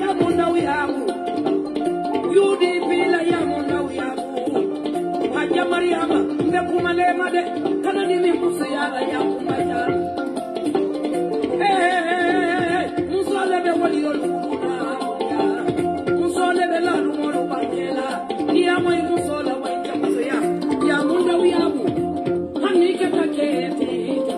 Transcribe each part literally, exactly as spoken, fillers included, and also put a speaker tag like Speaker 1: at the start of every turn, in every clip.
Speaker 1: munda wiyamu U D P la ya munda wiyamu Haja Mariama mbe kumalema de kana ni mimbusa ya ya kumaya eh musole be wali yoluna musole be la lumoro bakela ya moy musola wa jamasa ya ya munda wiyamu hanike takete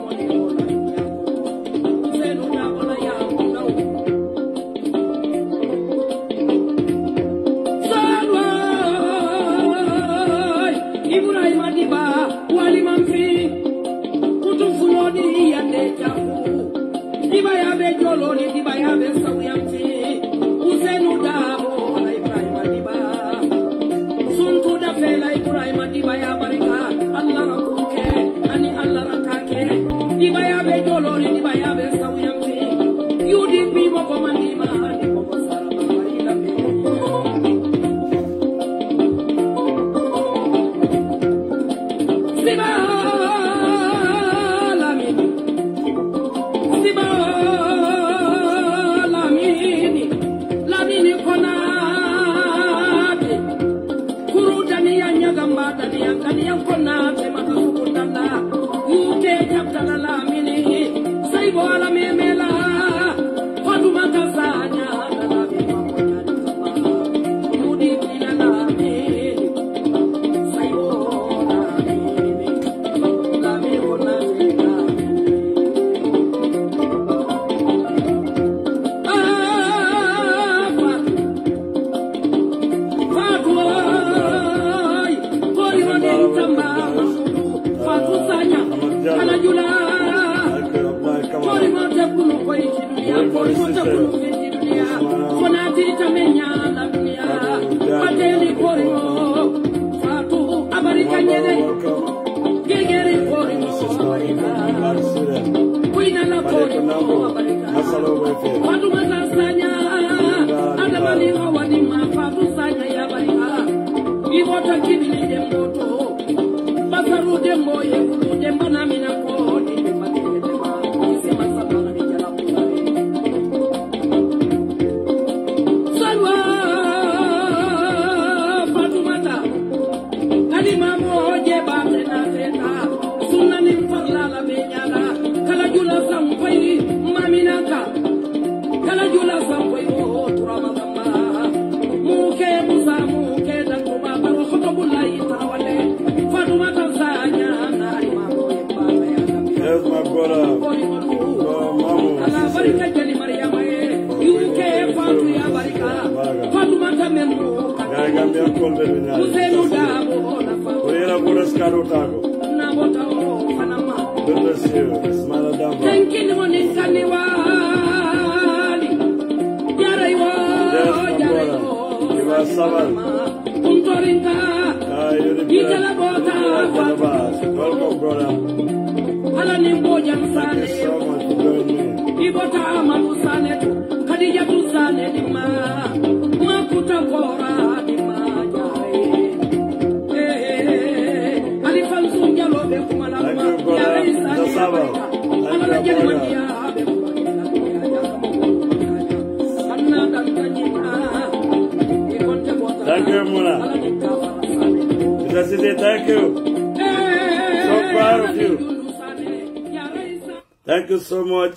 Speaker 2: Thank you so much.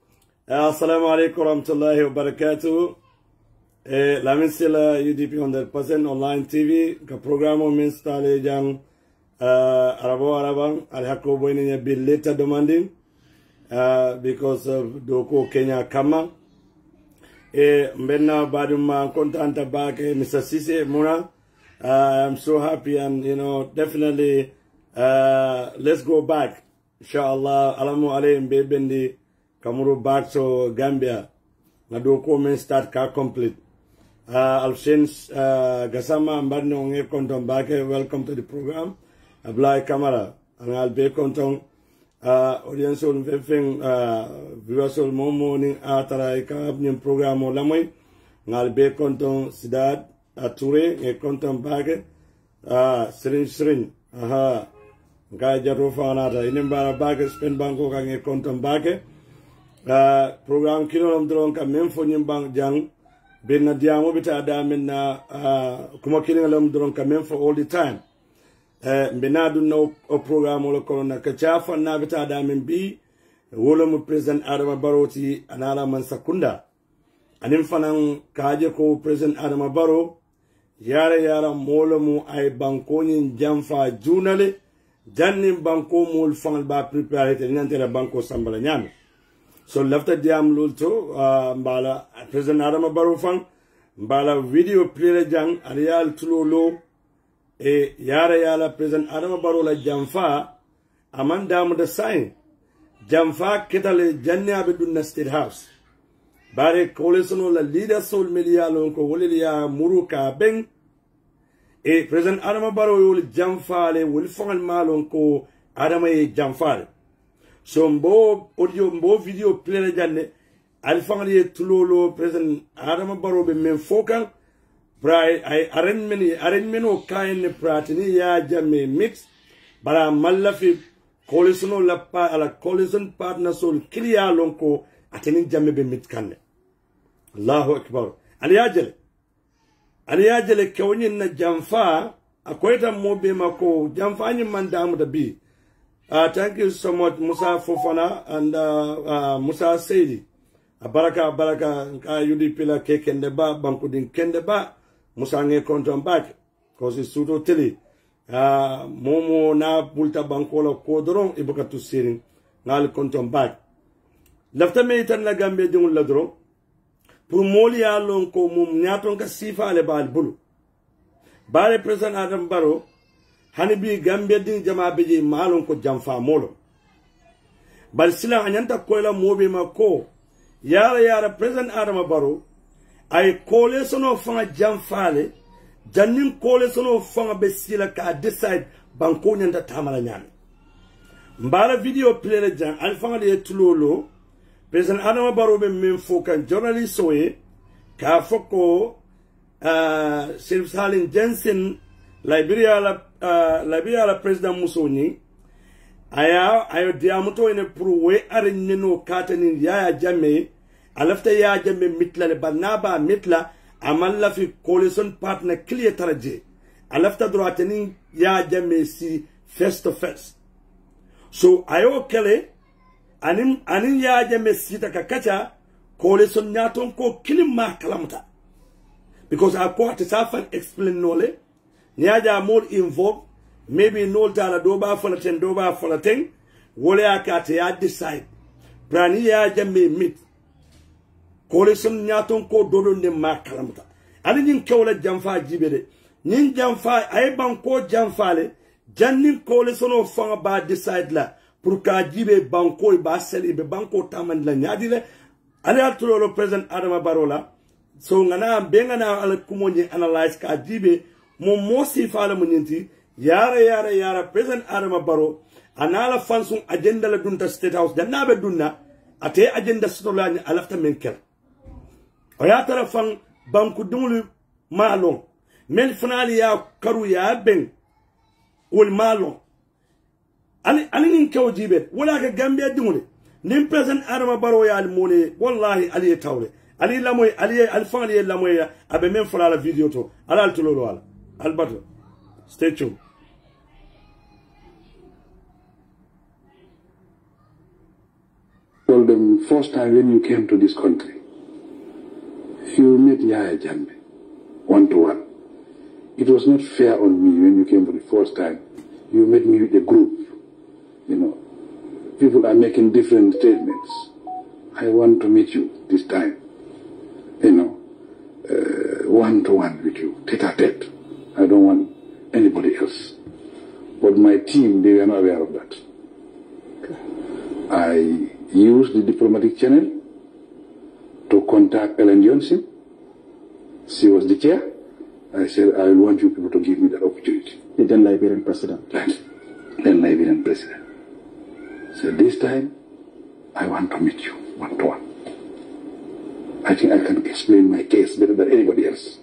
Speaker 2: Assalamu alaikum warahmatullahi wabarakatuh. Eh, la minsila U D P one hundred percent online T V. Ka programo minstale jang uh, arabo arabang alhako boy niya bill later demanding uh, because of doko Kenya kama. Eh, mbenna baduma kontanta back eh, Mister Sise Muna. Uh, I'm so happy and you know definitely uh, let's go back. Inshallah, alamu alayhim bebendi kamuru back to Gambia. Nadoko men start car complete. Uh, Alshin uh, Gasama Mbadno Nge Konton Bake, welcome to the program. Ablai Kamara, and I'll be Konton. Uh, audience on Vefing, uh, viewers on Momo Ning Atara Ikab program o Lamoi. I'll be Konton Sidat, Ature, Nge Konton Bake, uh, Srin Srin, aha. Gaya Jarofa Anata, Inimbara Bake, Spend Banko Kange Konton Bake. Uh, program Kilo Namdron Ka Memfo Nimbang Jang. Benna diamo bita da minna kuma killing lam duron kamen for all the time. Eh bena du no o program wala corona ka chafa na bita da min bi wala mu president Adama Barrow ti anala man sakunda. Anim fanan kaje ko president Adama Barrow yara yara molo mu ay banko nyin jamfa junale jannim banko mul fangal ba prepare te nantela banko sambala nyame. So lafta diam lulto uh, mbala president Adama Barrow fan mbala video player jang arial tulolo e yara yala president Adama Barrow la jamfa amanda mu da sign jamfa kitale jannya be dunna state house bare coalition la leader sol media lon ko woliya muruka ben e president Adama Barrow yol jamfa le wol fangal malon ko Adama e jamfa. So mbo audio mbo video player janne alfangli tulolo president Adama Barrow be men fokan bray ay arrangement arrangement o kayen pratini ya jamme mix bara mallafi coalition la pa ala coalition partner sol clear lonko ateni jamme be mit kanne Allahu akbar ali ajele ali ajele kewnin na jamfa akoyta mobe mako jamfa nyi mandamu da bi. Uh, thank you so much, Musa Fofana and uh, uh, Musa Seidi. Uh, baraka baraka ka yudi pila ke kende ba banku din kende ba Musa nge konton back cause it's suto tili. Uh, momo na bulta bankola kodoron ibuka tu sirin ngal konton back. Lafta me itan la gambe dingul la dron pour moli ya lon ko mum nyaton ka sifa le bal bulu. Bare president Adama Barrow Hanibi Gambia din jama beje malon ko jamfa molo bal sila anyanta koyla mobe mako yara yara president Adama Barrow ay kole sono fanga jamfale jannin kole sono fanga be sila ka decide banko nyanta tamala nyame mbala video player jan al fanga de tulolo president Adama Barrow be men fokan journalist oye ka foko uh, Sir Salin Jensen Liberia la uh, Liberia la president Musoni aya ayo diamuto ene prouwe arin neno katani ya jamme alafta ya jamme mitla le banaba mitla amalla fi coalition partner clear taraje alafta droiteni ya jamme si face to face so ayo kele anim anin ya jamme si ta kakacha coalition nyaton ko kilima kalamta because I quote safan explain nole Niaja more involved, maybe no tala doba folaten doba folaten, wole akate ya decide. Brani ya jame mit. Coalition nyaton ko dodo ne makalamta. Ali nin kewla jamfa jibede. Nin jamfa ay banko jamfale, jannin coalition o fanga ba decide la pour ka jibe banko ba seli be banko taman la nyadile. Ali atulo lo president Adama Barrow la. So ngana bengana ala kumonye analyze ka jibe Mon mosi fala muninti yara yara yara president Adama Barrow anala fansun agenda la dunta state house danna be dunna ate agenda stola ni alafta menkel o ya tara fan banku dumulu malon men fanali ya karu ya ben wol malon ali ali nin kew jibe wala ka Gambia dumule nim president Adama Barrow ya al mone wallahi ali tawle ali lamoy ali al fanali lamoy abe men fala la video to ala tulolo wala Alberto, stay tuned.
Speaker 3: Well, the first time when you came to this country, you met Yaya Jammeh, one to one. It was not fair on me when you came for the first time. You met me with a group. You know, people are making different statements. I want to meet you this time. You know, uh, one to one with you, tete a tete. I don't want anybody else. But my team, they were not aware of that. Okay. I used the diplomatic channel to contact Ellen Johnson. She was the chair. I said, I want you people to give me that opportunity.
Speaker 4: The then Liberian president.
Speaker 3: Right. Then Liberian president. So this time, I want to meet you one to one. I think I can explain my case better than anybody else.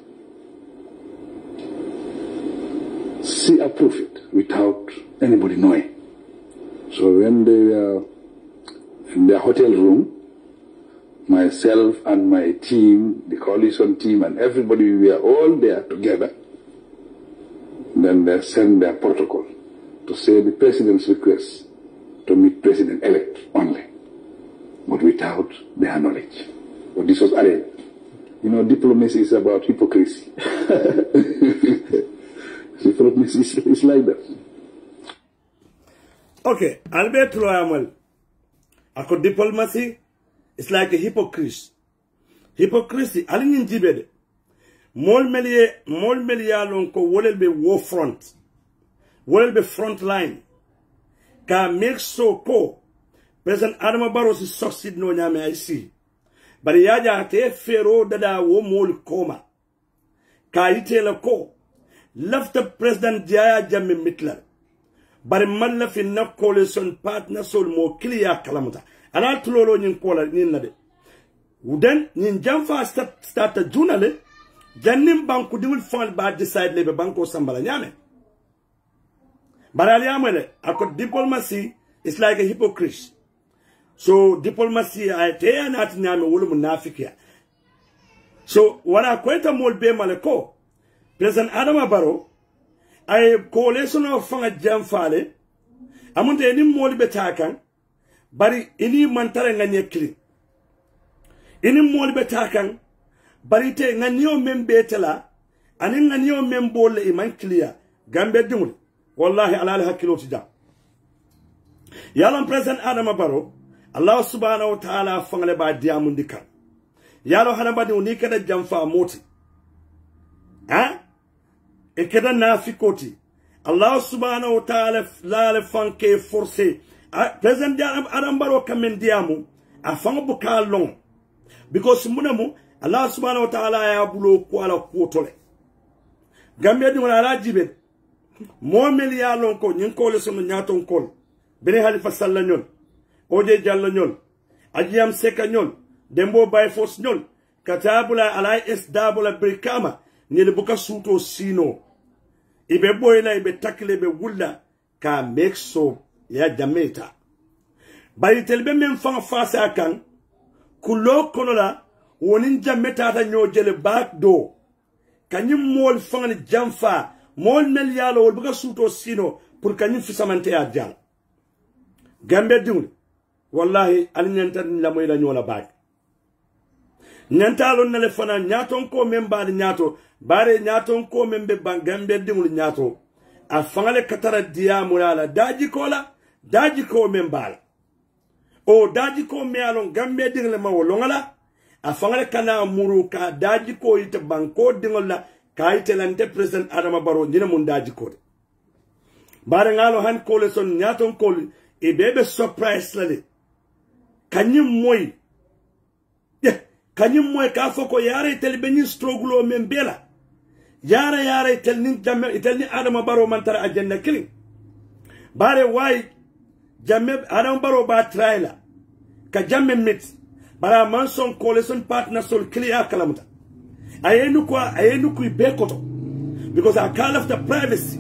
Speaker 3: She approved it without anybody knowing. So when they were in their hotel room, myself and my team, the coalition team and everybody, we were all there together. Then they send their protocol to say the president's request to meet president-elect only, but without their knowledge. But this was arranged. You know, diplomacy is about hypocrisy. Diplomacy is, is like that.
Speaker 2: Okay, Albert Royamal. Ako diplomacy is like a hypocrisy. Hypocrisy, alin jibede. Mol melie, mol melia lon ko wolel be war front. Wolel be front line. Ka make so ko. President Adama Barrow si succeed no nyame I see. Bari yaja te fero dada wo mol koma. Ka ite la ko. Left President Jaya Jammeh Mitler. Bari malla fi na coalition partner sol mo clear kalamuta. Ana tulolo nyin kola nin na de. Uden nyin jamfa start start junale. Jannim banku diwul fal ba decide lebe banko sambala nyame. Bari ali amele akot diplomacy is like a hypocrite. So diplomacy ay te anat nyame wulu munafikia. So wana kwenta mol be maleko. President Adama Barrow ay coalition of fanga jamfale amunte ni mol betakan bari ini mantare nga nyekli ini mol betakan bari te nga niyo membetela ani nga niyo membole iman clear gambe dingul wallahi ala al hakilo tija yalan President Adama Barrow Allah subhanahu wa ta'ala fangale ba diamundika yalo hanaba ni unika da jamfa moti ha ekeda nafikoti Allah subhanahu wa ta'ala la le fanke forcé President Adama Barrow kamen diamu afanga buka long because munamu Allah subhanahu wa ta'ala ya bulo ko ala kotole gambe di wala la jibe mo melia lon ko nyin ko le sunu nyaton kol bene Halifa Sallah ñol Oje Jallow ñol Ajiyam Seka ñol Dembo Bay Force ñol katabula alay es dabula brikama ni le buka suto sino ibe boyla ibe takle be wulla ka make so ya jameta bari telbe men fan fasa kan kulo konola wonin jameta ta nyojele back door kanyim mol fan jamfa mol mel yalo wol buka suto sino pour kanyim fi samante ya jall gambe dingul wallahi al nyanta la moy la nyola back nyantalo nale fana nyaton ko memba nyato bare nyaton ko membe bangambe dingul nyato a fangale katara dia mulala daji kola daji ko membala o daji ko mealon gambe dingle ma wolongala a fangale kana muru ka daji ko ite banko dingola ka ite lante President Adama Barrow nyina mun daji ko bare ngalo han ko le son nyaton ko e bebe surprise lale kanyim moy kanyim moy ka foko yare tel beni struggle membela yara yara tel nin jamme tel ni Adama Barrow man tara ajanna killing bare way jamme Adama Barrow ba trailer ka jamme mit bara man son coalition partner sol clear kalamuta ayenu ko ayenu ku be koto because I call of the privacy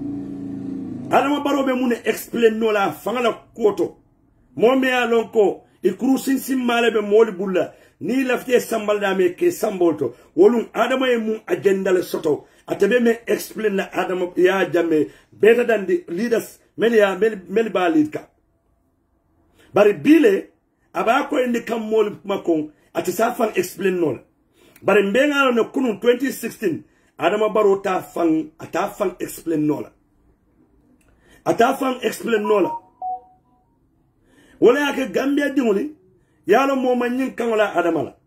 Speaker 2: Adama Barrow be mun explain no la fangala koto mo me alonko e cruising sim male be moli bulla ni lafte sambal da me ke sambolto wolum Adama e mun agenda le soto atabe me explain na Adama ya jamme better than the leaders many ya many ba lead ka bari bile aba ko indi kam moli makon ati safan explain no bari mbenga no kunu twenty sixteen Adama Barrow ta fan ata fan explain no ata fan explain no wala yake Gambia dinguli yalo mo man nyin kangola Adama la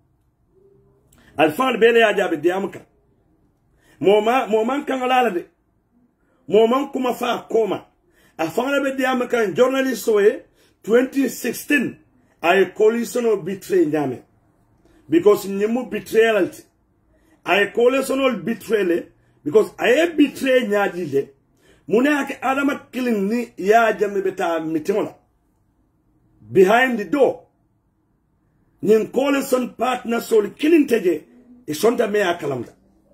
Speaker 2: alfan bele ya jabe diamka mo ma mo man kangola la de mo man kuma fa koma afan la be diamka journalist soye twenty sixteen ay coalition of betray nyame because nyimu betrayal ay coalition of betray because ay betray nyaadi le munake Adama killing ni ya jamme beta mitimola behind the door nin coalition partner sol killing teje e sonta me akalamda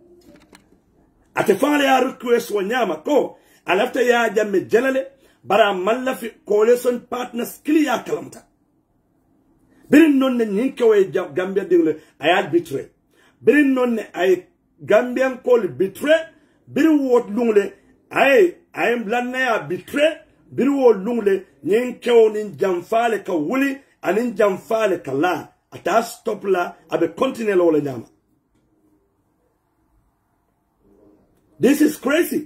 Speaker 2: ate faale ya request wa nyama ko alafta ya jamme jelale bara malla fi coalition partners kili ya kalamta birin non ne nyinke we Gambia dingle ayat bitre birin non ne ay Gambian call bitre birin wot lungle ay ay blanna ya bitre birin wot lungle nyinke o nin jamfale ka wuli anin jamfale ka la ata stop la abe continue la wala nyama. This is crazy.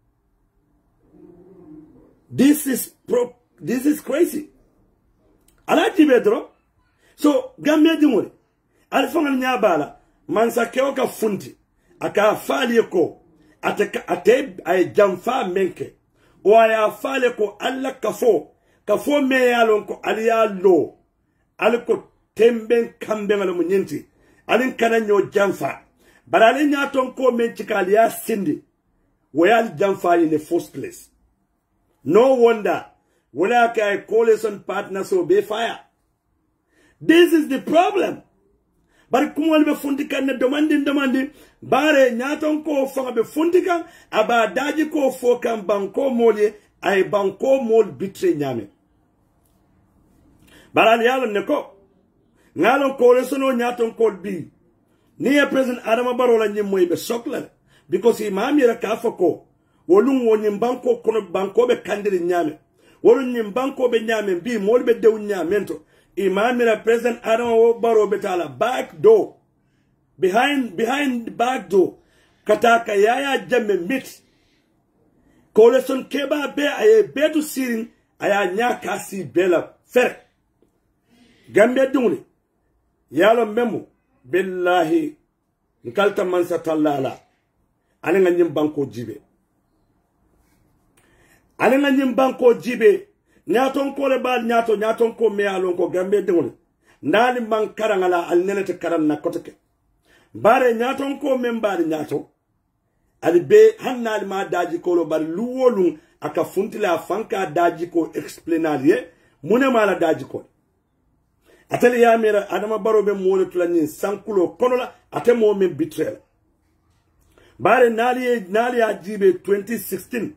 Speaker 2: This is pro this is crazy. Ala tibedro. So Gambia dimore. Alfangal nyabala mansa keo ka funti aka fali ko ate ate ay jamfa menke o aya fali ko alla kafo kafo me yalon ko aliya lo alko temben kambe ngalo munyenti alin kana nyo jamfa barale nyaton ko men cikaliya sindi wayal jamfa in the first place. No wonder wala ka coalition partners so be fire. This is the problem. But kumwal be fundika na demanding demanding bare nyaton ko fanga be fundika aba daji ko fokan banko mole ay banko mol bitre nyame. Baral yalo neko ngalon coalition o nyaton ko bi ni ya President Adama Barrow la nyimoy be sokla because he mamira ka fako wolum woni banko kono banko be kandiri nyame wolum nyim banko be nyame bi mol be dew nyamento imamira President Adama Barrow betala back door behind behind the back door kataka yaya jamme mit coalition keba be ay betu sirin aya nyaka si bela fer Gambia dungli yalo memo billahi nkalta mansa tallala alenga nyim banko jibe alenga nyim banko jibe nyaton ko le bal nyato nyaton ko me alon ko Gambia dingol ndani man karangala al nenete karan na koteke bare nyaton ko men bal nyato ali be hannal ma daji ko lo bar luwolum aka funtila fanka daji ko explainalie mune mala daji ko atali ya mira Adama Barrow be mo le tulani sankulo konola ate mo men bitrel bare nali nali ajibe twenty sixteen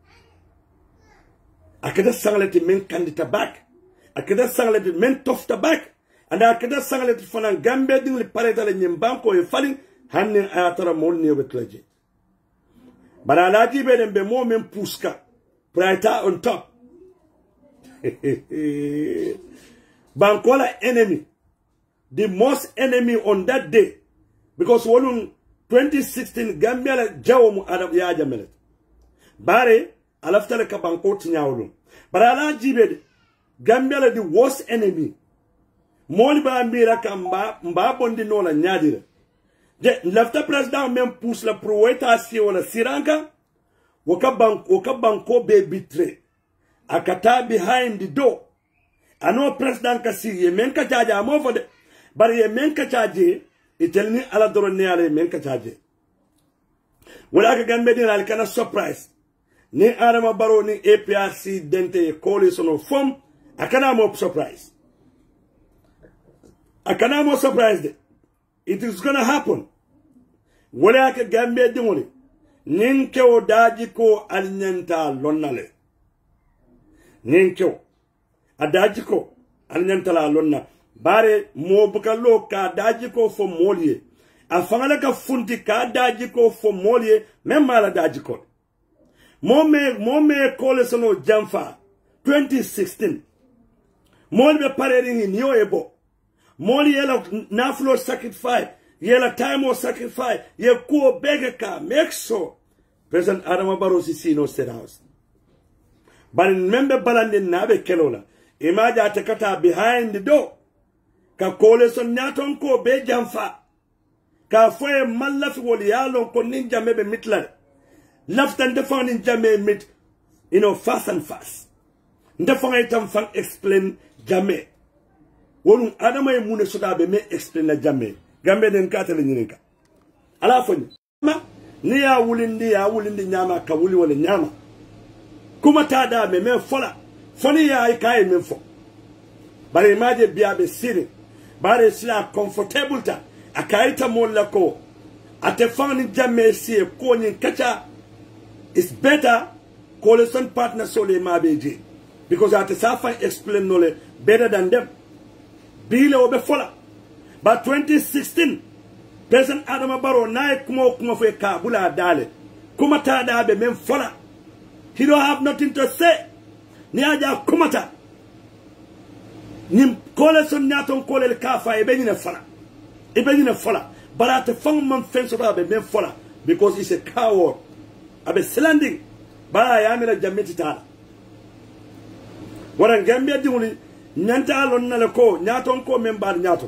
Speaker 2: akada sangalati men kandita back akada sangalati men tofta back and akada sangalati fana Gambia dingli pareta le nyimbanko e fali hanne ayatara molni betlaje bara laji be dem be mo men puska prata on top bankola enemy the most enemy on that day because wolun twenty sixteen Gambia la jawo mu adam ya jamelet bare alaftale ka banko tinyawlu bara la jibe Gambia la the worst enemy moli ba mira kamba mba bondi no la nyadira je lafta president même pousse la proweta si wala siranka waka banko waka banko be bitre akata behind the door ano president ka si ye men ka jaja mo fode bare ye men ka jaje itelni ala doro ne ala men ka jaje wala ka Gambia din al kana surprise ni Adama Barrow ni A P R C dente coalition of form akana mo surprise akana mo surprise it is gonna happen wala ka Gambia dimoni ninke o daji ko alnyanta lonnale ninke o adaji ko alnyanta la lonna bare mo bukalo ka daji ko fo molie afangala ka funti ka daji ko fo molie même mala daji ko Mome mome coalition o jamfa twenty sixteen. Mole be parading in yo ebo. Mole yela naflo sacrifice. Yela time o sacrifice. Ye ko bege ka make sure President Adama Barrow si no state house. But remember balande nabe kelola. Imaja atakata behind the door. Ka coalition nyaton ko be jamfa. Ka foye malafi woli yalon ko ninja mebe mitla. Left and the found in Jamaica meet, you know, fast and fast. The found item fan explain Jamaica. Wonu Adama Mune Soda be me explain la Jamaica. Gambe den katele nyinka. Ala foni. Ma ni ya wulindi ya wulindi nyama ka wuli wala nyama. Kuma tada me me fola. Foni ya ikai me fo. Bare imaje bia be siri. Bare sila comfortable ta. Akaita mola ko. Ate found Jamaica si ko nyin kacha. It's better coalition partner sole mabeji because at the Safa explain nole better than them. bile obe fola ba twenty sixteen President Adama Barrow na kuma kuma fe kabula dale kuma ta da be men fola. He don't have nothing to say. Ni aja kumata. Ni kole son nyaton kole le kafa e benine fola. E benine fola. But at the fang man fence of be men fola because he's a coward. Abe slanding. Ba ya mira jamiti tala. Waran Gambia diwuli nyanta lon na le ko nyaton ko men bar nyaton.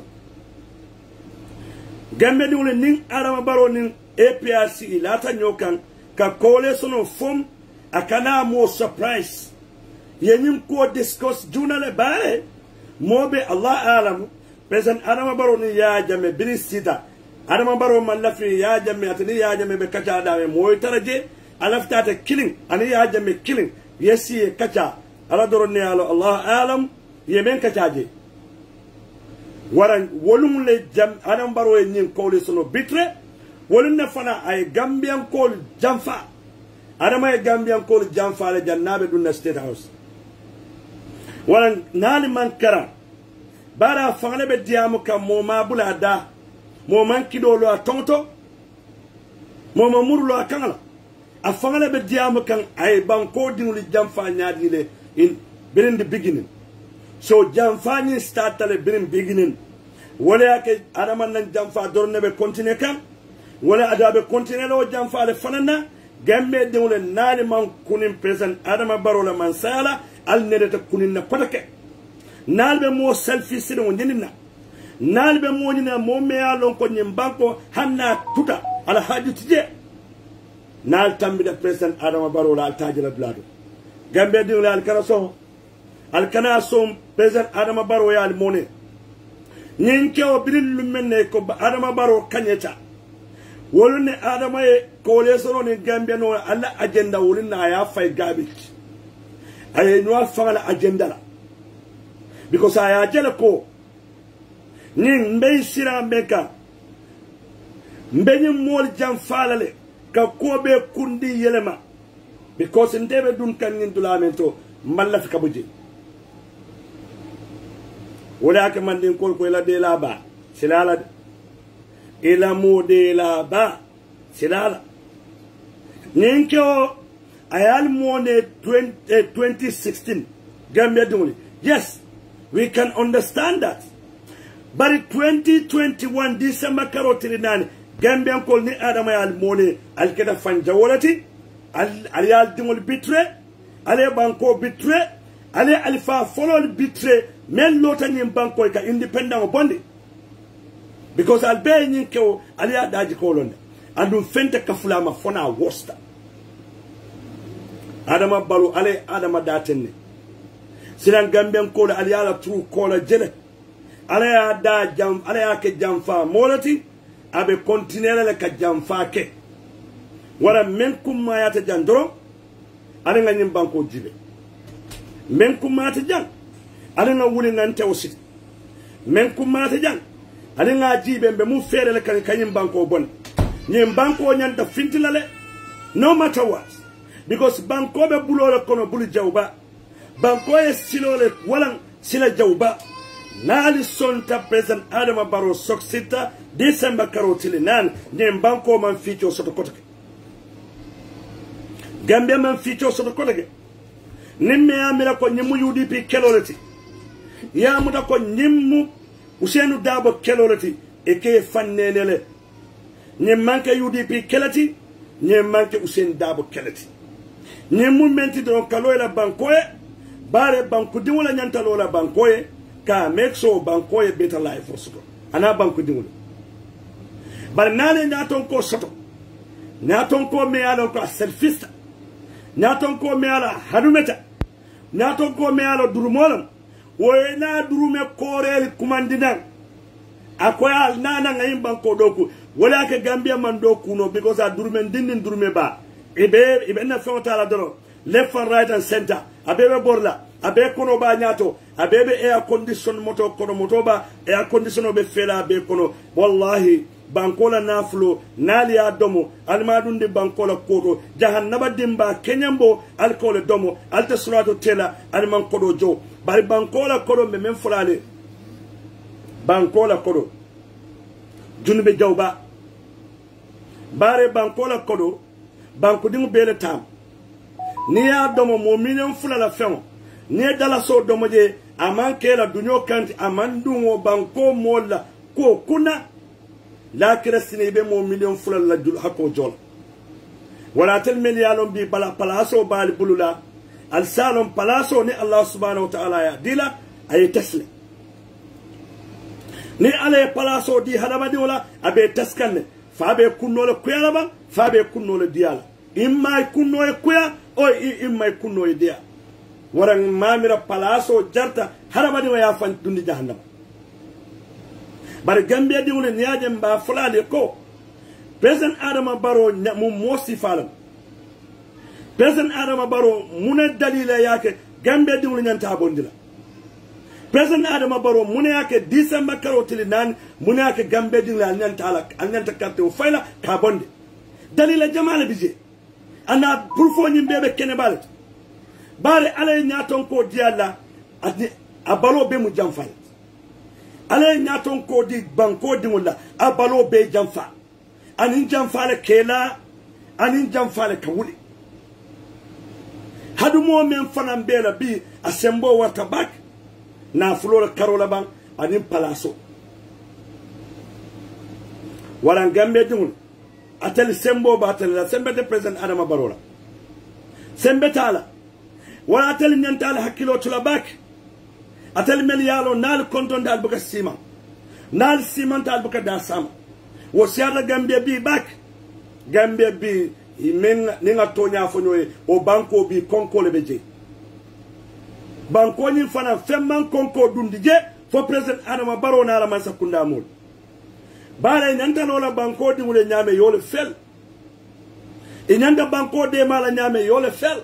Speaker 2: Gambia diwuli ning Adama Barrow ning A P R C lata nyokan ka kole sono fom akana mo surprise yenyim ko discuss junale bare mobe Allah alam President Adama Barrow ni ya jame bini sita Adama Barrow man lafi ya jame atini ya jame be kacha dame moy taraje alafta ta killing ani ya jame killing yesi kacha ala dorone alo Allah alam yemen kacha je waran wolum le jam Adama Barrow nyin ko le sono bitre wolum na fana ay Gambian ko jamfa Adama e Gambian ko jamfa le jannabe dunna State House waran nali man kara bara fangale be diamu kam mo ma bula da mo man kido lo tonto mo ma murlo akangala a fangale be diamu kan ay banko dinuli jamfa nyaadi le in in the beginning so jamfa ni start le in beginning wala yake Adama nan jamfa dorne be continue kan wala adabe continue lo jamfa le fanana Gambe dinule nali man kunin President Adama Barrow la man sala al nedeta kunin na patake nalbe mo selfie sido nyinina nalbe mo nyina mo me alon ko nyimbanko hanna tuta ala hajutije nal tambida President Adama Barrow la tajila blado Gambe dinule al karaso al kanaso President Adama Barrow ya al mone nyinke o bilil lumenne ko Adama Barrow kanyeta wolune Adama e kole soro ni Gambia no alla agenda wolina ya fay garbage ay no fala agenda la because I ajele ko ni mbey sira mbeka mbenyi mol jam falale ka ko be kundi yelema because ndebe dun kan ngin dulamento malla fi kabuje wala ka man din kol ko la de la ba silala ila mo de la ba silala ninkyo ayal mo ne twenty sixteen Gambia dungli yes we can understand that but in twenty twenty-one December karotiri nani Gambia kol ni Adama yal mo ne al keda fanja wolati al al yal dungli bitre ale banko bitre ale alfa follow bitre men lota ni banko ka independent bondi because al be nyin ko al ya daji ko londe andum fente kafulama fona wosta Adama Barrow ale Adama datenne sinan Gambian ko al ya la tru ko la jele ale ya da jam ale ya ke jamfa molati abe continuer le ka jamfa ke wara men kum ma ya ta jandoro ale nga nyim banko jibe men kum ma ta jang ale nga wuli nan tawsi men kum ma ta jang ale nga jibe be mu fere le kan kanyim banko bon nyim banko nyanta fintilale no matter what because banko be bulole kono bulu jawba banko e silole walan sila jawba nali sonta President Adama Barrow soksita December karotili nan nyim banko man ficho soto kotake Gambia man ficho soto kotake nimme amira ko nyimu U D P keloleti ya muda ko nyimu Usenu Dabo keloleti eke fannenele nye manke U D P kelati nye manke Usenu Dabo kelati nye mumenti don kaloe la bankoye bare banku diwula nyanta lola bankoye ka make sure bankoye better life for soto ana banku diwula bare nane nyaton ko soto nyaton ko me ala ko selfista nyaton ko me ala hanumeta nyaton ko me ala durumolam woy na durume korel kumandinan akoya nana ngayin banko doku wala ke Gambia man doku no because a durume ndinin durume ba ibe ibe na fota la doro left and right and center abebe borla abe kono ba nyato abebe air condition moto kono moto ba air condition be fela be kono wallahi bankola naflo nali adomo almadundi bankola kodo jahannaba dimba kenyambo alkole domo alta surato tela alman kodo jo bari bankola kodo me men fulale banko la kodo junube jawba bare banko la kodo banko dingu bele tam ni ya domo mo million fula la fen ni dala so domo je aman kela dunyo kanti aman dungo banko mola ko kuna la kristine be mo million fula la jul hako jol wala tel men yalon bi bala palaso bal bulula al salon palaso ni Allah subhanahu wa ta'ala ya dila ay tasle ni ale palaso di hadama di wala abe taskanne fa be kunno le kuyala ba fa be kunno le diala imma kunno e kuya o imma kunno e dia waran mamira palaso jarta hadama di ya fan dundi jahannam bar gambia di wala niaje mba fulale ko president Adama Barrow mu mosi falam president Adama Barrow muna dalila yake gambia di wala nyanta bondila president Adama Barrow muna yake December karotili nan muna yake gambe dingla nyanta ala nyanta carte o fayla ka bonde dalila jamala bije ana pour nyim bebe kene bal bare ala nyaton ko diala adi abalo be mu jamfal ala nyaton ko di banko dingola abalo be jamfa anin jamfale kela anin jamfale kawuli hadu mo men fanan bela bi asembo wata bak na flora karola bang anin palaso waran gambe dingul atel sembo ba atel la sembe de president Adama Barrow sembe tala wala atel nyantala hakilo tula bak atel mel yalo nal konton dal buka sima nal siman dal buka da sama wo siara gambe bi bak gambe bi men ninga tonya fonyoy o banko bi konko le beje banko ni fana femman konko dundi je fo president Adama Barrow na la man sakunda mol bare nyanta no la banko di wule nyame yole fel inyanda banko de mala nyame yole fel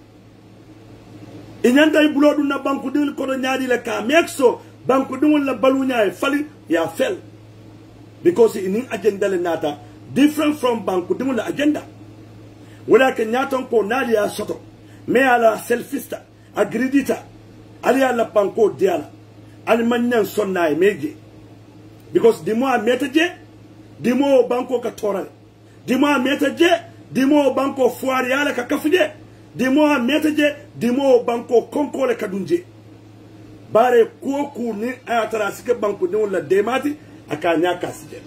Speaker 2: inyanda ibulo dun na banko di ko do nyaadi le ka mexo banko di wala balu nyaay fali ya fel because in agenda le nata different from banko di wala agenda wala ke nyaton ko nadi ya soto me ala selfista agridita ali ala banko diala ali manyan sonnay meje because di mo metaje di mo banko ka toral di mo metaje di mo banko fuari ala ka kafuje di mo metaje di mo banko konkole ka dunje bare ko ku ni atara sike banko ni wala demati aka nyaka sije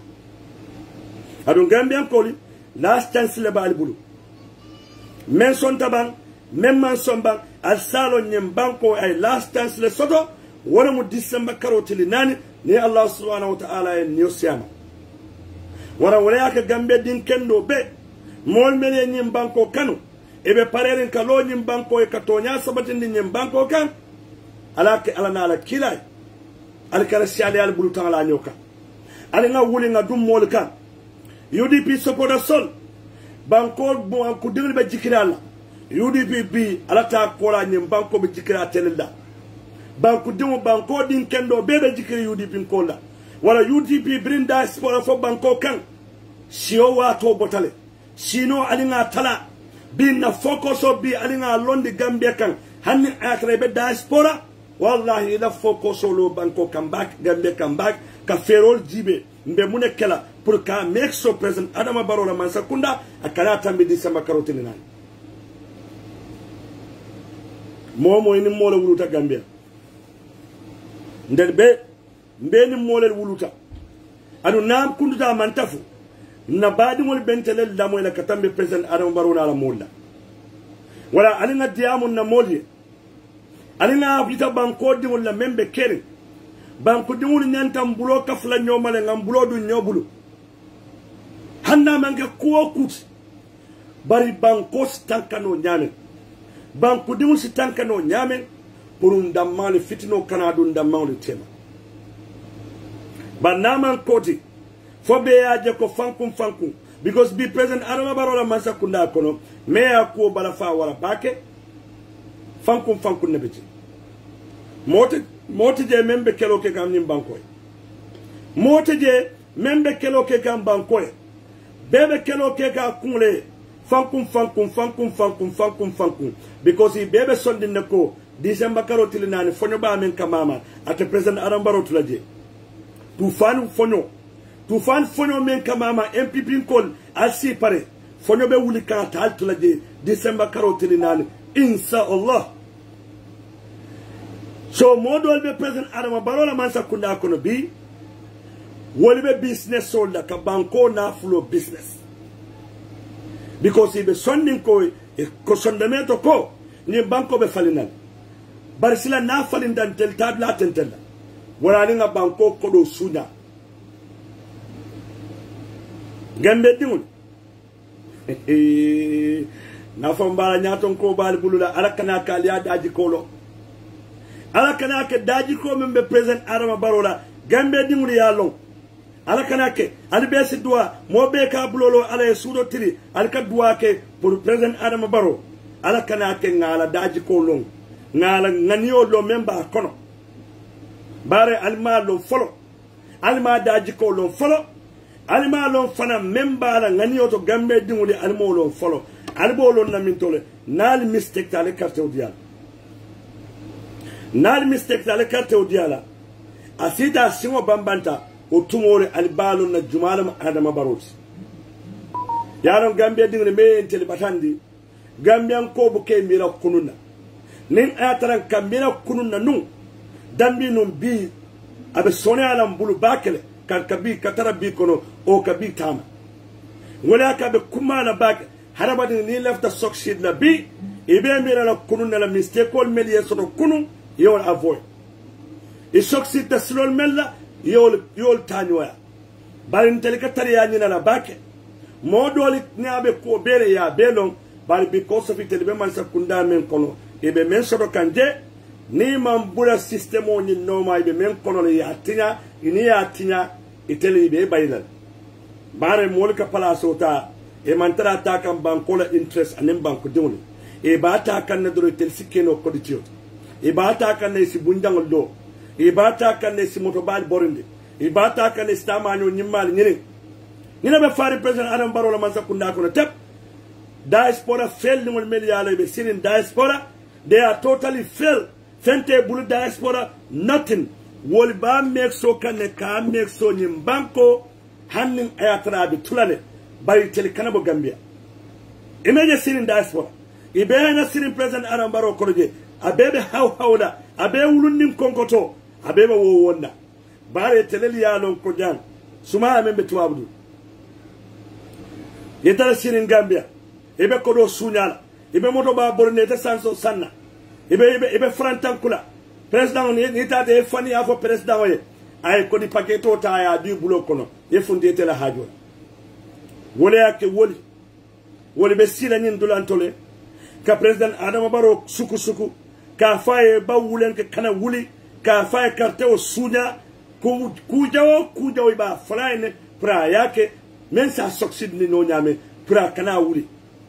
Speaker 2: adun gambian koli last chance le bal bulu men son taban men man son ban al salon nyem banko ay last chance le soto wala mu December karotili nani ni Allah subhanahu wa ta'ala en nyosiyama wara wala yaka gambe din kendo be mol mele nyim banko kanu ebe pareren kalo nyim banko e katonya sabatin nyim banko kan ala ke ala na ala kilay al karasiali al bulutan la nyoka ali nga wuli nga dum mol kan U D P sopoda sol banko bo ko dingel be jikirala U D P bi ala ta kola nyim banko be jikira telenda banku dimu banko din kendo bebe jikiri U D P kola wala U D P brinda spora fo banko kan sio wato botale sino alinga tala bin na fokoso bi alinga londi gambia kan hanni atrebe diaspora wallahi la fokoso lo banko kan back gambia kan back ka ferol jibe mbe mune kala pour ka make so present Adama Barrow la man sakunda akala tambi December karotini nan momo ni mo la wuluta gambia ndel be mbeni molel wuluta adu nam kunduta mantafu na badi mol bentelel la moy la katambe president Adama Barrow na la molla wala alina diamu na molye alina abita banko di wala membe kere banko di wul nyanta mbulo kafla nyomale ngam bulo du nyobulu hanna manke ko kut bari banko stankano nyame banko di wul stankano nyame pour ndamale fitino kanadu ndamale tema banaman koti fobe aje ko fankum fankum because be president Adama Barrow la masa kunda kono me ko bala fa wala bake fankum fankum nebiti moti moti je membe kelo ke kam nim bankoy moti je membe kelo ke kam bankoy bebe kelo ke ka kunle fankum fankum fankum fankum fankum fankum because he bebe sondin ne ko December karotili nani fonyo ba men kamama ate president Adama Barrow tulaje tufan fonyo tufan fonyo men kamama M P P kol asi pare fonyo be wuli ka tal tulaje December karotini nani insha Allah so modol be president Adama Barrow la man sakunda kono bi woli be business solda ka banko na flow business because ibe sonding ko e ko sondamento ko ni banko be falinal barisila na falindan tel tabla tentella wala ni nga banko ko do sunya gambe dingul na fambara nyaton ko bal bulula alakana ka liya daji kolo alakana ke daji ko membe president Adama Barrow la gambe dingul ya long alakana ke albe si dua mo be ka bulolo ala sudo tiri alka dua ke pour president Adama Barrow alakana ke ngala daji ko long ngala nganiyo lo memba kono bare alma lo folo alma daji ko lo folo alma lo fana memba la nganiyo to gambe dinguli almo lo folo albo lo na mintole nal mistake tale carte odiala nal mistake tale carte odiala asida singo bambanta o tumore albalo na jumala Adama Barrow yaron gambe dingule me entele batandi gambian ko bu ke mira kununa nin ataran kamira kununa nun dambi non bi abe sone alam bulu bakele kan kabi katara bi kono o kabi tama wala ka be kumana bak harabadi ni lefta succeed la bi ibe mira la kununa la mistake ol melie sono kunu yol avoid e succeed ta slol mella yol yol tanyoya barin telika tariya ni na bake modoli nyabe ko bere ya belon bari because of it be man sakunda men kono ibe men sodo kanje ni man bula system oni normal ibe men kono ya tinya ini ya tinya itele ibe bayilal bare molka palaso ta e man tara ta kan bankola interest anen banko dingol e ba ta kan na doro tel sikeno koditio e ba ta kan ne si bunjangol do e ba ta kan ne si moto bal borinde e ba ta kan ne stamanyo nyimmal nyine nyina be fari president Adama Barrow la man sakunda kono tep diaspora failed no meliala be seen diaspora they are totally failed fente bulu diaspora nothing wol ba make so kan ka make so nyim banko hannin ayatra bi tulane bari tel kanabo Gambia image seen diaspora ibe na seen president Adama Barrow koroje abebe haw hawda abe wulunnim konkoto abebe wo wonda bare teleli yalon ko jan suma membe tuwabdu yetara seen Gambia ibe kodo sunyala ibe moto ba borne te sanso sanna ibe ibe ibe frantankula president ni ni ta de fani afo president waye ay ko di paqueto ta ya du bulo kono ye funde te la hajo wole yake woli woli be sila nyin dulantole ka president Adama Barrow suku suku ka faye ba wulen ke kana wuli ka faye carte o sunya ku ku jawo ku jawo ba flyne pra yake men sa succeed ni no nyame pra kana wuli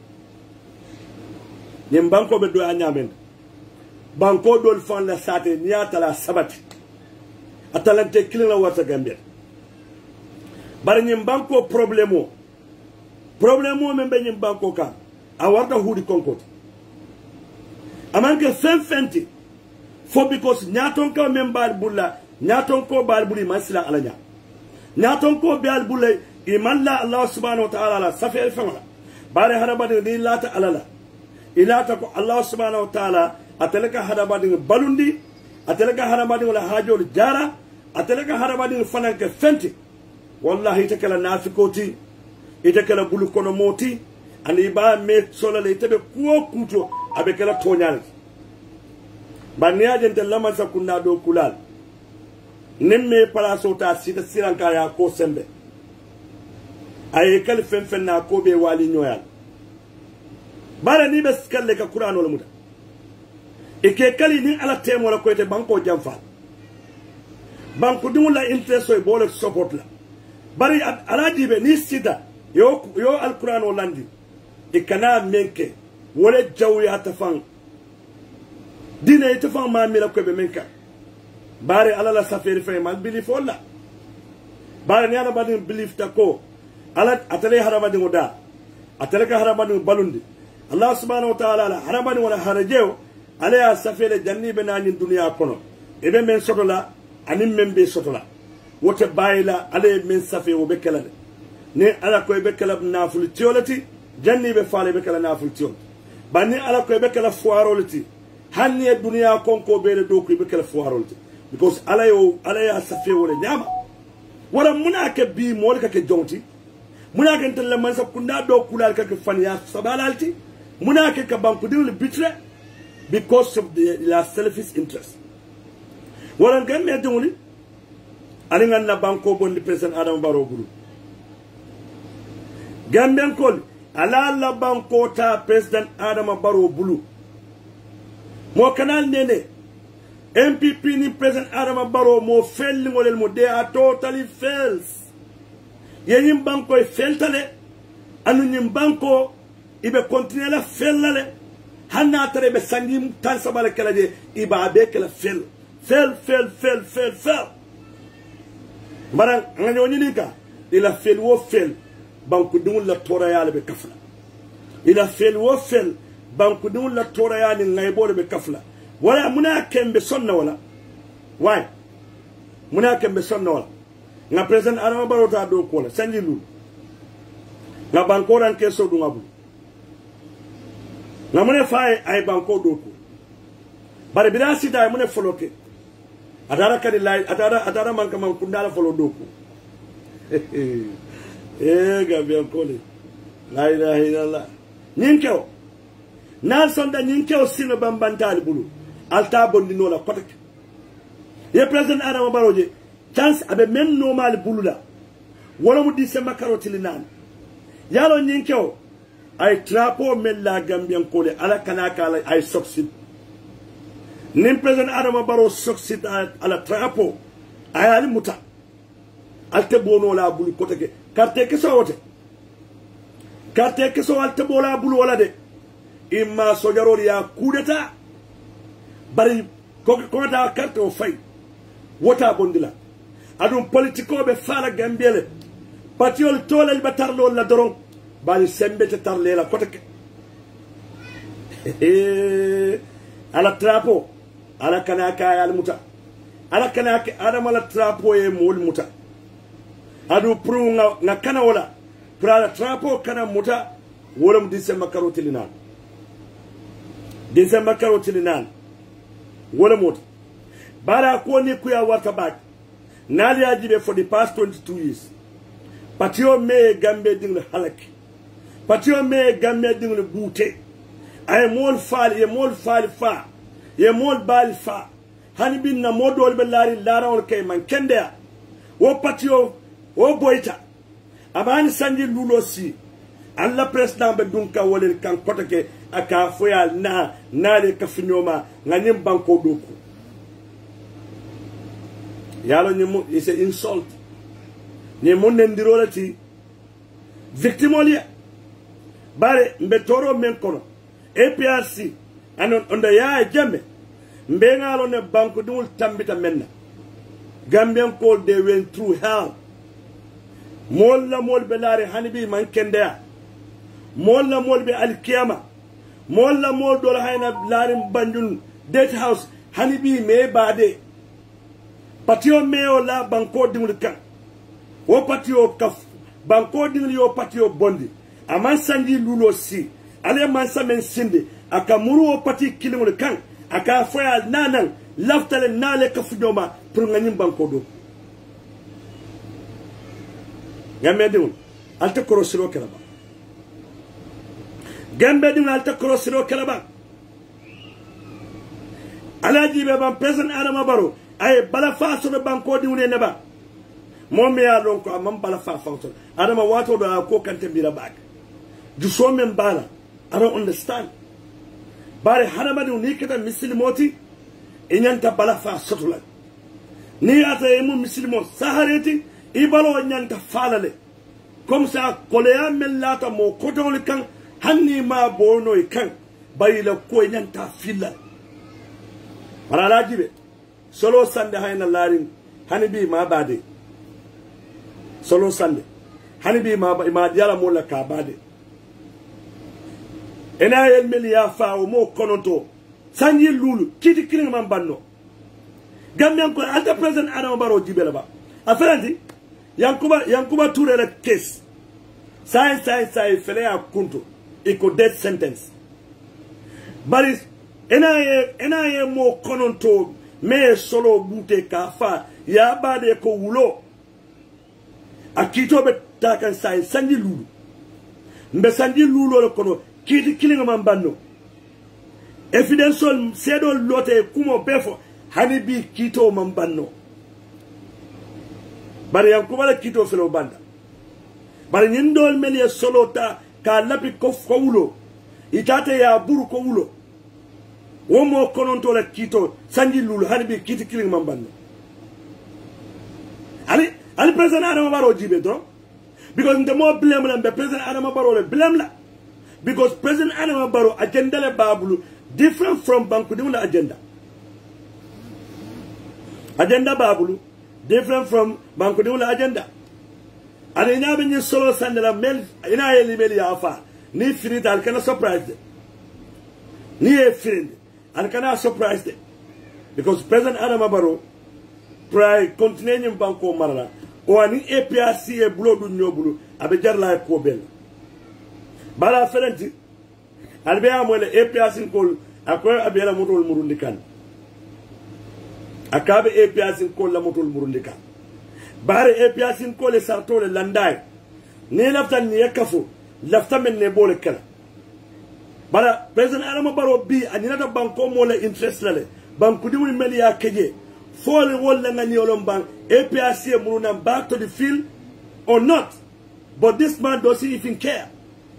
Speaker 2: nyem banko be do anyamen banko dol fan la sate niata la sabati atalante kilin la wata Gambia bar nyem banko problemo problemo men be nyem banko ka a warta hudi konkot amanke fen fenti fo because nyaton ka men bal bulla nyaton ko bal buli masila alanya nyaton ko bal bulle imalla Allah subhanahu wa ta'ala la safel famala bare harabade ni lata alala ilata ko Allah subhanahu wa ta'ala ateleka harabadi balundi ateleka harabadi wala hajol jara ateleka harabadi fananke fenti wallahi takala nafikoti itakala bulukono moti ani ba me sola le tebe kuo kuto abekala tonyal bania jente lama sa kunna do kulal nemme palaso ta sita siranka ya ko sembe ay kal fen fen na ko be wali nyoyal bara ni be skalle ka Qur'an wala muta e ke kali ni ala temo la ko ete banko jamfa banko dum la interest e bole support la bari ala dibe ni sida yo yo al Qur'an wolandi e kana menke wala jawya tafan dina itafan ma mi la ko be menka bare ala la safari fe mal belief wala bare ni ala badin belief ta ko ala atale harama dingo da atale ka harama dingo balundi Allah subhanahu wa ta'ala la harabani wala harajeo alaya safele janni benani dunia kono ebe men sotola anim men be sotola wote bayila ale min safe wo be kala de ni ala ko be kala naful tiolati janni be faale be kala naful tiol banni ala ko be kala foarolati hanni e duniya konko be do ko be kala foarolati because ala yo ala ya safe wala nyama wala munake bi mol ka ke jonti munake tan la man sa kunda do kulal ka ke fanya sabalalti munake ka banku dil bitre because of the, their selfish interest wala ngam me dunguli ali nganna banko bondi president Adam Barrow bulu gamben kol ala la banko ta president Adam Barrow bulu mo kanal nene M P P ni president Adam Barrow mo failing ngolel mo they are totally fails yenyim banko e feltale anu nyim banko ibe continuer la fellale hanna tare be sangim tan sabale kala je iba be kala fel fel fel fel fel fel mara ngani woni ka ila fel wo fel banku dum la tora yale be kafla ila fel wo fel banku dum la tora yale ngay bo be kafla wala muna kembe sonna wala way muna kembe sonna wala nga president Adama Barrow ta do ko la sanji lu nga banko ran keso du ngabu nga mune fay ay banko do ko bare bida sita mune foloke adara kadi lay adara adara man kam kundala folo do ko eh gabe ko le la ilaha illallah ninkew na sonda ninkew sino bambantali bulu alta bondino la kotek ye president Adama Barrow je chance abe men normal bulula wala mu December karotili nan yalo ninkew ay trapo men la Gambian ko le ala kanaka ay succeed nim president Adama Barrow succeed ala trapo ay ali muta alte bono la bulu koteke carte ke so wote carte ke so alte bola bulu wala de imma so jarol ya kudeta bari ko ko da carte o fay wota bondila adum politiko be fala Gambiele patiol tolel batarlo la doron bali sembe te tarle la koteke ala trapo ala kanaka al muta ala kanaka adama la trapo e mol muta adu pru nga, nga kana wala pra trapo kana muta wolum December karotilinan December karotilinan wala muta bara ko ni kuya wata back nali ajibe for the past twenty-two years patio me Gambe ding halaki patio me Gambe ding bute ay mol fal ye mol fal fa ye mol bal fa hani bin na modol be lari larawol kay man kende wo patio wo boyta abani sanji lulo si alla president be dunka wolel kan kotake aka foyal na nale kafinoma nganim banko doku yalo ni it's an insult ni mon ndirolati victimolia bare mbe toro men kono A P R C anon onda ya jambe mbe ngalo ne banko dul tambita menna Gambian called they went through hell molla mol be lare hanibi man kende molla mol be alkiyama molla mol dol hayna lare banjun date house hanibi me bade patio meo la banko dingul kan wo patio kaf banko dingul yo patio bondi aman sanji lulo si ale man samen sinde aka muru wo pati kilingul kan aka foya nanan laftale nale kafudoma pour nganyim banko do gambe dingul alta korosiro kelaba gambe dingul alta korosiro kelaba alaji be ban president Adama Barrow ay bala fa so be banko di wone neba mom ya don ko am bala fa fa so Adama wato do ko kante bira bak du so men bala I don't understand bare harama di ni kata muslimoti enyanta bala fa sotula ni ata emu muslimo sahareti ibalo nyanta falale comme ça koleya mellata mo kotol kan hanni ma bono kan bayila ko nyanta filla para lajibe solo sande hayna larin hanibi ma bade solo sande hanibi ma ma diala mo la ka bade ena yel melia fa o mo kononto sanyi lulu kiti kilin man banno gammen ko anta president Adama Barrow jibela ba aferanti yankuba yankuba Touré la case sai sai sai fele ya kuntu iko death sentence bari enaye enaye mo kononto me solo bute ka fa ya bade ko wulo akito be takan sai sanji lulu mbe sanji lulu le kono kiti kilinga mambanno evidence sedo lote kumo befo hani bi kito mambanno bari yankuba la kito felo banda bari nyindol meli solo ta ka lapi ko wulo itate ya buru ko wulo womo kononto la kito sanji lulu hani bi kiti kilinga mambanno ali ali president Adama Barrow jibe do because the more blame la be president Adama Barrow le blame la because president Adama Barrow agenda le babulu different from Banku Dimula agenda agenda babulu different from Banku Dimula agenda and ina be solo sandela mel ina yeli mel ya fa ni finita al kana surprise ni e fin al kana surprise because president Adama Barrow try continuing Banko Marala o ani A P R C e bulo du nyobulu abe jarla ko bel bala ferenti albe amole A P R C ko akoy abela motol murundi kan akabe A P R C ko la motol murundi kan bare A P R C ko le sarto le landay ni laftan ni yakafo lafta men ne bole kala bala president Adama Barrow bi anina da banko mo le interest la le banku dimul meli ya keje Fall wala ngani olomban A P R C muruna back to the field or not, but this man doesn't even care.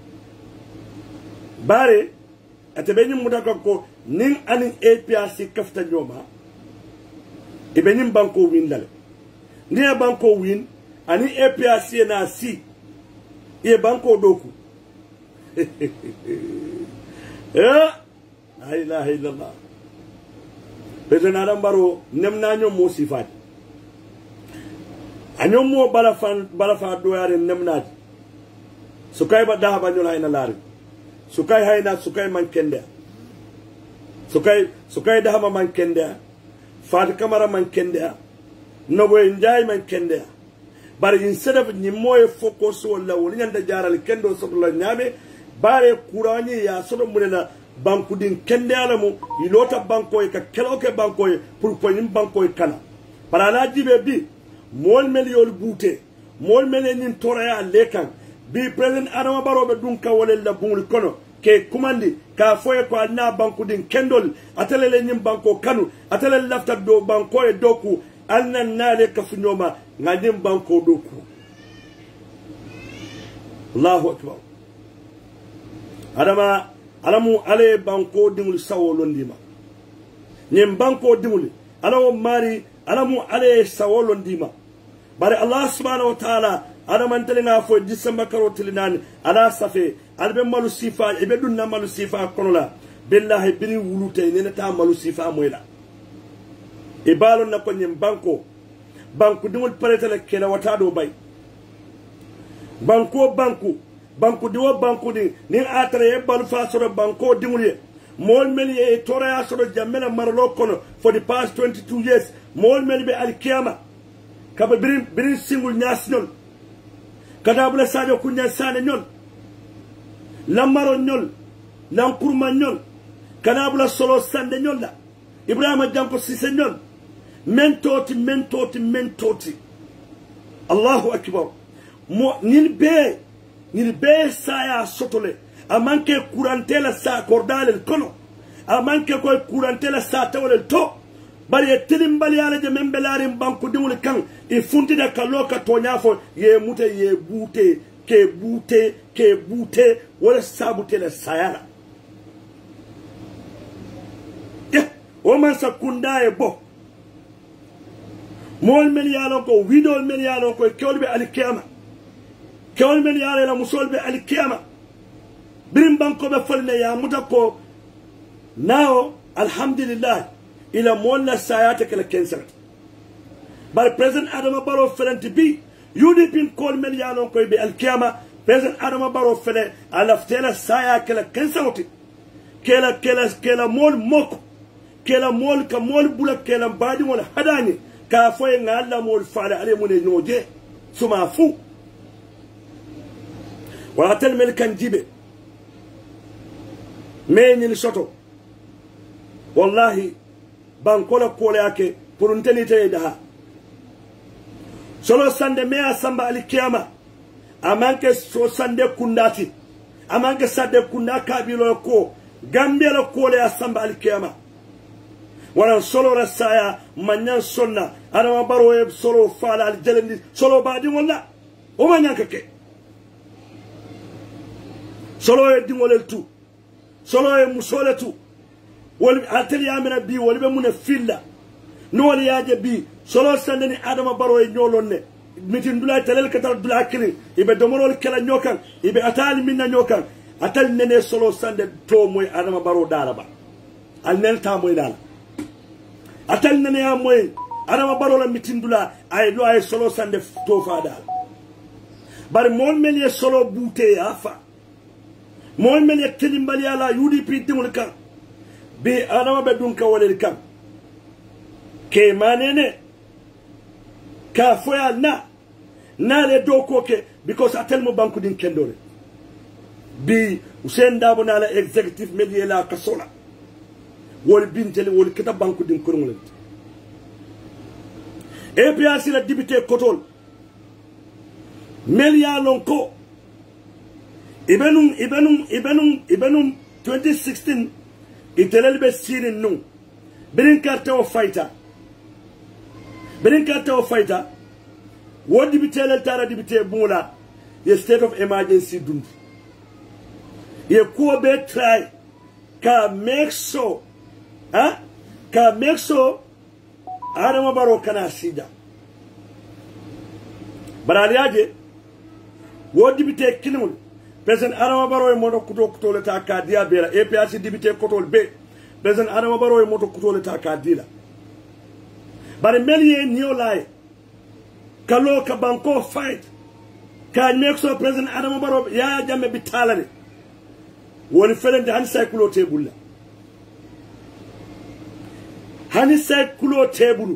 Speaker 2: Bare atebeni mudaka ko ning aning A P R C kafta nyoma ibeni banko win dale ni banko win ani A P R C na si e banko doku eh la ilaha illallah President Adama Barrow nemna ñom mo sifat anyom mo balafan balafa doyare nemna sukay ba dahaba ñola ina laari sukay hayna sukay man kende sukay sukay dahama man kende Fat Camara man kende Noboy Njay man kende bar instead of ni moy focus wala woni ñanda jaral kendo sokla ñame bare kurani ya sodo munena banku din kende alamu ilota banko e ka keloke banko e pour ko nim banko e kana para la jibe bi mol meliol bouté mol melen nin toraya lekan bi president Adama Barrow be dun ka wole la bungul kono ke kumandi ka foye ko na banku din kendol atele nim banko kanu atele lafta do banko e doku alna nale ka funyoma ngadim banko doku Allahu akbar Adama alamu ale banko dimul sawo londima nyem banko dimul alawo mari alamu ale sawo londima bare Allah subhanahu wa ta'ala adama ntelinga fo disamba karotilinani ala safe albe malu sifa ibe dunna malu sifa konola billahi biri wulute nene ta malu sifa moyla ibalo na ko nyem banko banko dimul paretele kela wata do bay banko banko banku diwo banku di ni atare e balu fa soro banko dimulye mol meli e tora ya soro jamela marlo kono for the past twenty-two years mol meli be al kiyama kaba birin birin singul national kada bula sadio kunya sane nyon lamaro nyon lankurma nyon kada bula solo sande nyon la ibrahima janko sise nyon mentoti mentoti mentoti Allahu akbar mo nin be ni be saya sotole amanke kurantela sa kordale kono amanke ko kurantela sa tawle to bari tilim bali ala je membelari banku dimul kan e funti da kaloka to nyafo ye mute ye bute ke bute ke bute wala sabute la sayala ye o man sakunda e bo mol mel yalo ko widol mel yalo ko kewlbe alkiyama kewol men yaare la musolbe alkiyama birim banko be folne ya mutako nao alhamdulillah ila molla sayata kala kenser bar president Adama Barrow ferenti bi U D P kol men yaalon koy be alkiyama president Adama Barrow fele alaftela saya kala kenseroti kela kela kela mol moko kela mol ka mol bula kela badi wala hadani ka foye ngalla mol faale ale mune noje suma fu wala tel mel kan jibe meñin soto wallahi bankola kole yake pour nteni tay daha solo sande me asamba alikiyama amanke so sande kundati amanke sande kunda kabilo ko gambia la kole asamba alikiyama wala solo rasaya manyan sonna adama baro e solo fala al jelendi solo badi wala o manyan kake solo e dingolel tu solo e musole tu wol ateli amena bi wol be mun filla no wol yaaje bi solo sandani adama baro e nyolonne mitin dula telel katal dula kini ibe domorol kala nyokan ibe atali minna nyokan atal nene solo sande to moy adama baro dala ba al nel ta moy dala atal nene ya moy adama baro la mitin dula ay do ay solo sande to fa dala bar mon mel ye solo bute afa mon mel ye telimbali ala U D P dimul kan bi adama be dun ka wolel kan ke manene ka foya na na le doko ke because atel mo banku din kendore bi Usain Dabo na la executive media la kasola wol bintele wol kita banku din kurungol e P R C la député kotol melia lonko ibenum ibenum ibenum ibenum twenty sixteen itelel be sirin nu birin carte o fighter birin carte o fighter wo député le tara député bula ye state of emergency dund ye ko be try ka make sure hein ka make sure adama baro kana sida baraliaje wo député kinul President Adama Barrow moto kuto kuto le ta ka dia bela A P R C député kotol be President Adama Barrow moto kuto le ta ka dila bare melie new lie kalo ka banko fight ka make sure President Adama Barrow ya jamme bitalane woni felende han saykulo tebulla hani saykulo tebulu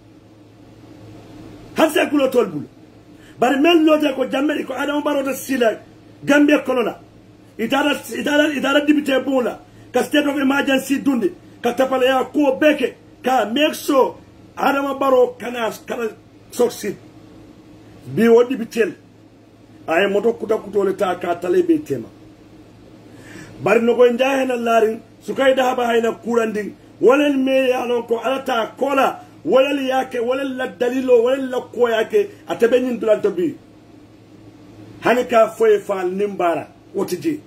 Speaker 2: han saykulo tolbulu bare mel lote ko jamme ko Adama Barrow ta sila Gambia kolona itara itara itara député bula ka state of emergency dundi ka tapale ya ko beke ka make sure Adama Barrow kana kana succeed bi wo député ay moto kuta kutole ta ka tale be tema bari no ko njahena larin sukay da ba hayna kuranding walal me yalon ko alata kola walal yake walal la dalilo walal la ko yake atabenin dulanto bi hanika foye fal nimbara wotiji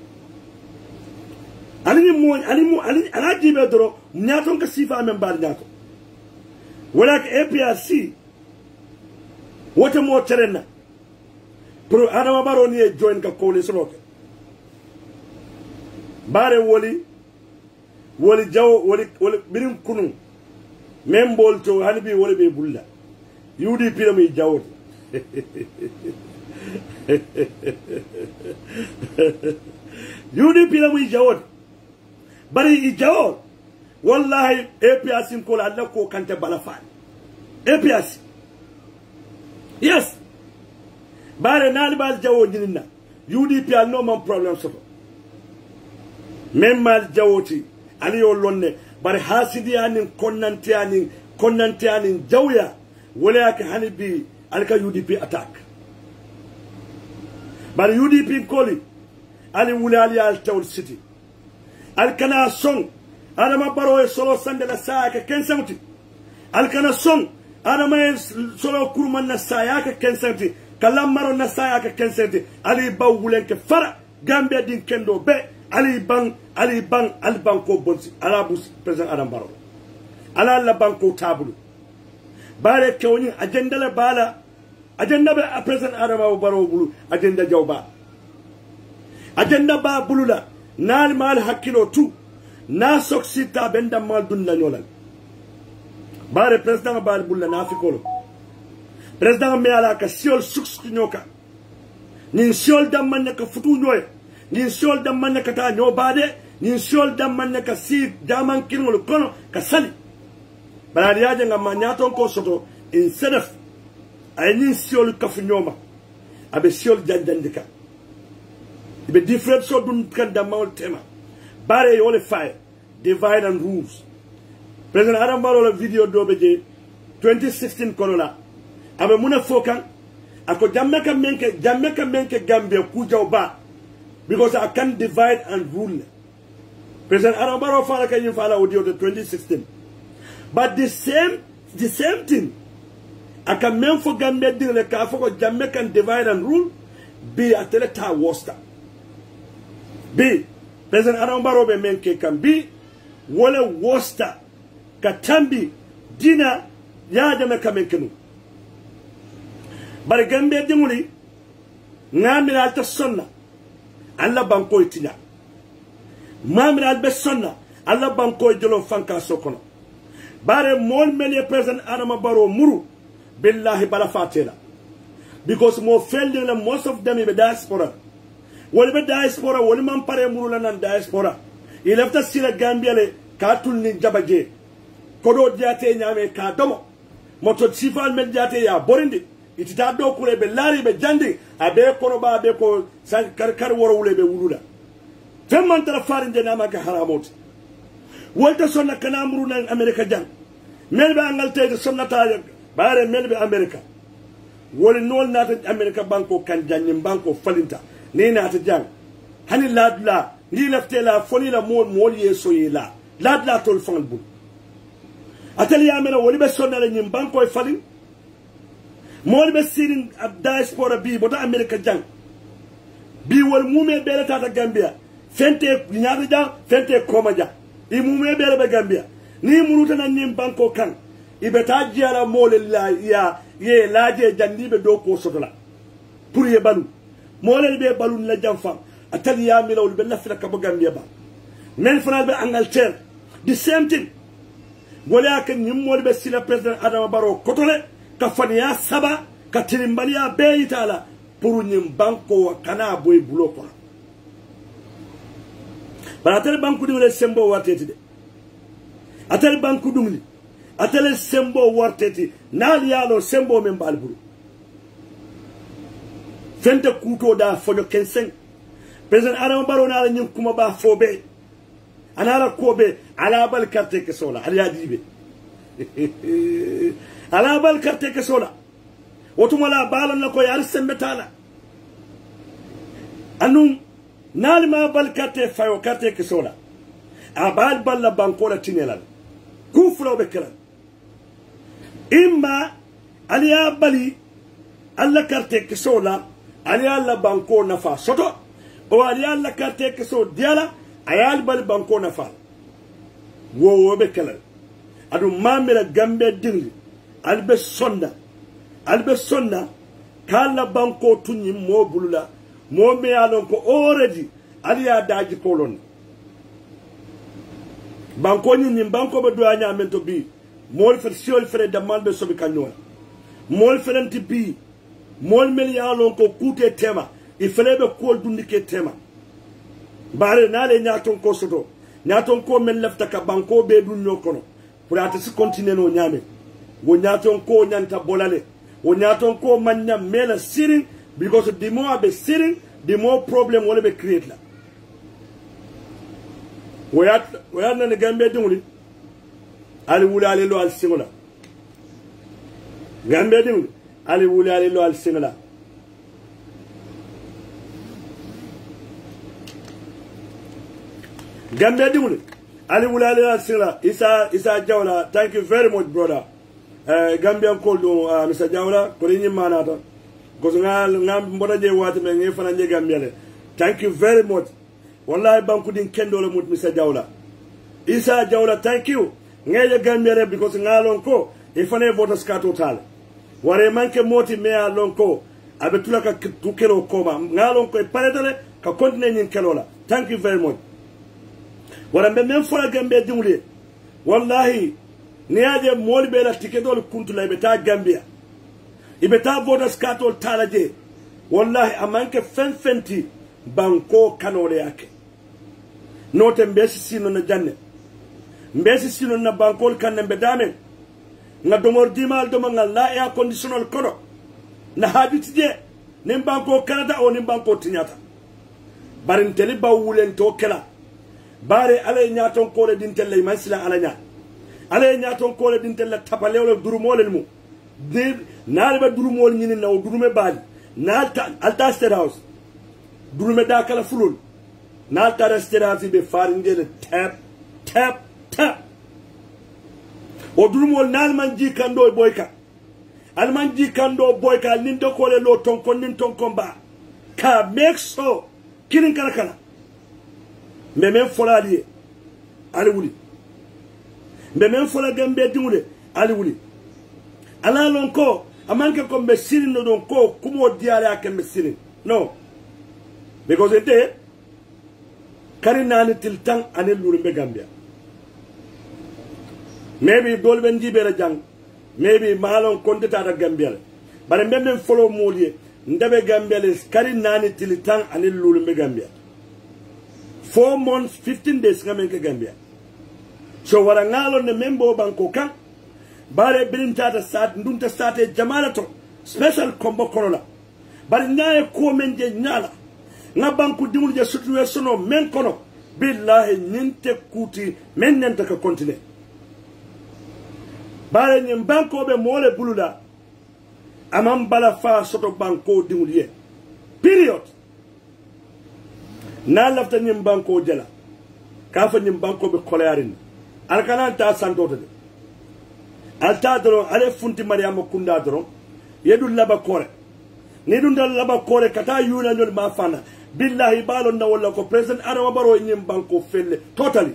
Speaker 2: alini mo alimu alini alaji be doro nyaton ka sifa membar nyato wala ka A P R C wote mo terena pro Adama Barrow ni e join ka kole soroke bare woli woli jaw woli woli birim kunu membol to hanibi woli be bulla U D P mi jawto U D P la muy jawot bari i jawot wallahi A P R C ko la ko kante balafal A P R C yes bare nal bal jawo jinna U D P al no man problem so même mal jawoti ali yo lonne bare hasidi anin konnante anin konnante anin jawya wala ka hanibi alka U D P attack bari U D P koli ali wulali al tawl city al kana son Adama Barrow solo sande la saa ka kensanti al kana son Adama solo kurman na saa ka kensanti kalam maro na saa ka kensanti ali bawulen ke fara Gambia din kendo be ali bang ali bang al banko bonsi arabus president Adama Barrow ala la banko tabulu bare kewni agenda la bala agenda be president Adama Barrow bulu agenda jawba agenda ba bulula nal mal hakilo tu na soksita benda mal dunna nyolal bare president ba bulla na fikolo president me ala ka siol suks nyoka ni siol dam man ka futu nyoy ni siol dam man ka ta nyo bade ni siol dam man ka si daman kinol kono ka sali baradiaje ngam nyaton ko soto instead of ay ni siol kafu nyoma abe siol janjandika ibe different so dun kan da mawol tema bare yole fire divide and rules president Adam Barrow la video do be je twenty sixteen kolola abe muna fokan ako jamme ka menke jamme ka menke Gambia ku jawba because I can divide and rule. President Adam Barrow fala kan yin fala audio de twenty sixteen. But the same the same thing I can men for Gambia deal le ka foko jamme kan divide and rule be a teleta wosta. B President Adam Barrow be menke kan be wole wosta katambi dina ya jamme ka menkenu. But Gambia dimuli ngamira alta sonna alla banko itinya mamira albe sonna alla banko jolo fanka sokono bare mol mele president Adama Barrow muru billahi bala fatela because mo felding la most of them be diaspora wol be diaspora wol man pare muru la nan diaspora il lefta sila Gambia le katul ni jabaje kodo diate nyame ka domo moto sifal mel diate ya borindi itita do kule be lari be jandi abe kono ba be ko san kar kar woro wule be wuluda femman tara farin de nama ka haramot wolta sonna kana muru nan America jang mel be angal tede sonna ta bare mel be America woli nol nata America banko kan janni banko falinta ni nata jang hani ladla ni lafte la foni la mo mo yeso yela ladla tol fangal bu atali amena woli be sonna la nyim banko e falin mol be sirin ab diaspora bi bota America jang bi wol mume bele tata Gambia fente nyaata jang fente koma jang i mume bele be Gambia ni muruta nan nim banko kan ibeta jiala mol la ya ye laaje jandi be do ko sotola pour ye balu mol be balu la jam fam atali ya mi lawul be lafila ka bo Gambia ba men fana be Angleterre the same thing wala kan nim mol be sila president Adama Barrow kotole ka faniya saba ka tirimbaliya be itala pour nyim banko kana boy bulo ko ba atel banku dum le sembo wateti de atel banku dum li atel sembo warteti nal yalo sembo men balburu fente kuto da fonyo kensen president Adama Barrow na nyim kuma ba fobe anala kobe ala bal carte ke sola ala dibe ala bal carte ke sola wotumala balan nako yar sembetala anum nalima bal carte fayo carte ke sola abal balla bankola tinelal kufro bekran imma aliya bali alla carte ke sola aliya alla banko nafa soto o aliya alla carte ke so diala ayal bal banko nafa wo wo bekran adu mamira gambe dingli albe sonna albe sonna kala banko tunyi mo bulula mo me alon ko already aliya daji kolon banko ni ni banko be do anya mento bi mol fer siol fer da malbe sobi kanyo mol ferenti bi mol mel yalon ko kute tema i felebe ko dundike tema bare nale nyaton ko soto nyaton ko men lefta ka banko be dun nyokono pour ata si continuer no nyame wo nyaton ko nyanta bolale wo nyaton ko manya mela sirin because the more be sirin the more problem wole be create la woyat woyat na Gambia dinguli ali wula ali lo al singula Gambia dinguli ali wula ali lo al singula Gambia dinguli ali wula ali lo al singula Isa Isa Jawla, thank you very much brother. Uh, Gambian called uh, Mister Jawla ko ni manata ko ngal ngam mboda je wati me ngi fana je Gambia. Thank you very much. Wallahi banku din kendo le mut Mister Jawla. Isa Jawla, thank you. Ngeje Gambia because ngalon ko e fane vote skato tal. Ware manke moti me alon ko abetula ka tukelo koma ngalon ko e paretale ka continue nyin kelola. Thank you very much. Wara be men fora Gambia dimule. Wallahi niaje moli be la tiketol kuntula beta Gambia. Ibeta vote skato talaje. Wallahi amanke fen fenti banko kanole yake. Note mbesi sino na janne. Mbesi sino na bankol kanne bedame nga domor dimal do nga la air conditional kono na habiti je nim banko Canada o nim banko tinyata barin teli bawulen to kala bare alay nyaton ko le dintel lay masila alanya alay nyaton ko le dintel la tapalew durumol mu de nalba durumol nyini naw durume bali nalta alta state house durume da kala fulul nalta state house be faringel tap tap tap o durumol nalman ji kando boyka alman ji kando boyka nin do ko le lo ton kon nin ton komba ka make sure kinin kala kala mais même fola lié ali wuli mais même fola gambe dimule ali wuli ala lon ko amanke ko be sirin no don ko kumo diare akembe sirin no because ete karina ni tiltan anil lulu be gambia maybe dolben jibere jang maybe malon kondita da gambia bare même folo molié ndabe gambia les karina ni tiltan anil lulu be gambia four months, fifteen days ngamen ke Gambia. So wala ngalo ne membo banko kan bare birin tata sat ndunta sate jamalato special combo korola. Bare ngaye ko menje nyala. Nga banku dimul je situation no men kono billahi ninte kuti men nenta ka continue. Bare nyim banko be mole bulula amam bala fa soto banko dimul ye. Period. na lafta nyim banko jela ka fa nyim banko be koleyarin alkana ta santoto de alta doro ale funti mariama kunda doro yedu laba kore ni dun dal laba kore kata yuna nyol ma fana billahi balon na wala ko president adama baro nyim banko felle totally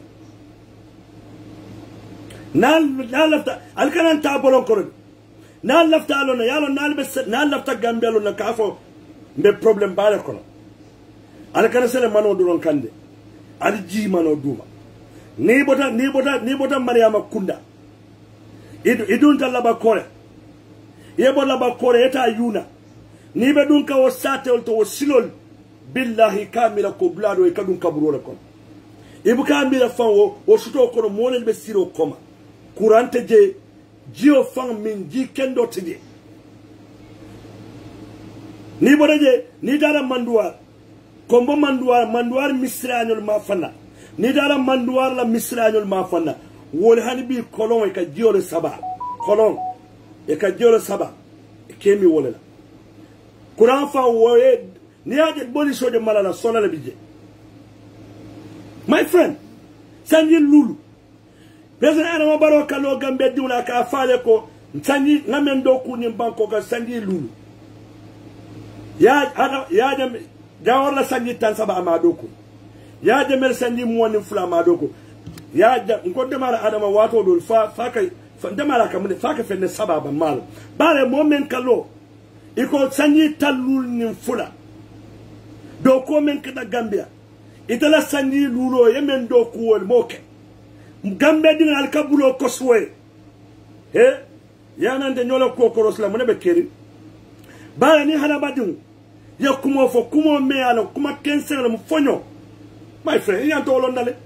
Speaker 2: na na lafta alkana ta bolon kore na lafta alona yalo na be na lafta gambelo na kafo be problem bale kono ala kana sele mano duron kande ali ji mano duma ni bota ni bota ni bota mariama kunda idu idun talaba kore yebo laba kore eta yuna ni be dun ka wasate to silol billahi kamila ko blado e kadun kaburo kon ibu kamila fanwo o suto kono molel be siro koma kurante je jio fang min ji kendo tije ni bota je ni dara manduwa kombo manduar manduar misrañol ma fanna ni dara manduar la misrañol ma fanna wol hani bi kolon e ka jiole saba kolon e ka jiole saba e kemi wolela kuran fa woye ni aje boli soje malala sonala bije my friend sanji lulu president Adama Barrow kalo gambe diwla ka faale ko sanji ngamen do ku ni banko ka sanji lulu ya ada ya jam Jawar la sanji tan saba amadoko ya jamel sanji muwani fula amadoko ya nko demara adama wato dol fa fa kay fa demara kam ne fa ka fenne sababa mal bare momen kalo iko sanji talul ni fula do ko men kada gambia itala sanji lulo yemen do ko wol moke gambe dina al kabulo koswe he ya nan de nyolo ko koros la mun be keri bare ni hana badin ya kumo fo kumo me ala kuma kense la mu fonyo my friend ya to londale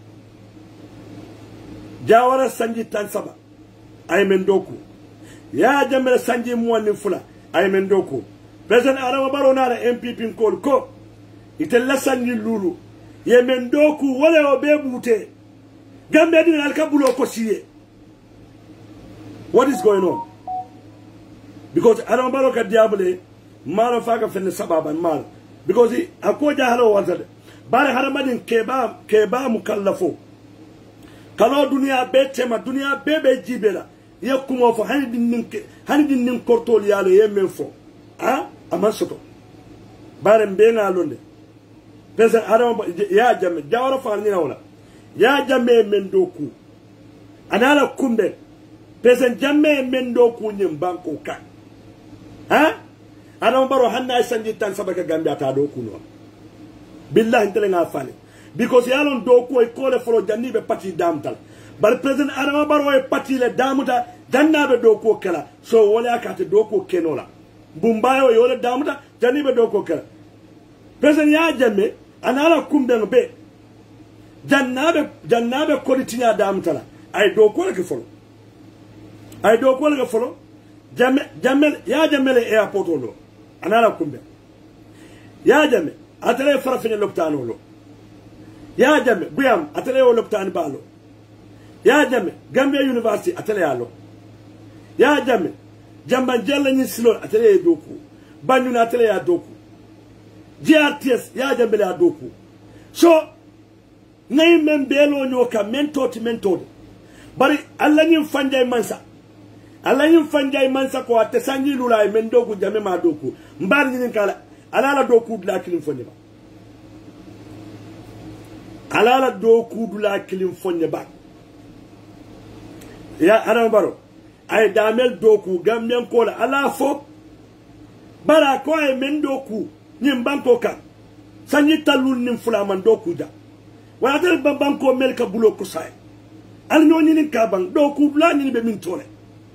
Speaker 2: jawara sanji tan saba ay men doku ya jamela sanji mo ni fula ay men doku president Adama Barrow na M P P ko ko itella sanji lulu ye men doku wala o be bute gambe din al kabulo ko siye what is going on because Adama Barrow ka diable malo faka fenne sababan mal because he akoja halo wazade bare haramadin keba keba mukallafo kalo dunia bete ma dunia bebe jibela yakumo fo hani din hani din kortol yalo yemen fo ah amasoto bare mbenga londe pesa Adama ya jamme jawara fa ni wala ya jamme men doku anala kumbe pesa jamme men doku nyim banko ka ha Adama Barrow hanna sanji tan sabaka gambia ta do kuno billahi intele nga fale because yalon do ko e kole folo janni be pati damtal bal president Adama Barrow e pati le damuta janna be do ko kala so wala akate do ko kenola bumbayo yole damuta janni be do ko kala president ya jamme anala kumbe be janna be janna be ko tinya damtala ay do ko ke folo ay do ko la folo jamme jammel ya jammel airport lo anala kumbe ya jamme atale farafene loptano lo ya jamme buyam atale o loptani balo ya jamme Gambia University atale alo ya jamme jamba jalla ni silo atale doku banyuna atale ya doku G R T S ya jamme la doku so ngay membelo nyoka mentoti mentodi bari alla ni fanjay mansa alla ni fanjay mansa ko atesanyi lula men doku jamme ma doku mbar ni kala alala doku la kilim fonye ba alala doku la kilim fonye ba ya adam baro ay damel doku gamben ko la ala fo bara ko ay men doku nyim banko kan sanyi talul nim fulaman doku da wala dal banko melka bulo ko say al nyoni ni kaban doku la ni be min tole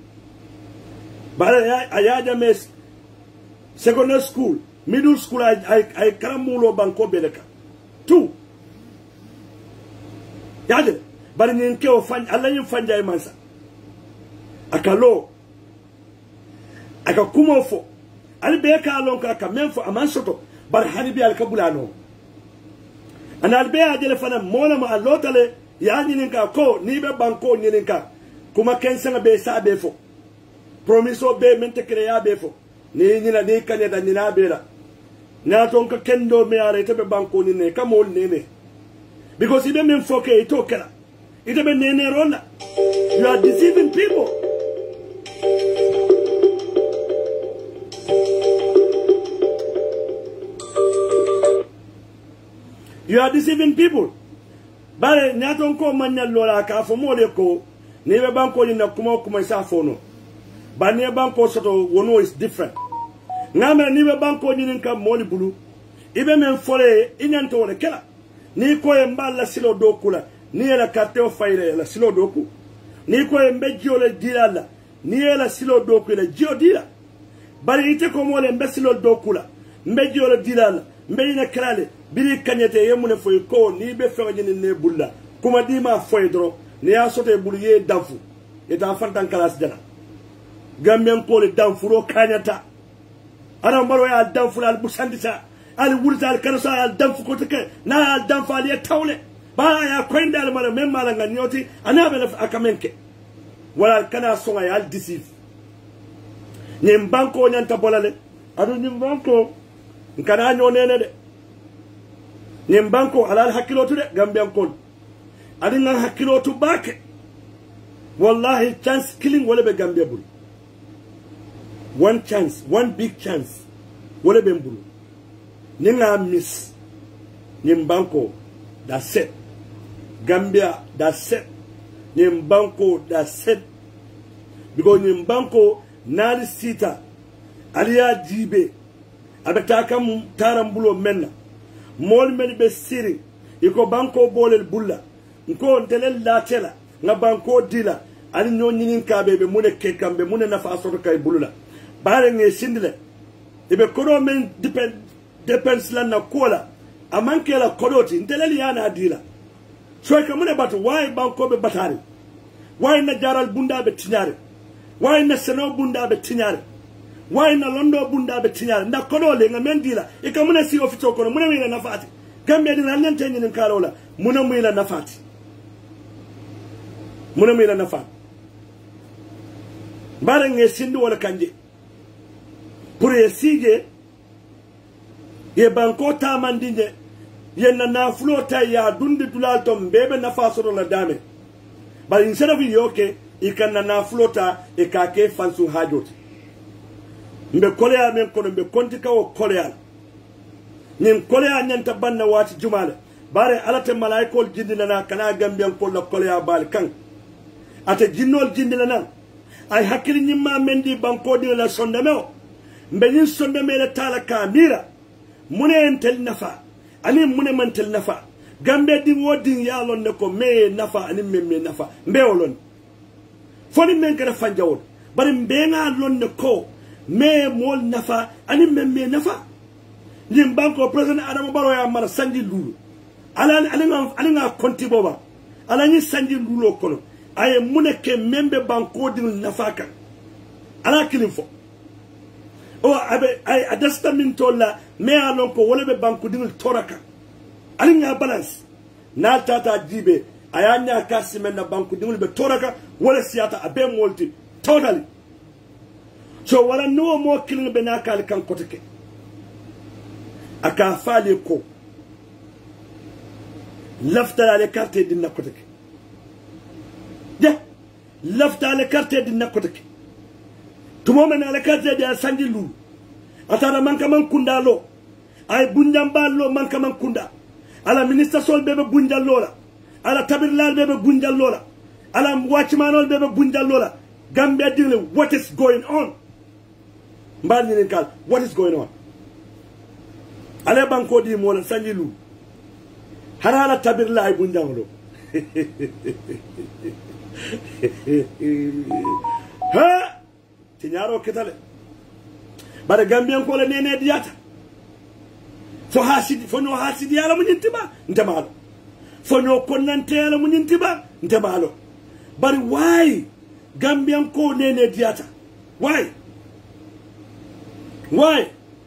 Speaker 2: bara ya ayaja mes secondary school middle school ay ay, ay karamulo banko beleka tu yaade bari ni ke o fan alla ni fanjay mansa akalo aka kumo fo ali be ka lon ka ka men fo aman soto bar hanibi al kabulano ana al be ajele fana mola ma allotale ya nyinin ka ko ni be banko nyinin ka kuma kensa be sa be fo promiso be mente kreya be fo ni nyina ni kanya da nyina be la na ton ka kendo me are te be banko ni ne kamol nene because ibe men fo ke to kala ite be nene rona you are deceiving people. You are deceiving people. Bare nyaton ko manya lola ka fo mole ko ne be banko ni na kuma kuma sa fo no. Ba ne banko soto wono is different. Ngame ni be banko ni nka moli bulu. Ibe men fole inyanto le kala. Ni ko e mballa silo dokula. Ni la carte o fayre la silo doku. Ni ko e mbejjo le dilala. Ni la silo doku le jio dila. Bare ite ko mole mbe silo dokula. Mbejjo le dilala. Mbe ina krale biri kanyete yemune foy ko ni be feŋo ne bulla kuma di ma foy dro ne ya sote bulu ye danfu e ta fantan kalas jana gamben ko le danfu ro kanyata ana mbaro ya danfu al busandisa al wulta al kanasa al danfu ko teke na al danfu al tawle ba ya koynda al mara mem mala nganyoti ana be akamenke wala kana songa ya al deceive nyem banko nyanta bolale adu nyem banko nkana nyonene de nyem banko alal hakilotu de gambian kon adi ngan hakilotu bake wallahi chance killing wala be gambia bul one chance one big chance wala be mbulu ninga miss nyem banko da set gambia da set nyem banko da set because nyem banko nali sita aliya jibe abata kam tarambulo menna mol men be siri iko banko bolel bulla nko ntelel latela nga banko dila ali nyonyinin kabe be mune kekambe mune nafa soto kay bulula bare nge sindile ibe kodo men depend depends la na kola amanke la kodoti ntelel yana dila so ka mune bat why banko be batari why na jaral bunda be tinyare why na seno bunda be tinyare why na londo bunda be tinyare nda kodo le nga mendila e ka mune si ofito kono mune wina nafati gambe dina nante nyin kalola mune wina nafati mune wina nafati bare nge sindu wala kanje pour esige ye banko ta mandinje ye na na flota ya dundi dulal tom bebe nafa soro la dame bare instead of yoke ikanna na flota e ka ke fansu hajoti mbe kolea men kono mbe konti kawo kolea nim kolea nyanta banna wati jumala bare alate malaikol jindina na kana gambian ko la kolea bal kan ate jinnol jindina na ay hakili nyimma mendi banko di la sondameo mbe nyin sondame la tala kamira mune entel nafa ani mune mantel nafa gambe di wodi ya lon ne ko me nafa ani memme nafa mbe wolon foni men kada fanjawol bare mbe nga lon ne ko me mol nafa ani memme nafa nim banko president Adama Barrow ya mara sanji lulu ala ala nga ala nga konti boba ala ni sanji lulo kono aye muneke membe banko dingul nafaka ala kilin fo o abe ay adasta min tolla me alon ko wala be banko dingul toraka ali nga balance na tata jibe ayanya kasimen na banko dingul be toraka wala siyata abe molti totally so wala no mo kilin be nakal kan koteke aka fali ko laftala le carte dinna koteke de laftala le carte dinna koteke tumo men ale carte de sanji lu atara manka man kunda lo ay bunjamba lo manka man kunda ala ministre sol bebe bunjal lola ala tabirlal bebe bunjal lola ala watchmanol bebe bunjal lola Gambia dinle what is going on mbal ni kal what is going on ale banko di mo la sanji lu harala tabirla ay bunjanglo ha tinyaro ketale bare Gambian ko le nene diata fo hasidi fo no hasidi yala mu nyintiba ntamalo fo no konnante yala mu nyintiba ntamalo bare why Gambian ko nene diata why why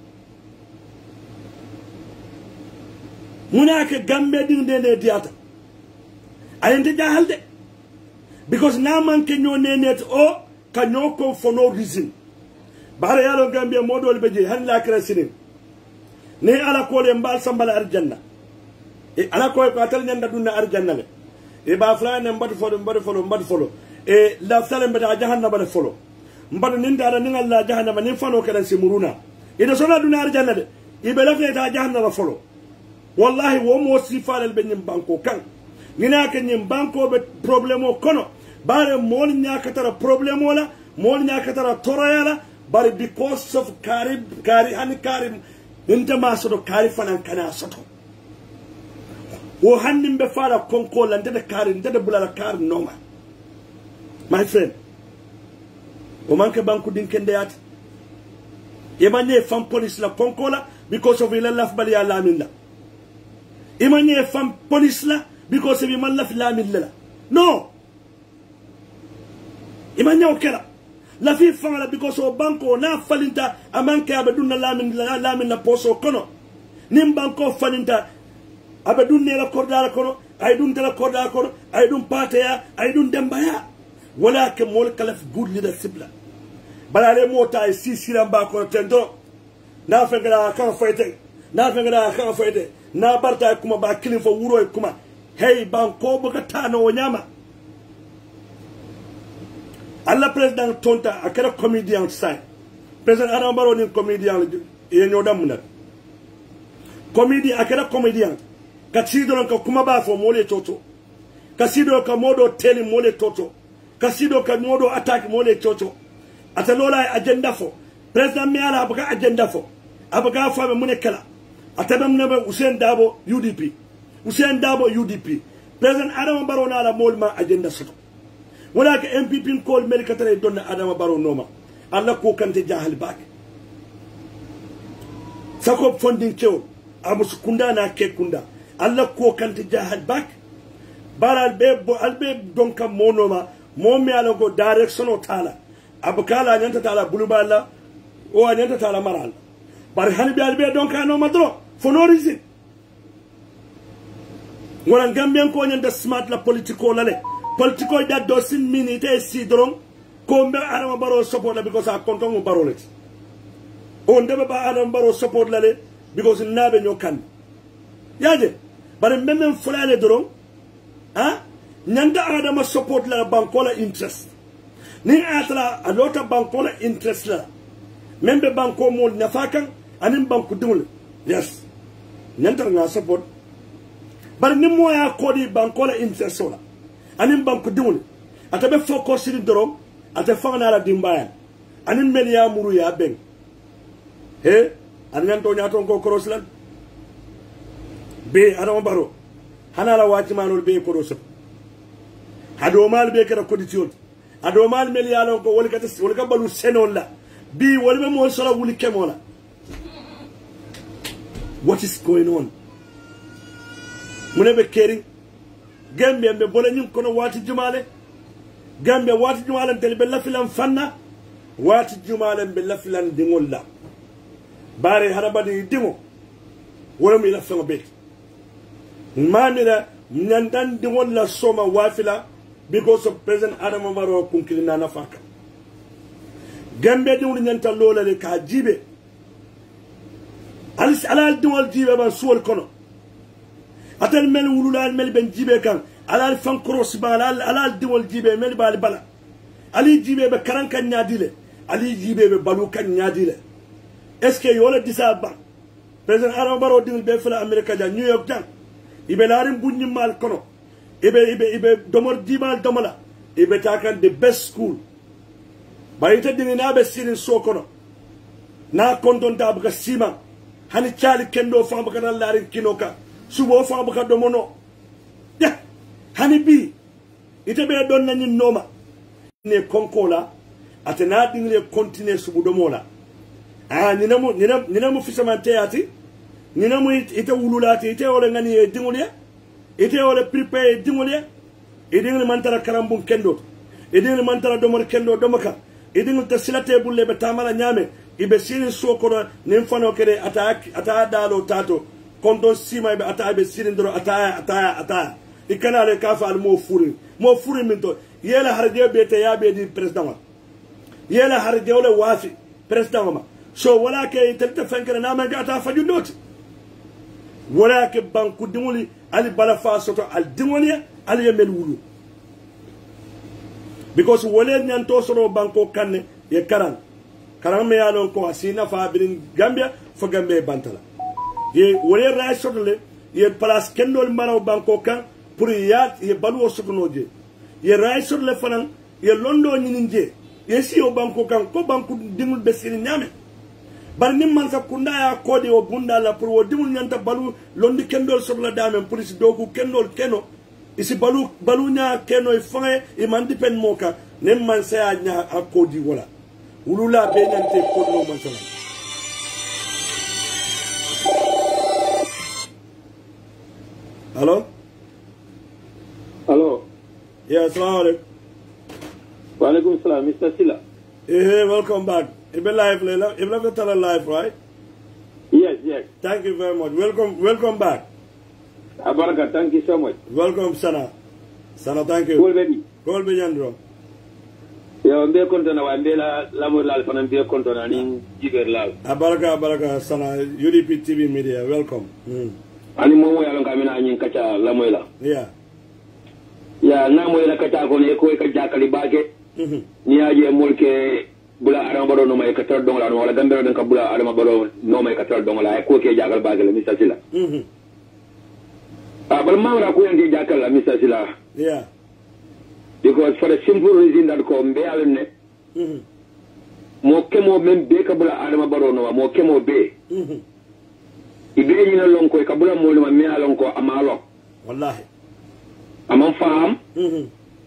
Speaker 2: munake Gambia ding nene diata ayente jahalde because na man ke nyo nene o ka nyo ko for no reason bare yalo Gambia modol beje han la krasinin ne ala ko le mbal sambala arjanna e ala ko ko atal nyanda dunna arjanna le e ba fla ne mbad folo mbad folo mbad folo e la fala mbada jahannama le folo mbad ninda ala ningal la jahannama nin fano kala simuruna ida sona dunna arjanna de ibe la ta jahannama folo wallahi wo mo sifal be nyim banko kan nina ke nyim banko be problemo kono bare mol nyakatara problemo la mol nyakatara torayala bare because of kari kari hani kari nta masodo kari fanan kana soto wo hannim be fara konko la ndede kari ndede bulala kari noma my friend o manke banku din kende yat imanye fam police la konko la because of ila laf bali ya lamin la imanye fam police la because of iman laf lamin la no imanye okela la fi fanga because o banko na falinta amanke abedunna lamin lamin la poso kono nim banko falinta abedunne la kordara kono ay dun tala kordara kono ay dun pateya ay dun dembaya wala ke mol kalaf good leadership la balale mota ay si siramba kono tendo na fengara kan fayte na fengara kan fayte na barta kuma ba kilin fo wuro kuma hey banko buka tano nyama Allah president tonta akara comedian sai president Adama Barrow ni comedian ye nyoda munat comedian akara comedian kasido ka kuma ba fo mole toto kasido ka modo teli mole toto kasido ka modo attack mole toto atalola agenda fo president mi ala abuka agenda fo abuka fa me munekala atabam nebe Hussein Dabo U D P Hussein Dabo U D P president Adama Barrow na la molma agenda soto wala ke M P P call melikatare donna Adama Barrow noma alla ko kante jahal bak sako funding kew amus kunda na ke kunda alla ko kante jahal bak baral be bo albe donka monoma momi ala go direction o tala abukala nyanta tala bulubala o nyanta tala maral bar hanbi albe donka no madro for no reason wala Gambian ko nyanta smart la politico lale political that doesn't mean it is sidron kombe Adama Barrow support la because a kontongo Barrow let on debe ba Adama Barrow support la le because nabe nyokan yaje bare memem fulale doron ha nyanda Adama support la bankola interest ni atla a lot of bankola interest la membe banko mo nafakan anin banku dumul yes nyanta nga support bare ni moya ko di bankola interest la anin banku dimul atabe focus ni dorom ate fanga la dimbaya anin men ya muru ya ben he anan to nyato ko crosslan be Adama Barrow hanala wati manol be cross hado mal be kera condition hado mal mel ya lon ko wol kata wol ka balu senol la bi wol be mo sala wuli kemola what is going on munebe kering Gambia be bola nyum kono wati jumale Gambia wati jumalen tel be lafilan fanna wati jumalen be lafilan dingol la bare harabadi dingo wala mi la fengo bet mamira nyandan dingol la soma wafila because of President Adama Barrow kunkilina nafaka Gambia dingol nyanta lola le ka jibe alis alal dingol jibe ban suwol kono atal mel wululal mel ben jibe kan alal fan cross ba alal alal dingol jibe mel bal bala ali jibe be karanka nyaadile ali jibe be balu kan nyaadile est ce que yola disa ba President Adama Barrow dingol be fala America ja New York jang ibe larim bunni mal kono ibe ibe ibe domor dimal domala ibe takan the best school bayita dingi na be sirin so kono na kondon da buka sima hani chali kendo fa buka na larin kinoka subo fa buka domono ya hani bi ite be don nani noma ne konkola atena dingi continue subu domola ah ni namu ni namu ni namu fisamante ati ni namu ite wululati ite ole ngani e dingulia ite ole prepare dingulia e dingi mantara karambun kendo e dingi mantara domor kendo domaka e dingi ta silate bulle be tamala nyame ibe sirin sokoro nim fano kede ata ata dalo tato kondo sima be ata be sirin dro ata ata ata ikanale kafa al mo furi mo furi minto yela harje be te yabe di president wa yela harje ole wafi president wa so wala ke telta fankere na ma ata faju doti wala ke banku dimuli ali bala fa soto al dimuli ali yemel wulu because wala nyanto soro banko kanne ye karan karan me yalon ko asina fa birin Gambia fo Gambia bantala ye wala ray soto le ye place kendol maraw banko kan pour ya ye balu soto noje ye ray soto le fanan ye londo nyininje ye si o banko kan ko banku dimul besiri nyame bar nim man sa kunda ya kodi o bunda la pour o dimul nyanta balu londi kendol soto la dame police dogu kendol keno isi balu balu nya keno ifange e man dipen moka nem man sa nya akodi wala ulula be nyante kodno man sala hello
Speaker 4: hello
Speaker 2: yeah assalamu alaikum
Speaker 4: wa alaikum salam Mister Sila
Speaker 2: hey welcome back ibe live lela ibe la tala live right
Speaker 4: yes yes
Speaker 2: thank you very much welcome welcome back
Speaker 4: abaraka thank you so much
Speaker 2: welcome sana sana thank you
Speaker 4: kol bebi
Speaker 2: kol be jandro
Speaker 4: yo mbe kontona wa mbe la lamor lal fana mbe kontona ni jiber lal
Speaker 2: abaraka abaraka sana U D P T V media welcome mm.
Speaker 4: ani momo yalon kamina nyin kacha lamoy la
Speaker 2: yeah
Speaker 4: ya na moy la kacha ko ne ko ka jakali bake
Speaker 2: mhm
Speaker 4: ni aje molke bula Adama Barrow no may katar dong la no wala gambero den ka bula Adama Barrow no may katar dong la ko ke jagal bake la Mister Sila
Speaker 2: mhm
Speaker 4: ah bal mamra ko yandi jakal la Mister Sila
Speaker 2: yeah
Speaker 4: because for the simple reason that ko mbe alne
Speaker 2: mhm
Speaker 4: mo kemo men be ka bula Adama Barrow no mo kemo be
Speaker 2: mhm
Speaker 4: ibe ni na lon ko ka bula mo ma me alon ko amalo
Speaker 2: wallahi
Speaker 4: amam fam
Speaker 2: mhm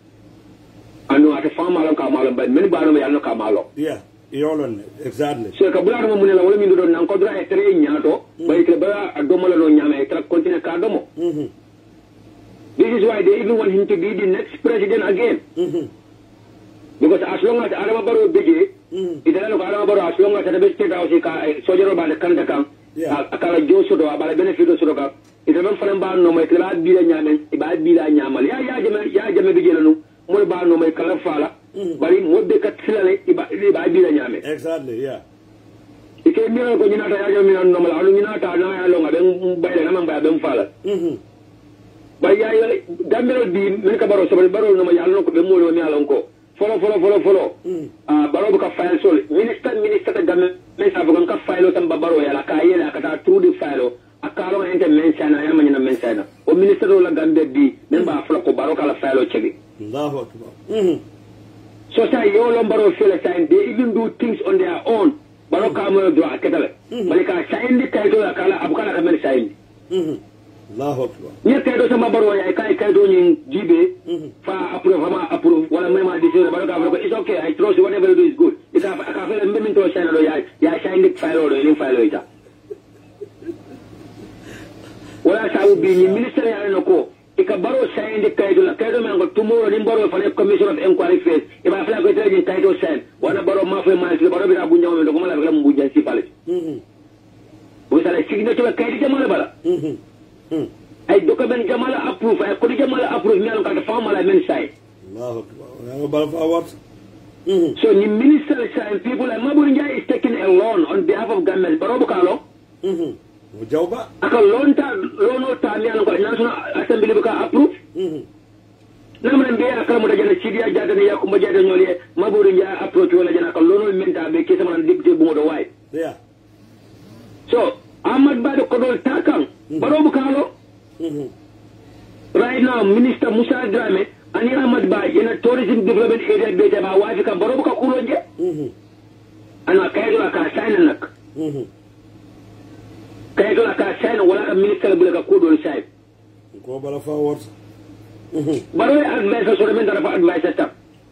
Speaker 4: anu ata fam alon ka amalo ba men ba no yalno ka amalo
Speaker 2: yeah yolon exactly
Speaker 4: so ka bula mo munela wala min do nan ko dra e tre nyaato bay ke ba adomo la no nyama e tra continue ka domo
Speaker 2: mhm
Speaker 4: this is why they even want him to be the next president again
Speaker 2: mhm
Speaker 4: because as long as Adama Barrow bege
Speaker 2: mhm
Speaker 4: idala ko Adama Barrow as long as the state house ka sojero ba de kanda kan akala joso do abala benefito so do ka ita ban fanan ba no mai kala bi la nyame ba bi la nyamal ya ya jama ya jama bi jelanu mo ba no mai kala fala bari mo be ka tilale ba ba bi la nyame
Speaker 2: exactly yeah
Speaker 4: ike mi ko nyina ta ya jama no mala alu nyina ta na ya lo ngaben bay la man ba ben fala
Speaker 2: mhm
Speaker 4: bay ya yele gambero bi men ka Barrow so Barrow no ma ya lo ko be mo lo mi alon ko folo folo folo folo ah Barrow ka file sol minister minister da gamme men sa bukan ka file tan ba Barrow ya la ka yele akata through the file akalo ente mention ya manyina mention o minister la gambe bi men ba folo ko Barrow kala file chege
Speaker 2: Allahu akbar mhm
Speaker 4: so say yo lo Barrow feel sign they even do things on their own Barrow ka mo do aketale malika sign di kaydo akala abukala ka men sign
Speaker 2: mhm Allahu akbar
Speaker 4: ni kaydo sama Barrow ya kay kaydo ni jibe fa approve ma approve wala mema decision Barrow ka ko it's okay I trust you whatever you do is good ika ka fele mbe to sign do ya ya sign di file do ni file ita wala sa ubi ni minister ya no ko ika baro sign the kaydo la kaydo man ko tomorrow ni baro fa commission of inquiry face e ba fala ko tele kaydo sign wana baro ma fa ma baro bi abu nyaw do ko mala mu bujan ci pale mhm bu sala signature kaydo jamala bala mhm ay document jamala approve ay ko jamala approve mi alon ka fa mala men say
Speaker 2: Allahu akbar ya bala fa wat mhm
Speaker 4: so ni minister sign people like Mabur Njai is taking a loan on behalf of government baro bu kalo
Speaker 2: mhm Jawba
Speaker 4: aka loan ta loan ta mi alon ko national assembly ka approve
Speaker 2: mhm
Speaker 4: namna mbiya kala mo dajana sidia jada ne yakumba jada nyoli Mabur Njai approach wala jana ka loan menta be ke sama député bu mo do way
Speaker 2: yeah
Speaker 4: so Ahmad Bado ko dol takam baro bu kalo
Speaker 2: mhm
Speaker 4: right now minister Musa Drame ani Ahmad Ba ina tourism development area be ta ba wafi ka baro bu ka kulo je
Speaker 2: mhm
Speaker 4: ana kaydo ka sign nak
Speaker 2: mhm
Speaker 4: kaydo ka sign wala ka minister bu ka kudo say
Speaker 2: ko bala fa wat mhm
Speaker 4: baro advice so men dara fa advice ta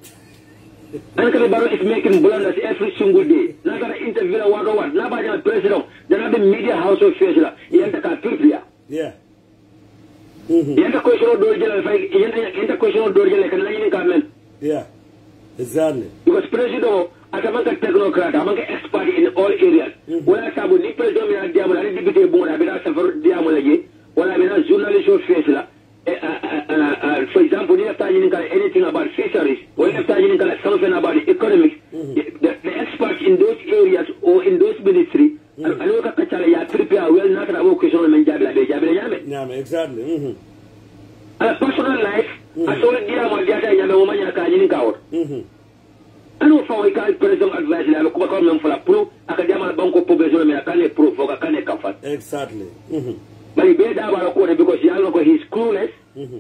Speaker 4: an ka baro is making blunders every single day na ka interview la wado wat na ba jana president dana be media house of face la yenta ka tripia
Speaker 2: yeah mhm
Speaker 4: yenta question do jela fa yenta yenta question do jela kan la ni ka men
Speaker 2: yeah exactly
Speaker 4: because president atamaka technocrat amaka expert in all areas wala sabu ni president mi diamu la député bon la bida safar diamu la je wala bida journalist of face la for example ni after you can anything about fisheries or after you can something about economics the, the experts in those areas or in those ministry alo ka kachala ya prepare well na kana bo question men jabla be jabla nyame
Speaker 2: nyame exactly mhm
Speaker 4: ala personal life aso diamu diata nyame mo manya ka ni ka wor
Speaker 2: mhm
Speaker 4: ano fa way ka president advice la ko ko men fala pro aka diamal banko poblaison me aka ne pro fo ka ne kafat
Speaker 2: exactly mhm
Speaker 4: but he bear that ko because he know he is clueless
Speaker 2: mhm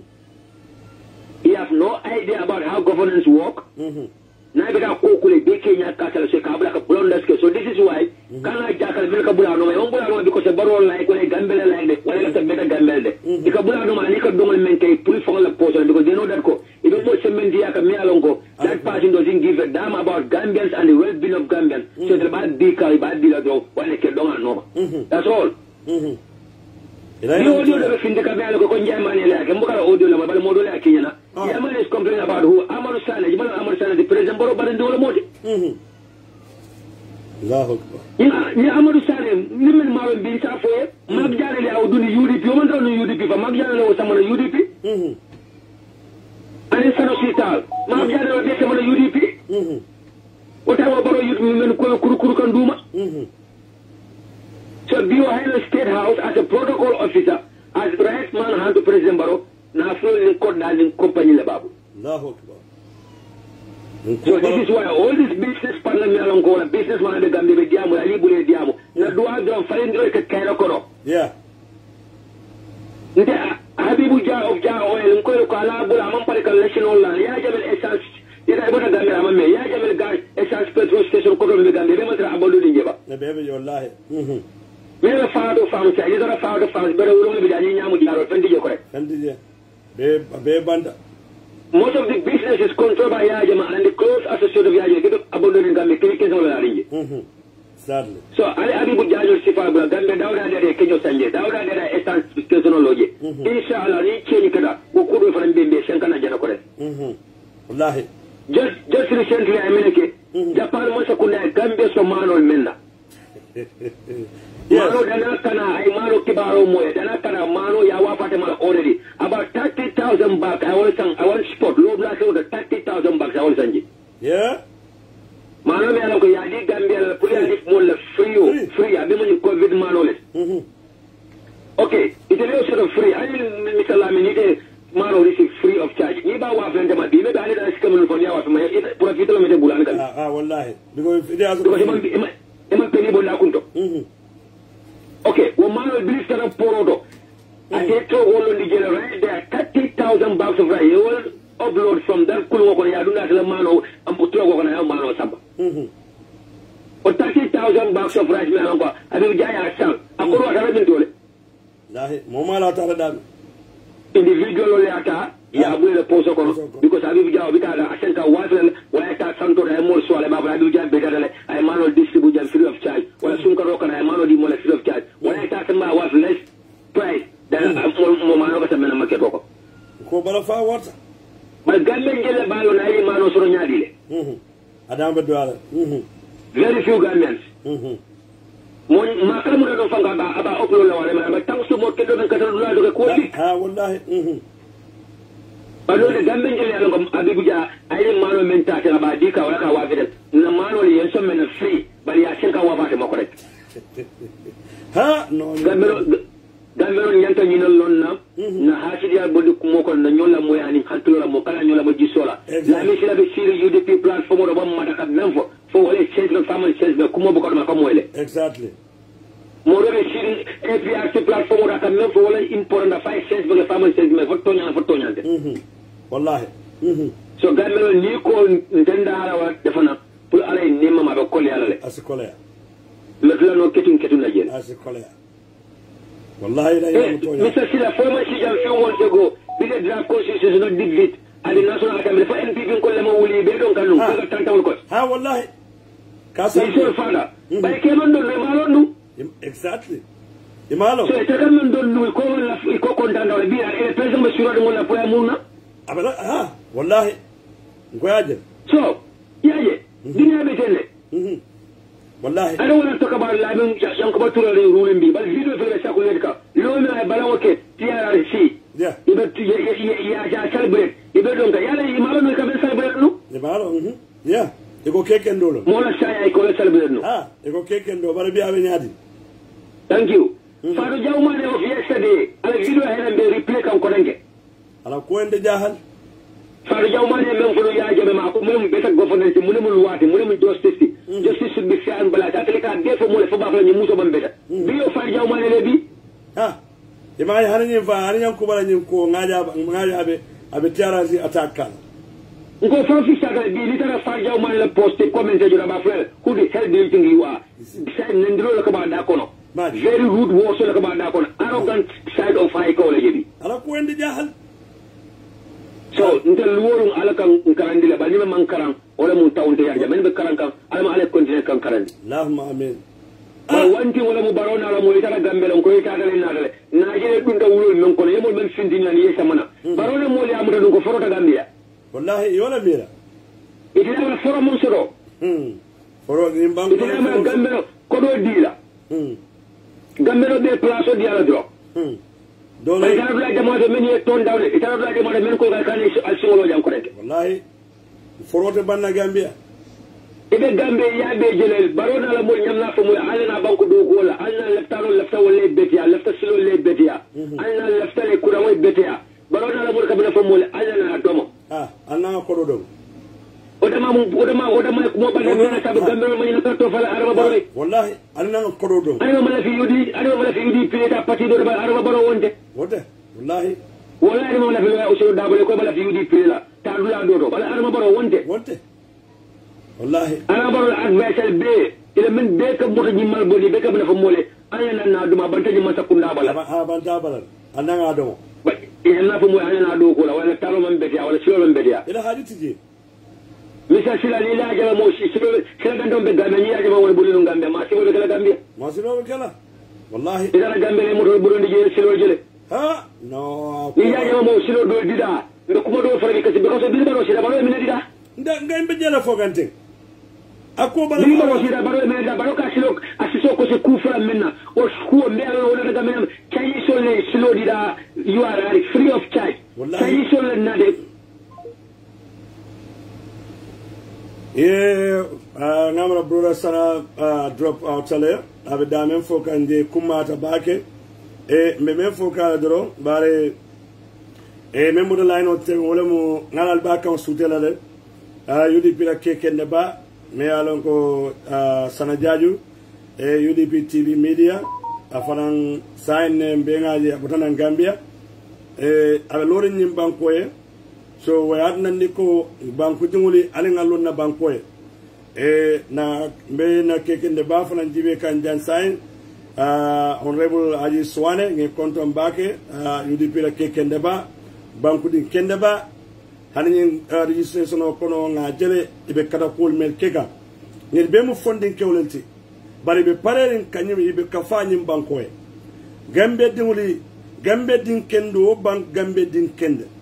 Speaker 4: he has no idea about how governance work
Speaker 2: mhm
Speaker 4: na be da ko kule be Kenya ka tala se ka bla ka blunders ke so this is why kana jakal bil ka bula no me on bula no because e baro like ko e gambele like de wala ka be da gambele de ka bula no ma ni ka dongal men kay pour fo la poso because they know that ko even mo semen dia ka me alongo that person doesn't give a damn about Gambians and the well-being of Gambians so the bad di ka bad di la do wala ke dongal no that's all
Speaker 2: mhm
Speaker 4: ni audio da fin de ka be alongo ko njamane la ke mbukala audio la bal modo la kinyana Yaman is complaining about who Amar Sane Jibal Amar Sane the president baro baran do la modi
Speaker 2: mhm Allahu akbar
Speaker 4: ni Amadou Sane ni men ma bin sa foye mag jaare le awdu ni U D P o man do ni U D P fa mag jaare le o sama U D P
Speaker 2: mhm
Speaker 4: ani sano sital mag jaare le be sama U D P
Speaker 2: mhm
Speaker 4: o tawa baro yut men ko kuru kuru kan duma
Speaker 2: mhm
Speaker 4: so Bio Highland State House as a protocol officer as right man hand to President Baro na flow in code na in company le babu
Speaker 2: Allahu akbar
Speaker 4: so this is why all this business partner me along ko business man de gambe be diamu ali bule diamu na duwa do falen do ke kayro ko
Speaker 2: yeah
Speaker 4: nte Habibu Jah of Jah Oil ko ko ala bula man pare kan national la ya jabel essence ida ibota gambe am me ya jabel gas essence petrol station ko do be gambe be matra abolu di jeba
Speaker 2: na bebe wallahi mhm
Speaker 4: me la faado fam sa ida faado fam bere wulo be dani nyamu jaro tan di je ko rek
Speaker 2: tan di je be be banda
Speaker 4: most of the business is controlled by Yajama and the close associate of Yajama get abandoned Gambe Keke Zola Rinji.
Speaker 2: Mhm. Sadly.
Speaker 4: So Ali Abibu Jajo Sifa Gambe Dauda de Kenyo Sanje, Dauda de Essence Technology. Inshallah ni cheni kada ukudu from Bimbe Shankana Janakore.
Speaker 2: Mhm. Wallahi.
Speaker 4: Just just recently I mean Japan Masa Kunda Gambe Somano Menna.
Speaker 2: Yes.
Speaker 4: Mano dana kana ay mano kibaro moye dana kana mano ya wa Fatima already about thirty thousand bucks I want sang I want spot low black with thirty thousand bucks I want sanji.
Speaker 2: Yeah.
Speaker 4: Mano me alako ya di Gambia la puli alif mo la free free abi mo ni covid mano les.
Speaker 2: Mhm.
Speaker 4: Okay, it is also sort of free. I mean Mister Laminite mano receive free of charge. Ni ba wa vende ma bi me ba ni da sikamu ko ya wa ma profito me de bulan kan.
Speaker 2: Ah ah wallahi because it has
Speaker 4: Because ima ima ima peni bola kunto.
Speaker 2: Mhm.
Speaker 4: Okay, well, Manuel Billis can have Porodo. And they took all of the general right there, thirty thousand bucks of rice. He will upload from that Kulu Yaduna to the Mano and Putuago and Mano Samba. But thirty thousand bucks of rice, Manamba, I will Jaya Sam. I could not have been told it.
Speaker 2: Momala Taradan.
Speaker 4: Individual letter, yeah, with the post because I will Java, I sent a wife and when I start some to the more so I will just better. I manual distribute free of charge. When Sunka Rock and I manual demolish free of charge. When I start my wife less price than I'm more man of a market.
Speaker 2: wala fa warta
Speaker 4: ma Gambian jelle balo na yi mano soro nyaadi le
Speaker 2: mhm adam be duala mhm
Speaker 4: very few Gambians
Speaker 2: mhm
Speaker 4: mo ma kala mo do fanga ba aba oklo la wala ma tawsu mo kendo ben kata dula do ko li
Speaker 2: ha wallahi mhm
Speaker 4: balo de Gambian jelle yalo ngam abibuja ay mano men ta ta ba dika wala ka wa fidel na mano li yenso men free bari ya senka wa ba mako rek
Speaker 2: ha no
Speaker 4: Gambero Gambero nyanta nyina lonna na hasidi ya bodi kumoko na nyola moyani khantola mo kala nyola mo jisola la mi sila be siri U D P platform do bam mata ka memfo fo wala change no family change be kumo boko ma kamoyle
Speaker 2: exactly
Speaker 4: mo do be siri A P R C platform do ka memfo wala import na fay change be family change me fo tonya fo tonya de
Speaker 2: mhm wallahi mhm
Speaker 4: so Gambero ni ko ndenda ala wa defana pour ala ni mama be kolli ala le
Speaker 2: asikola
Speaker 4: le plano ketun ketun na jeni
Speaker 2: asikola wallahi da yamu to ya
Speaker 4: Mister Sila former C J few months ago bile draft constitution not did it at the National Assembly for N P P ko le mo wuli be don kanu ko tantawul ko
Speaker 2: ha wallahi ka sa
Speaker 4: ni so fada bay ke non don le malon nu
Speaker 2: exactly imalo
Speaker 4: so te kam non don nu ko la ko ko ndanda wala bi e president be sura mo la poya muna
Speaker 2: abala ha wallahi ngoyaje
Speaker 4: so yaye dunia be tele
Speaker 2: mhm wallahi
Speaker 4: I don't want to talk about living Jean Koba Touré ruling bi bal video fele sa ko ledka lo na bala woke T R R C
Speaker 2: yeah
Speaker 4: ibe ya ya celebrate ibe don ka yalla imalo no ka be celebrate no
Speaker 2: imalo mhm yeah ego keken dolo
Speaker 4: mo la saya ko celebrate no
Speaker 2: ha ego keken do bara biya be nyaadi
Speaker 4: thank you Fado Jawmane of yesterday ala video helen be replay kan ko dange
Speaker 2: ala ko ende jahal
Speaker 4: Fado Jawmane men fulu ya jabe ma ko mum be tak governance mu ne mu wati mu ne mu justice justice should be fair and balanced atele ka defo mo le fo ba fa ni muso bambeta bi yo Fado Jawmane le bi
Speaker 2: ha ima ay hanin fa hanin ko bala nyin ko ngaja ngaja abe abe tiarasi attack
Speaker 4: Ngo from fi saga bi litara Fado Jawmane le poste comment jo ba frère who the hell do you think you are say nendro le ka ba da kono very rude words le ka ba da kono arrogant side of high college bi
Speaker 2: ala ko ende jahal
Speaker 4: so ntel worum ala kan karandi la bani man karam wala mun tawunte yarja men be karan kan ala ma ala continue kan karandi
Speaker 2: allahumma amin
Speaker 4: wala wanti wala mu barona la mo itala gambel ko itala le nadale na jere dunda wulol men ko yemol men findina ni yesa mana barona mo li amata dun ko forota gambia
Speaker 2: wallahi yola mira
Speaker 4: itala ma foro mon soro
Speaker 2: hmm foro ni banko
Speaker 4: itala ma gambelo ko do dila
Speaker 2: hmm
Speaker 4: gambelo be place di ala dro
Speaker 2: hmm dole
Speaker 4: itala bla jamaade men ye ton dawle itala bla jamaade men ko ga kan al singolo jam ko rek
Speaker 2: wallahi forote banna gambia
Speaker 4: ibe gambe yabe jelel barona la mo nyamna fa mo alena banko do gola alna leftalo lefta wolle betia lefta silo le betia alna lefta le kura moy betia barona la mo kabila fa mo alena domo
Speaker 2: ah alna ko do do
Speaker 4: odama mo odama odama ko mo bana na tabu gambe mo nyina to fala araba baro
Speaker 2: wallahi alna ko do do
Speaker 4: ayo mala fi yudi ayo mala fi yudi peta pati do ba araba baro wonde
Speaker 2: wote wallahi
Speaker 4: wallahi mo la fi o so dabale ko mala fi yudi pela ta dula do do wala araba baro wonde
Speaker 2: wote wallahi
Speaker 4: ana baro advice be ila men be ka mo ni mal bodi be ka bana fa mole ayana na duma banta ji masa kunda bala
Speaker 2: ha banta bala andanga do
Speaker 4: ba ina na fa mo ayana do ko la wala talo man betia wala silo man betia
Speaker 2: ila haditi ji
Speaker 4: misa sila ni la jala mo si silo sila gando be gambe ni ya jama wala bulinu gambe ma silo be kala gambe
Speaker 2: ma silo be kala wallahi
Speaker 4: ila gambe ne mo do burundi je silo jele
Speaker 2: ha no
Speaker 4: ni ya jama mo silo do dida ndo kuma do fara kasi be ko so bi baro sila baro mi dida
Speaker 2: nda ngambe jela fogante ako bala
Speaker 4: ni baro sila baro mi dida baro ka silo asiso ko se kufra menna o skuo me ala wala gambe chayi so le silo dida you are free of charge chayi so le na de
Speaker 2: yeah uh, ngamra brother sana uh, drop out sale abe damen fo kanje kumata bake e me men fo ka dro bare e men mo line o te wala mo ngalal ba kan sutela le uh, U D P la kekende ba me alon ko uh, sana jaju e U D P T V media afanan sign be ngaji abutana Gambia e abe lorin nyim banko e so wayat nandi ko banku junguli ali ngalon na banko e e na mbe na kekende ba fana jibe kan jan sign uh, honorable Aji Swane nge konton bake uh, U D P la kekende ba banku din kende ba hanin uh, registration o kono nga jele ibe kata kol mel kega ngel be mu fondin kewlenti bari be parerin kanyim ibe kafanyim banko e gambe dinguli gambe din kendo bank gambe din kende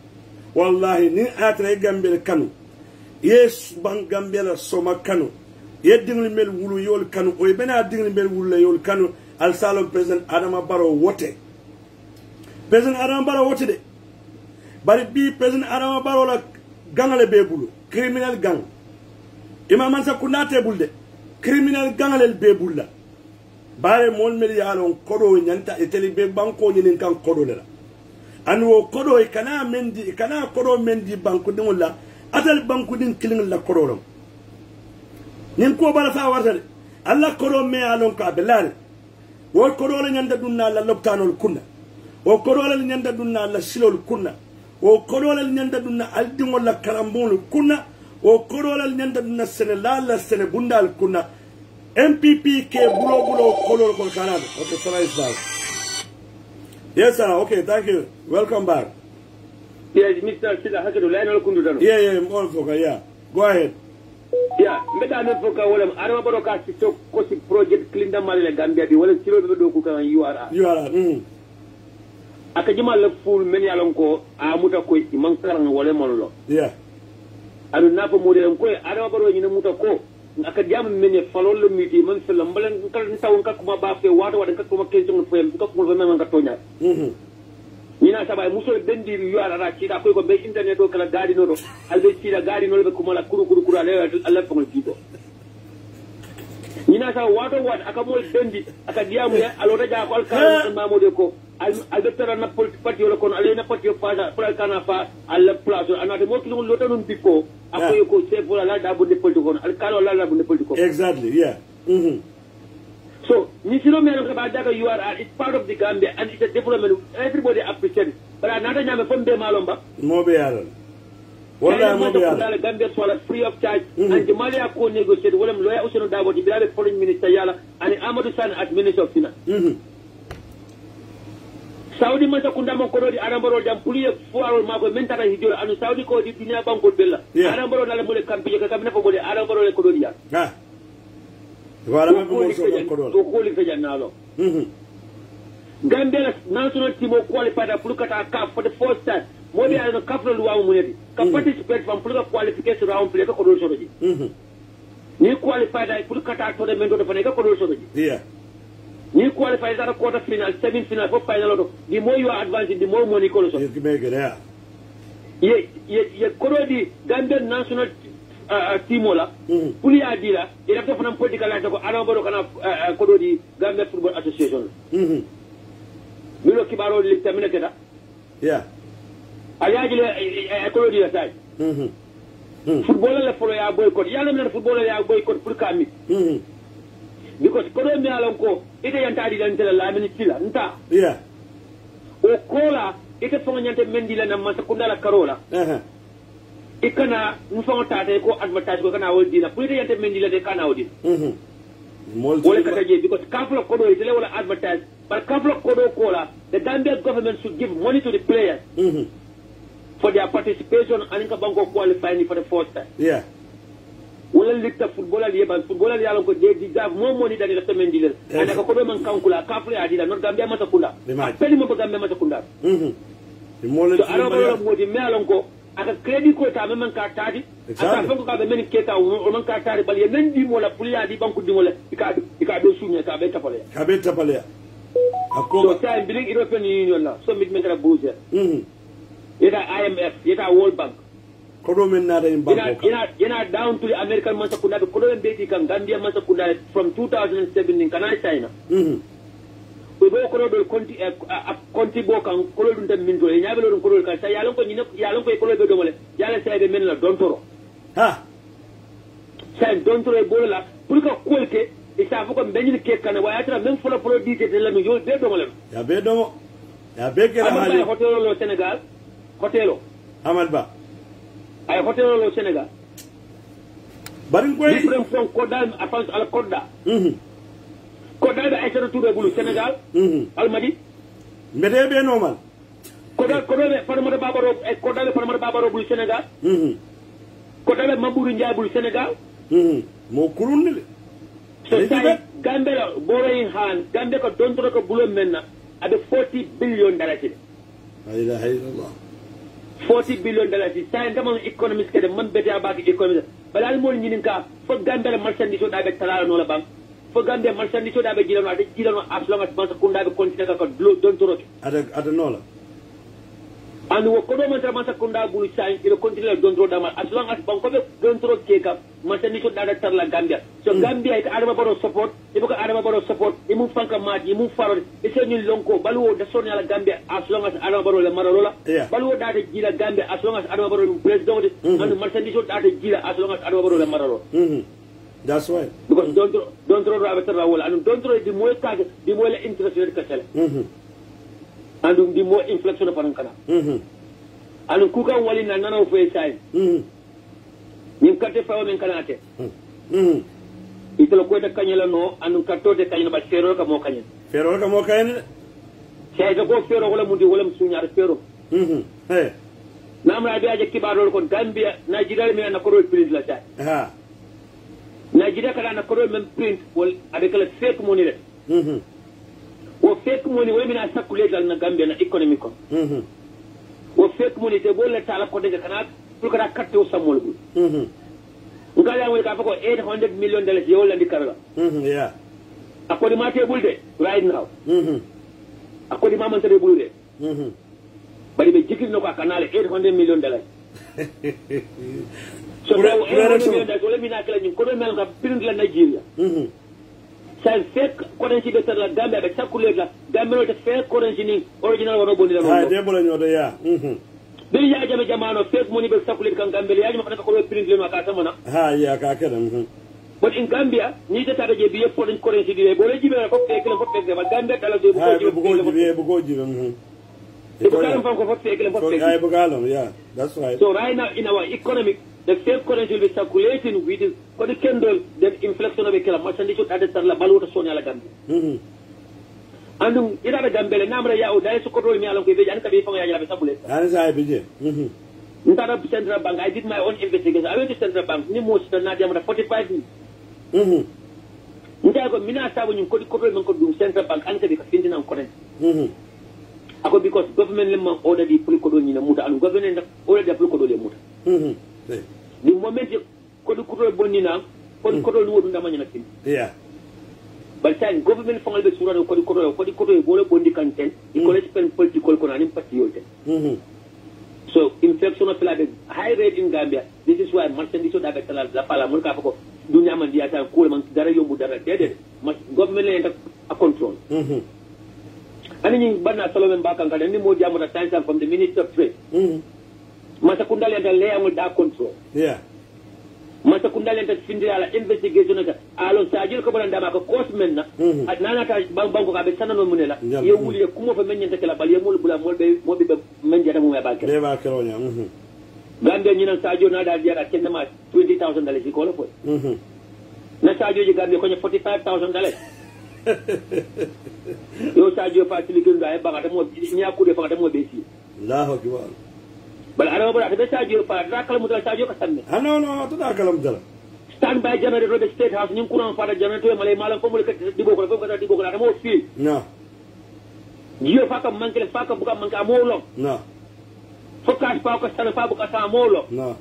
Speaker 2: wallahi ni atra gambel kanu yes ban gambela soma kanu ye dingli mel wulu yol kanu o bena dingli mel wulu yol kanu al salon president Adama Barrow wote president Adama Barrow wote de bari bi president Adama Barrow la gangale be bulu criminal gang imam Mansa Kunda bulde criminal gangalel be bulla bare mol mel yalon kodo nyanta e tele be banko nyinin kan kodo la an wo kodo e kana mendi kana kodo mendi banko dum la atal banko din kilin la kodo rom nin ko bala fa warta de alla kodo me yalon ka belare wo kodo la nyanda dunna la loptanol kunna wo kodo la nyanda dunna la silol kunna wo kodo la nyanda dunna aldingol la karambul kunna wo kodo la nyanda dunna sene la la sene bundal kunna M P P ke bulo bulo kolor kol Canada. Okay, Salah is back. Yes, sir. Okay, thank you. Welcome back.
Speaker 4: Yes, Mister Sila Hakadu, line all kundu dano.
Speaker 2: Yeah, yeah, more foka, yeah. Go ahead.
Speaker 4: Yeah, meda no foka wala Adama Barrow ka si to ko si project Clinda Malile Gambia di wala silo be do ku kan U R A.
Speaker 2: U R A. Mm.
Speaker 4: Aka jima la full men yalon ko amuta ko man karang wala monlo.
Speaker 2: Yeah.
Speaker 4: Anu na ko model ko Adama Barrow ni muta ko aka jam menye falol le miti man se lambalen kal taw ka kuma ba fe wata wada ka kuma kention fo yam ka kuma men ka tonya mhm ni na sabay musol bendir yu ala ra ci da koy ko be internet do kala gadi no do al be ci da gadi no be kuma la kuru kuru kuru ala Allah fa ngol jito ni na sa wato wat aka mol bendi aka diamu ya alo daja ko al kan mamode ko al be tara na parti wala kon ale na parti fa fa kana fa al place anate mo kilo lo tanum biko akoy ko chef wala la da bu de politique kon al kalo la la bu de politique.
Speaker 2: Exactly, yeah. Mm-hmm.
Speaker 4: So ni silo melo ka ba daga U R A is part of the Gambia and it's a development everybody appreciate but anata nyame fo be malomba
Speaker 2: mo be yaral wala mo be yaral
Speaker 4: Gambia swala free of charge and the Malia ko negotiate wala lawyer Ousainou Darboe di bilabe foreign minister yala and Amadou Sane as minister of finance.
Speaker 2: Mhm.
Speaker 4: Saudi Mansa Kunda mo ko di Adama Barrow jam puliye fuarol mako mentata hijo anu Saudi ko di dunia banko bella Adama Barrow dala mo le kampi ka kamina fo bo de Adama Barrow le ko do ya
Speaker 2: ha wala ma ko so ko do
Speaker 4: to ko li fe janalo
Speaker 2: mhm
Speaker 4: Gambia national team qualified pour kata CAF for the first time mo bi ala CAF lo wa mo neti ka participate from pour qualification round play ko do so ji
Speaker 2: mhm
Speaker 4: ni qualified pour kata tournament do fa ne ko do so ji
Speaker 2: yeah
Speaker 4: ni qualify that quarter final, semi final, for final. The more you are advancing, the more money you
Speaker 2: You can make it, yeah.
Speaker 4: Ye ye ye koro di Gambian national uh, team wala. Puli adila. Ye after from political life ko Adama Barrow kana koro di Gambia Football Association.
Speaker 2: Mhm.
Speaker 4: Milo kibaro li tamina keda.
Speaker 2: Yeah.
Speaker 4: Ayajile koro di aside.
Speaker 2: Mhm.
Speaker 4: Footballer le follow ya boycott. Yalla men footballer ya boycott pour kami.
Speaker 2: Mhm.
Speaker 4: Because kodo mi alon ko ite yantadi dan tela la min tila nta
Speaker 2: yeah
Speaker 4: o kola ite fonga nyante mendi la na masa kundala karola
Speaker 2: uh -huh.
Speaker 4: ikana mfonga tate ko advertise ko kana wodi na ite yante mendi la de kana wodi
Speaker 2: mhm mol
Speaker 4: wala kata je because kaflo kodo ite le wala advertise but kaflo kodo kola the Gambia government should give money to the players
Speaker 2: mhm
Speaker 4: for their participation and inka banko qualifying for the first time
Speaker 2: yeah
Speaker 4: wala likta footballer yeba footballer yalo ko de deserve more money than the semen dealer and ko do man kankula kafle adila not Gambia mata kula peli mo Gambia mata kula
Speaker 2: mhm mo le
Speaker 4: so ara mo di melon ko aka credit ko ta men ka tadi aka fango ka be men keta o man ka tadi bal ye men di mo la pulia di banku di mo la ika ika do sunya ka be tapale
Speaker 2: ka be tapale
Speaker 4: ako so ta biling European Union la so mit men kala bouger
Speaker 2: mhm
Speaker 4: yeta I M F yeta World Bank
Speaker 2: kodo men na in banko
Speaker 4: yana yana down to the American Mansa Kunda be kodo en beti kan Gambia Mansa Kunda from two thousand seven in kana China
Speaker 2: mhm
Speaker 4: we bo kodo do konti konti bo kan kodo dum tan min do e nyaabe lo dum kodo kan sa yalon ko nyina yalon ko kodo be do mole yalla saybe men la don toro
Speaker 2: ha
Speaker 4: sa don toro e bo la pour ka kolte e sa fu ko benni ke kan wa yatra même folo folo dite de la mi yo be do mole
Speaker 2: ya be do ya be ke la
Speaker 4: hali hotel lo Senegal hotelo
Speaker 2: Amal Ba
Speaker 4: ay hotel lo Senegal
Speaker 2: barin koy
Speaker 4: different from Kodal afans al Kodda
Speaker 2: mhm
Speaker 4: Kodal ay sero touré bulu Senegal
Speaker 2: mhm
Speaker 4: almadi
Speaker 2: mbede be normal
Speaker 4: Kodal Kodal farmata babaro ay Kodal farmata babaro bulu Senegal
Speaker 2: mhm
Speaker 4: Kodal Mamadou Ndiaye bulu Senegal
Speaker 2: mhm mo kurunni le
Speaker 4: so say Gambia la boroyin han Gambia ko dontoro ko bulo menna ade forty billion dollars
Speaker 2: la ilaha illallah
Speaker 4: forty billion dollars sa en tamam economist kede man bete abaki economist balal mo nyinin ka fo gambere marchandise da be talala no la bank fo gambere marchandise da be jilano ade jilano as long as bank kunda be continue ka do don toro
Speaker 2: ada ada no la
Speaker 4: and wo ko do man tra masa kunda bulu sai ilo continue don toro dama as long as bank ko be don toro ke ka marchandise da da tarla gambia so gambia ita adama baro support ibo ka adama baro support imu fanka maji imu faro e se ni lonko baluwo da sonni ala gambia as long as adama baro le maralo la baluwo da da jila gambia as long as adama baro president and marchandise da da jila as long as adama baro le maralo
Speaker 2: mhm that's right
Speaker 4: because don't don't throw rabbit rawol and don't throw the more tag the more interest rate ka sele
Speaker 2: mhm
Speaker 4: and the more inflation panan kana
Speaker 2: mhm
Speaker 4: and ku kan wali na nana fo sai
Speaker 2: mhm
Speaker 4: nim kate fa men kana ate
Speaker 2: mhm
Speaker 4: itelo ko de kanyela no anu katto de kanyela ba fero ka mo kanyen
Speaker 2: fero ka mo kanyen
Speaker 4: sai da ko fero wala mudi wala sunyar fero
Speaker 2: mhm hey
Speaker 4: namra bi aje kibarol kon gambia nigeria mi na ko ro print la sai
Speaker 2: ha
Speaker 4: nigeria kala na ko ro men print wal avec le fake money le
Speaker 2: mhm
Speaker 4: wo fake money wala mi na sakule dal na gambia na economic ko
Speaker 2: mhm
Speaker 4: wo fake money te bolle tala ko de kana pour kada katte o samol bu
Speaker 2: mhm
Speaker 4: ngala mo ka fako eight hundred million dollars yo la ndikara
Speaker 2: mhm yeah
Speaker 4: akodi ma te bulde right now
Speaker 2: mhm
Speaker 4: akodi ma man te bulde
Speaker 2: mhm
Speaker 4: bari be jikil no ko kanale eight hundred million dollars so
Speaker 2: Pura-
Speaker 4: do
Speaker 2: pura
Speaker 4: eight hundred
Speaker 2: raison.
Speaker 4: million dollars wala mina kala ni ko do mel ka print la Nigeria
Speaker 2: mhm
Speaker 4: sa fake currency be la Gambia be sakule la Gambia te fake currency ni original wono bondi la
Speaker 2: ha
Speaker 4: no
Speaker 2: de bolo nyodo ya mhm
Speaker 4: bi ya jame jamano fake money be sakule kan Gambia ya jama ka ko print le no ka samana
Speaker 2: ha ya ka kada mhm
Speaker 4: but in Gambia ni ta tare je biye foreign currency di bo le jibe ko fake le ko fake ba Gambia dala je
Speaker 2: ha
Speaker 4: ko
Speaker 2: bu ko jibe bu ko jibe mhm
Speaker 4: Ibu kalam fam ko fake le
Speaker 2: for
Speaker 4: fake
Speaker 2: ay bu galom yeah that's right
Speaker 4: so right now in our economic the fake currency will be circulating with it for the candle then inflation of kala marchandise to add la baluta sonya la Gambia
Speaker 2: mhm
Speaker 4: andum ida da Gambia namra ya o dai su ko do mi alam ko be jan ka be fam ya la be sabule
Speaker 2: ana sai bije mhm
Speaker 4: ntara central bank I did my own investigation I went to central bank ni mo sta na jamra forty-five
Speaker 2: mhm
Speaker 4: nta ko mina sabu nyum ko di ko do men ko dum central bank an ka be ka findina ko den
Speaker 2: mhm
Speaker 4: ako because government lemma order di pul ko do ni na muta anu government order di pul ko do le muta
Speaker 2: mhm hey
Speaker 4: di moment ko di ko do bonni na ko di ko do ni wodu ndama nyana tin
Speaker 2: yeah
Speaker 4: but time government fangal be sura ko di ko do ko di ko do bo le bondi kanten di ko le spend political ko na nim parti yote
Speaker 2: mhm
Speaker 4: so infection of la high rate in Gambia this is why marchandise da be tala la pala mun ka fa ko dunya man dia ta ko man dara yombu dara dede government le a control
Speaker 2: mhm
Speaker 4: ani ñi banna solo men bakkan kada ni mo jamuta time from the minister of trade
Speaker 2: mhm
Speaker 4: masa kundal enta le amul da control
Speaker 2: yeah
Speaker 4: masa kundal enta findi ala investigation ka alo sajil ko balanda maka cost men na nana ta banko ka be sanano munela ye wuli ko mo fa men nyanta kala bal ye mul bula mol be mo be men jata mo ya bakka
Speaker 2: be ba kero nya mhm
Speaker 4: Gambia ñi nan sadio na da diara kenna ma twenty thousand dollars ko la fo
Speaker 2: mhm
Speaker 4: na sadio ji Gambia ko nya forty-five thousand dollars yo sadio fa tilikin da ay banga mo nya ku de fa mo be si
Speaker 2: Allahu akbar
Speaker 4: bal ara bara be sadio fa rakal mu dal sadio ka sanne
Speaker 2: ah no no to da kalam dala
Speaker 4: stand by generator be state house ñing kuran fa da generator malay malam ko mo ka dibo ko ko dibo ko mo fi
Speaker 2: no
Speaker 4: yo fa ka manke fa ka buka manka mo lo
Speaker 2: no
Speaker 4: fokas fa ko sana fa buka sa mo lo
Speaker 2: no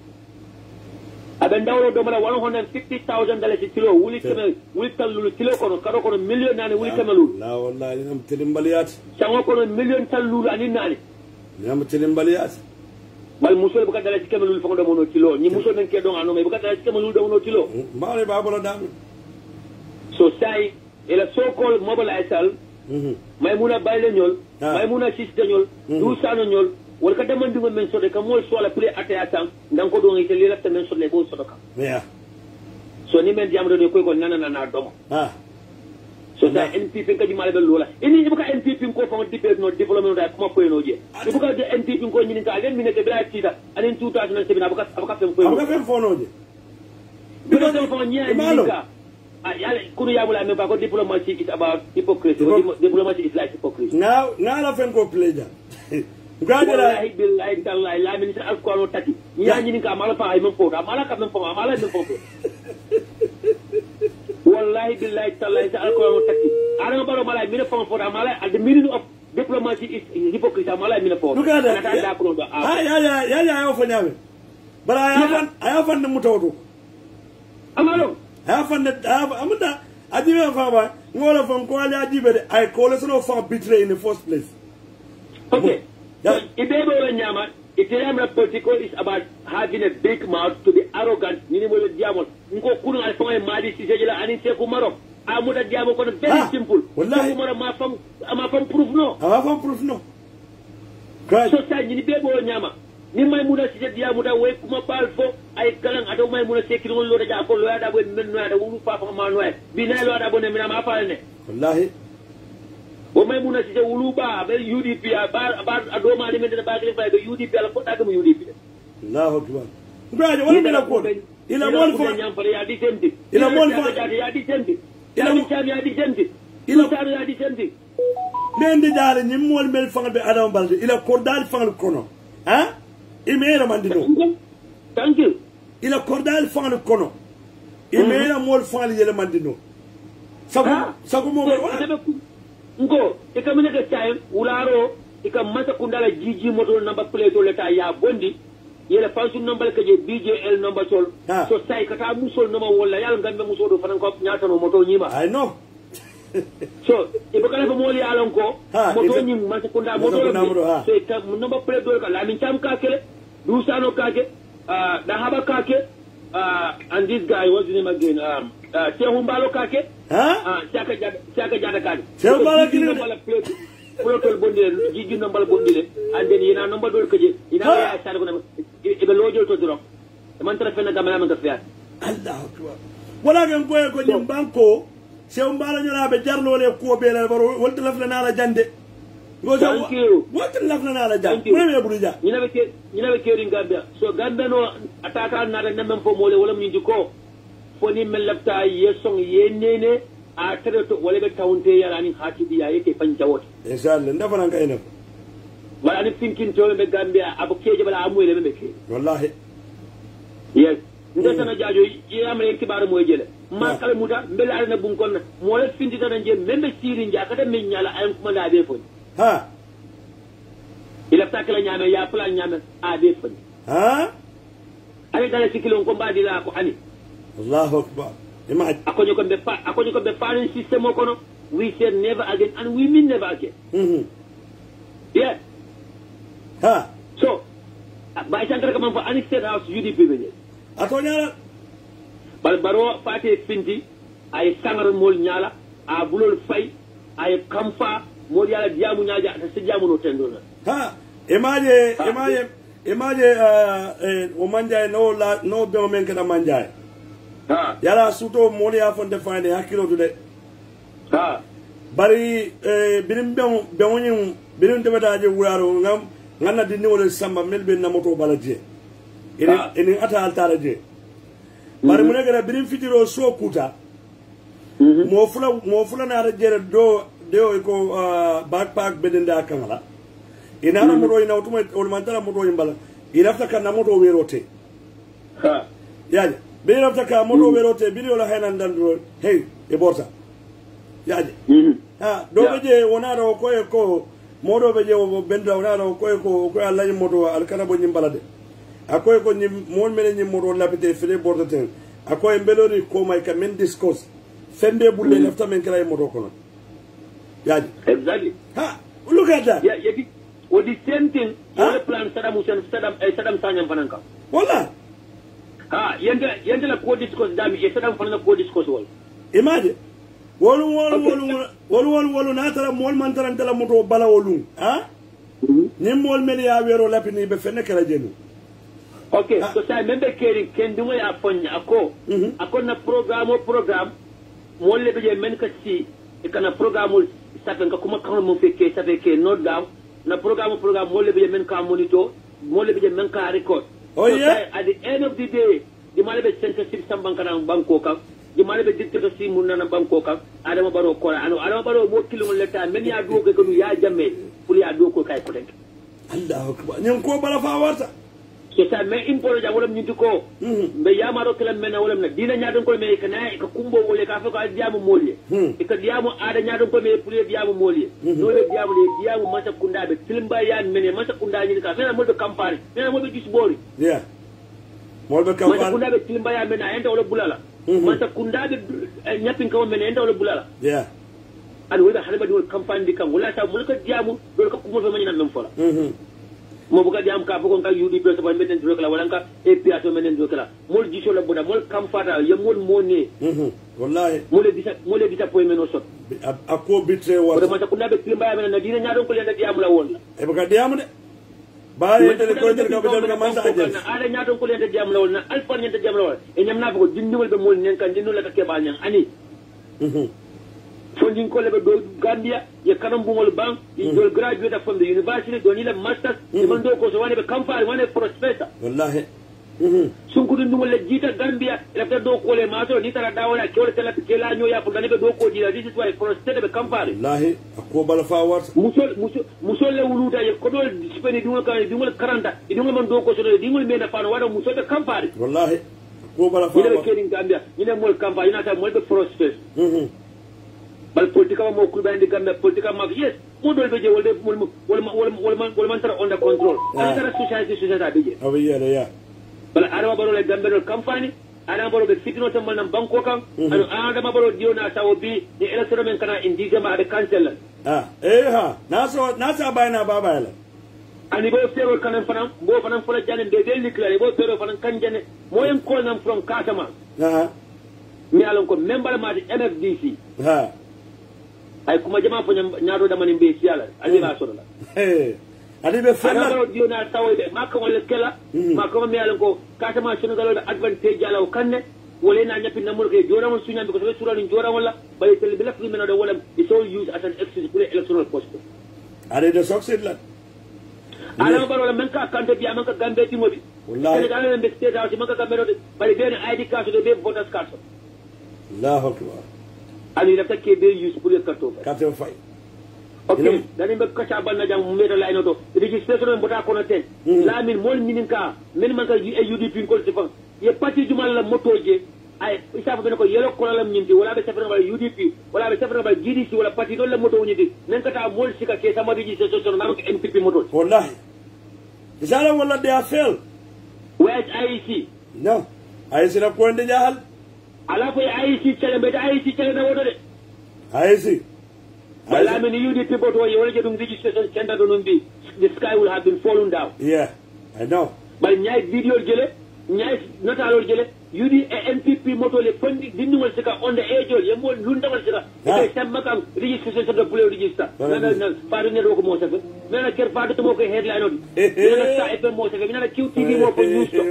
Speaker 4: aben dawlo do mala one hundred fifty thousand dollars kilo wuli keme wuli tallu kilo kono karo kono million nani wuli kemelu
Speaker 2: la wallahi nam tilimbaliyat
Speaker 4: sango kono million tallu ani nani
Speaker 2: nam tilimbaliyat
Speaker 4: bal musul buka dala kemelu fa ko do mono kilo ni musul men ke do ano me buka dala kemelu do mono kilo
Speaker 2: mbaale ba bolo dam
Speaker 4: so say ila so called mobilisal
Speaker 2: mhm
Speaker 4: maymuna bayle ñol maymuna siste ñol du sano ñol wala ka demandi ngo men sode ka mol so la pre ate atan dan ko do ngi te lila men sode bo sodo ka
Speaker 2: yeah
Speaker 4: so ni men jamdo de koy ko nana nana domo
Speaker 2: ah
Speaker 4: so da N P P ka di malbe lola ini ibuka N P P ko fa di pe no development da kuma koy no je ibuka de N P P ko nyini ka len minete bla tida anen two thousand seven abuka abuka fem koy
Speaker 2: abuka fem fono je
Speaker 4: bi do fo nya ni ka ah yalla kunu yamula me ba ko diplomacy is about hypocrisy diplomacy is like hypocrisy
Speaker 2: now now la fen ko pleja Gradela
Speaker 4: wallahi billahi tallahi la min sa alquran tati nya ni ka mala fa ay men fo mala ka men fo mala men fo wallahi billahi tallahi sa alquran tati ara baro mala min fo fo mala al the meaning of diplomacy is hypocrite amala mina fo
Speaker 2: look at that
Speaker 4: nata da ko do
Speaker 2: ah ya ya ya ya yo fanyame bara ya fan aya fan mutawdo
Speaker 4: amalo
Speaker 2: aya fan amunda ajibe fa ba ngola fon ko ali ajibe de ay ko le sono fa betray in the first place.
Speaker 4: Okay.
Speaker 2: Yeah.
Speaker 4: So, Ibebo Nyama, Italian political is about having a big mouth to be arrogant. Minimum diamond. Nko kunu alfanga mali si sejela ani se kumaro. Amuda diamond kono very ah, simple.
Speaker 2: Wallahi.
Speaker 4: Kumaro ma fam ma fam proof no.
Speaker 2: Ma fam proof no. Right.
Speaker 4: So sa ni Ibebo Nyama. Ni mai muna si diamond da we kuma balfo ay galang ado mai muna se kilo lo da ko lo da bo men no da wu fa fa ma no e. Bina lo da bo ne mina ma fa ne.
Speaker 2: Wallahi.
Speaker 4: O may muna si Uluba, be U D P, about Adoma element in the back of the U D P, I'll put that to U D P.
Speaker 2: Allahu Akbar. Brother, what is the in a one for
Speaker 4: Yadi
Speaker 2: in a one for
Speaker 4: Yadi Senti. In a Yadi Senti. In a Yadi Senti.
Speaker 2: Then the darling, you more mel fang be Adam Baldi, in a cordal fang kono. Huh? Imera Mandino.
Speaker 4: Thank you.
Speaker 2: In a cordal fang kono. Imera more fang yellow Mandino. Sagu Sagu
Speaker 4: Ngo ikamene ke time ularo ikamata kundala G G motor number plate leta ya bondi yele fansu number ke je B J L number sol
Speaker 2: ah.
Speaker 4: So sai kata musol no wala yal ngambe muso do fanan ko nyata no moto nyima
Speaker 2: I know.
Speaker 4: So ibakala ko moli alon ko moto nyim mata kunda moto so ita number plate do ka la min cham ka ke dusano ka ke uh, da haba ka ke uh, and this guy what's his name again um uh, Tehumbalo ka ke
Speaker 2: ah
Speaker 4: chaka jada chaka jada kadi
Speaker 2: Tehumbalo kini
Speaker 4: number plate protocol bondile jiji number bondile and then ina number do ko je ina ya sar ko e be lojo to dro man tra fena gamala man ka fiat
Speaker 2: Allahu Akbar wala gan ko ko nyim banko Tehumbalo nyola be jarlo le ko be la baro wolta lafla na la jande
Speaker 4: Thank you.
Speaker 2: What lafla na la jande mo me buruja
Speaker 4: ina be ke ina be ke rin gambia so gambia no ataka na da nemem fo mole wala mi ko foni men lafta yesong yenene a tere to wala be tawnte yara ni hatibi ya yake panjawot
Speaker 2: inshallah ndafa nan kayna
Speaker 4: wala ni thinking to be gambia abu keje bala amule be ke
Speaker 2: wallahi
Speaker 4: yes nda sana jaajo yi amre kibaru moy jele ma kala muta mbela na bun kon mo le findi tan je membe siri nja kada men nyala ay kuma da be foni
Speaker 2: ha
Speaker 4: ila takala nyame ya plan nyame a be foni
Speaker 2: ha
Speaker 4: ay dala sikilon ko mbadi la ko ani
Speaker 2: Allahu Akbar imagine
Speaker 4: akonyo ko be pa akonyo ko be parent system ko no we said never again and we mean never again
Speaker 2: mhm
Speaker 4: yeah
Speaker 2: ha
Speaker 4: so by sankara kam fa ani state house U D P be
Speaker 2: atonya
Speaker 4: bal baro fate finti ay sangar mol nyala a bulol fay ay kamfa mol yala diamu nyaaja ta sijamu no tendo na
Speaker 2: ha imaje imaje imaje eh o manja no la no be men kada manja
Speaker 4: ha
Speaker 2: yala suto mol ya fonde fande hakilo de
Speaker 4: ha
Speaker 2: bari eh birim be be woni birim de badaje wuraro ngam nganna dinni wala samba melbe na moto balaje ini ini ata altara je bari mu negara birim fitiro so kuta mo fula mo fula na rajere do do ko backpack bedenda kamala ina na moto ina utuma ol mantara moto imbala ina fta kana moto werote
Speaker 4: ha
Speaker 2: yaje be ina fta ka moto werote bi wala haynan dan do hey e borta yaje ha do beje wona do ko e ko modo beje o benda wona do ko e ko ko Allah ni moto alkana bo nyimbala de akoy ko ni mon mele ni moto lapite fele borta ten akoy mbelori ko may ka men discourse fende bulle lefta men kala moto kono yaji
Speaker 4: exactly
Speaker 2: ha look at that
Speaker 4: yeah yeah what the same thing huh? Plan Saddam Hussein Saddam eh, Saddam Sanyam fananka
Speaker 2: wala
Speaker 4: ha yende yende la ko discourse dami e Saddam fananka ko discourse wol
Speaker 2: imagine wolu wolu wolu wolu wolu wolu na tara mol man tara tala moto bala wolu ha ni mol mel ya wero lapini be fenne kala jenu
Speaker 4: okay ah. So say membe keri kendungo ya fonya ako mm -hmm. Ako na programo program molle be je men ka si e kana programo saben ka kuma kan mo fekke sabe ke note down na programo program molle be je men ka monitor molle be je men ka record
Speaker 2: oh so yeah
Speaker 4: at the end of the day di male be censorship sambanka na banko ka di male be dictator si mun na banko ka adama baro ko ano adama baro mo kilo leta men ya do ko ya jamme pour ya do ko kay ko denk
Speaker 2: Allahu Akbar ñen ko bala fa warta
Speaker 4: so sa me impolo ja wala nyinti ko be yama ro kala mena wala na dina nyaadon ko me kana ka kumbo wole ka fa ko diamu molye e ka diamu ada nyaadon ko me pour diamu molye no le diamu le diamu mata kunda be tilimba ya mene mata kunda ni ka mena mo be campagne mena mo be gis bori
Speaker 2: yeah mo be campagne
Speaker 4: mata kunda be tilimba ya mena enda wala bulala mata kunda be nyapin ko mena enda wala bulala
Speaker 2: yeah
Speaker 4: an wala halba di campagne di kam wala ta mulka diamu do ko kumo fe manyina mem fola mo buka diam ka fukon ka yudi be so ban menen do kala wala ka e piato menen do kala mol jiso la boda mol kam fata ye mol moné
Speaker 2: mhm wallahi
Speaker 4: mol disa mol disa poy meno sot
Speaker 2: akko bitre wala
Speaker 4: ma ta kunna be timba menen na dina nyaadon ko lenda diam la won
Speaker 2: e baka diam de baare tele ko tele ka be ka man sa ajel
Speaker 4: ada nyaadon ko lenda diam la won na alfa nyanta diam la won e nyam na ko dindul be mol nen kan dindul la ka keba nyang ani
Speaker 2: mhm
Speaker 4: funding ko lebe do Gambia ye kanam bungol bank ye do graduate from the university do ni la masters e man do ko so wane be campagne wane prospector
Speaker 2: wallahi mhm
Speaker 4: sunkudu ndumol le jita Gambia la ta do ko le maso ni tara dawala ko le tala ke la nyo ya pour be do ko dira this is why prospector be campagne
Speaker 2: wallahi akko bala fa wat
Speaker 4: musol musol le wuluta ye ko do speni dingol ka dingol karanta dingol man do ko so dingol me na fa wada musol be campagne
Speaker 2: wallahi akko bala fa
Speaker 4: wat ni
Speaker 2: wat
Speaker 4: le Gambia ni le mol campagne na ta mol be prospector
Speaker 2: mhm
Speaker 4: bal politika mo ko bandi gambe politika ma yes mo dol be je wolde wol wol wol wol wol man tara under control ala tara society society be je
Speaker 2: awi ya ya
Speaker 4: bal adama baro le gambe no campagne adama baro be fitino tan man banko kan ado adama baro diona tawo bi ni election men kana indi jama ade cancel
Speaker 2: ah eh ha naso nasa bayna baba la
Speaker 4: ani bo fero kanan fanan bo fanan fula janen be be likla bo fero fanan kan jane moyen call nam from Kasama
Speaker 2: ah
Speaker 4: mi alon ko member ma di M F D C
Speaker 2: ha
Speaker 4: ay kuma jama fo nyaado dama ni be siala ali ba so la
Speaker 2: eh adi be fella
Speaker 4: ana dio na tawde makko wala kala makko mi yalla ko Kasama sunu galo advantage ala kanne wala na nyapi namul ke jora mon sunya ko so sura ni jora wala bay tel bi lafi mena do wala is all used as an excuse for electoral cost
Speaker 2: adi de succeed la
Speaker 4: ana baro la men ka kante bi amanka gambe ti modi
Speaker 2: wallahi
Speaker 4: ana be state house man ka gambe do bay be I D card do be voters card
Speaker 2: Allahu akbar
Speaker 4: ali la take be use pour le carte
Speaker 2: carte fay
Speaker 4: ok dani be kacha banna jam medo la ino to registration mbota kono ten la min mol minin ka men man ka U D P ko sifa ye parti jumal la motoje ay isa fa ko yelo ko la nyinti wala be safra ba U D P wala be safra ba G D C wala parti do la moto nyiti nen kata mol sika ke sama registration na ko M P P moto
Speaker 2: wallahi isala wala they are fail
Speaker 4: where I C
Speaker 2: no ay sila ko inde jahal
Speaker 4: ala ko I C chale be I C chale na wodo de
Speaker 2: ay si
Speaker 4: wala men U D P boto ye wala jedum registration center do numbi the sky will have been fallen down
Speaker 2: yeah I know
Speaker 4: bal ñay video jele ñay natalol jele yudi e M P P moto le fondi dindimal sika on the age ye mo lundamal sika e samma kam registration de pour register nana na faadu ne do ko mo safa nana ker faadu to mo ko headline on nana sa e mo safa nana Q T V mo ko news to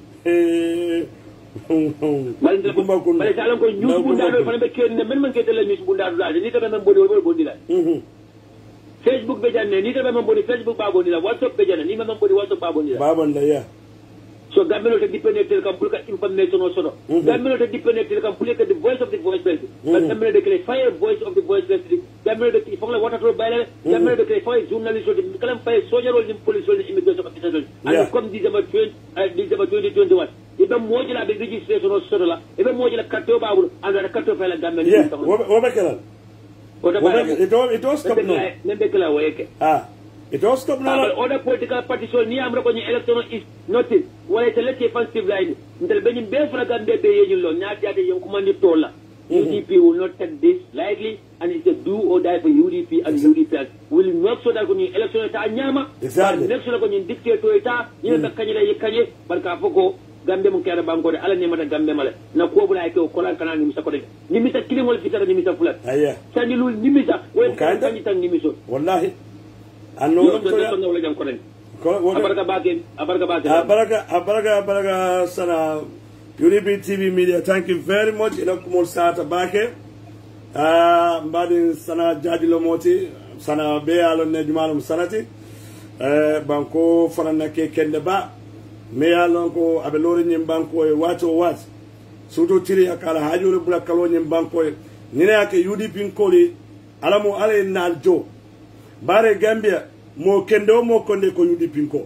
Speaker 4: bal de
Speaker 2: kumba kun
Speaker 4: bal salam ko news bu ndado fa be ken ne men man ke tele news bu ndado la ni tabe man bodi wol bodi la Facebook be janne ni tabe man bodi Facebook ba bodi la WhatsApp be janne ni man bodi WhatsApp ba bodi la
Speaker 2: babon la ya
Speaker 4: so Gambia to depend tel kam pour ka information o sono Gambia to depend tel kam pour ka the voice of the voiceless but Gambia de clay fire voice of the voiceless Gambia de il faut la water to baile Gambia de clay fire journalist de kalam fire soldier or police or immigration officer and comme disait ma twenty disait ma twenty twenty-one ibe moji la be registration o sono la ibe moji la carte o babul anda carte o fela Gambia
Speaker 2: yeah wo be kala
Speaker 4: o da ba
Speaker 2: it it was stop no
Speaker 4: nembe kala weke
Speaker 2: ah it was stop no
Speaker 4: but other political parties so ni amra ko ni election is nothing wala te lete offensive line ndel be nyim be fala Gambia be yenyul lo nyaati ade yon ko mandi tola U D P will not take this lightly and it's a do or die for U D P and U D P will not so that ko ni election ta nyama
Speaker 2: exactly
Speaker 4: next ko ni dictator ta ni be kanyela yekanye barka foko Gambia mo kera banko de ala ne mata Gambia mala na ko bula ke ko lan kana ni misa ko de ni misa kilimol fitara ni misa fulat
Speaker 2: aya
Speaker 4: sani lul ni misa wala kan tan ni miso
Speaker 2: wallahi anno
Speaker 4: to ya wala jam ko den
Speaker 2: ko
Speaker 4: abarka baake abarka baake
Speaker 2: abarka abarka abarka sana U D P T V media thank you very much ina ko mol sata baake ah mbadi sana jadi lo moti sana be alo ne jumalum sanati eh banko fanana ke kende ba me yalon ko abe lori nyim banko e wato wat suto tiri akala hajuru bula kalo nyim banko e nine ake U D P nkoli alamo ale naljo bare Gambia mo kendo mo konde ko U D P ko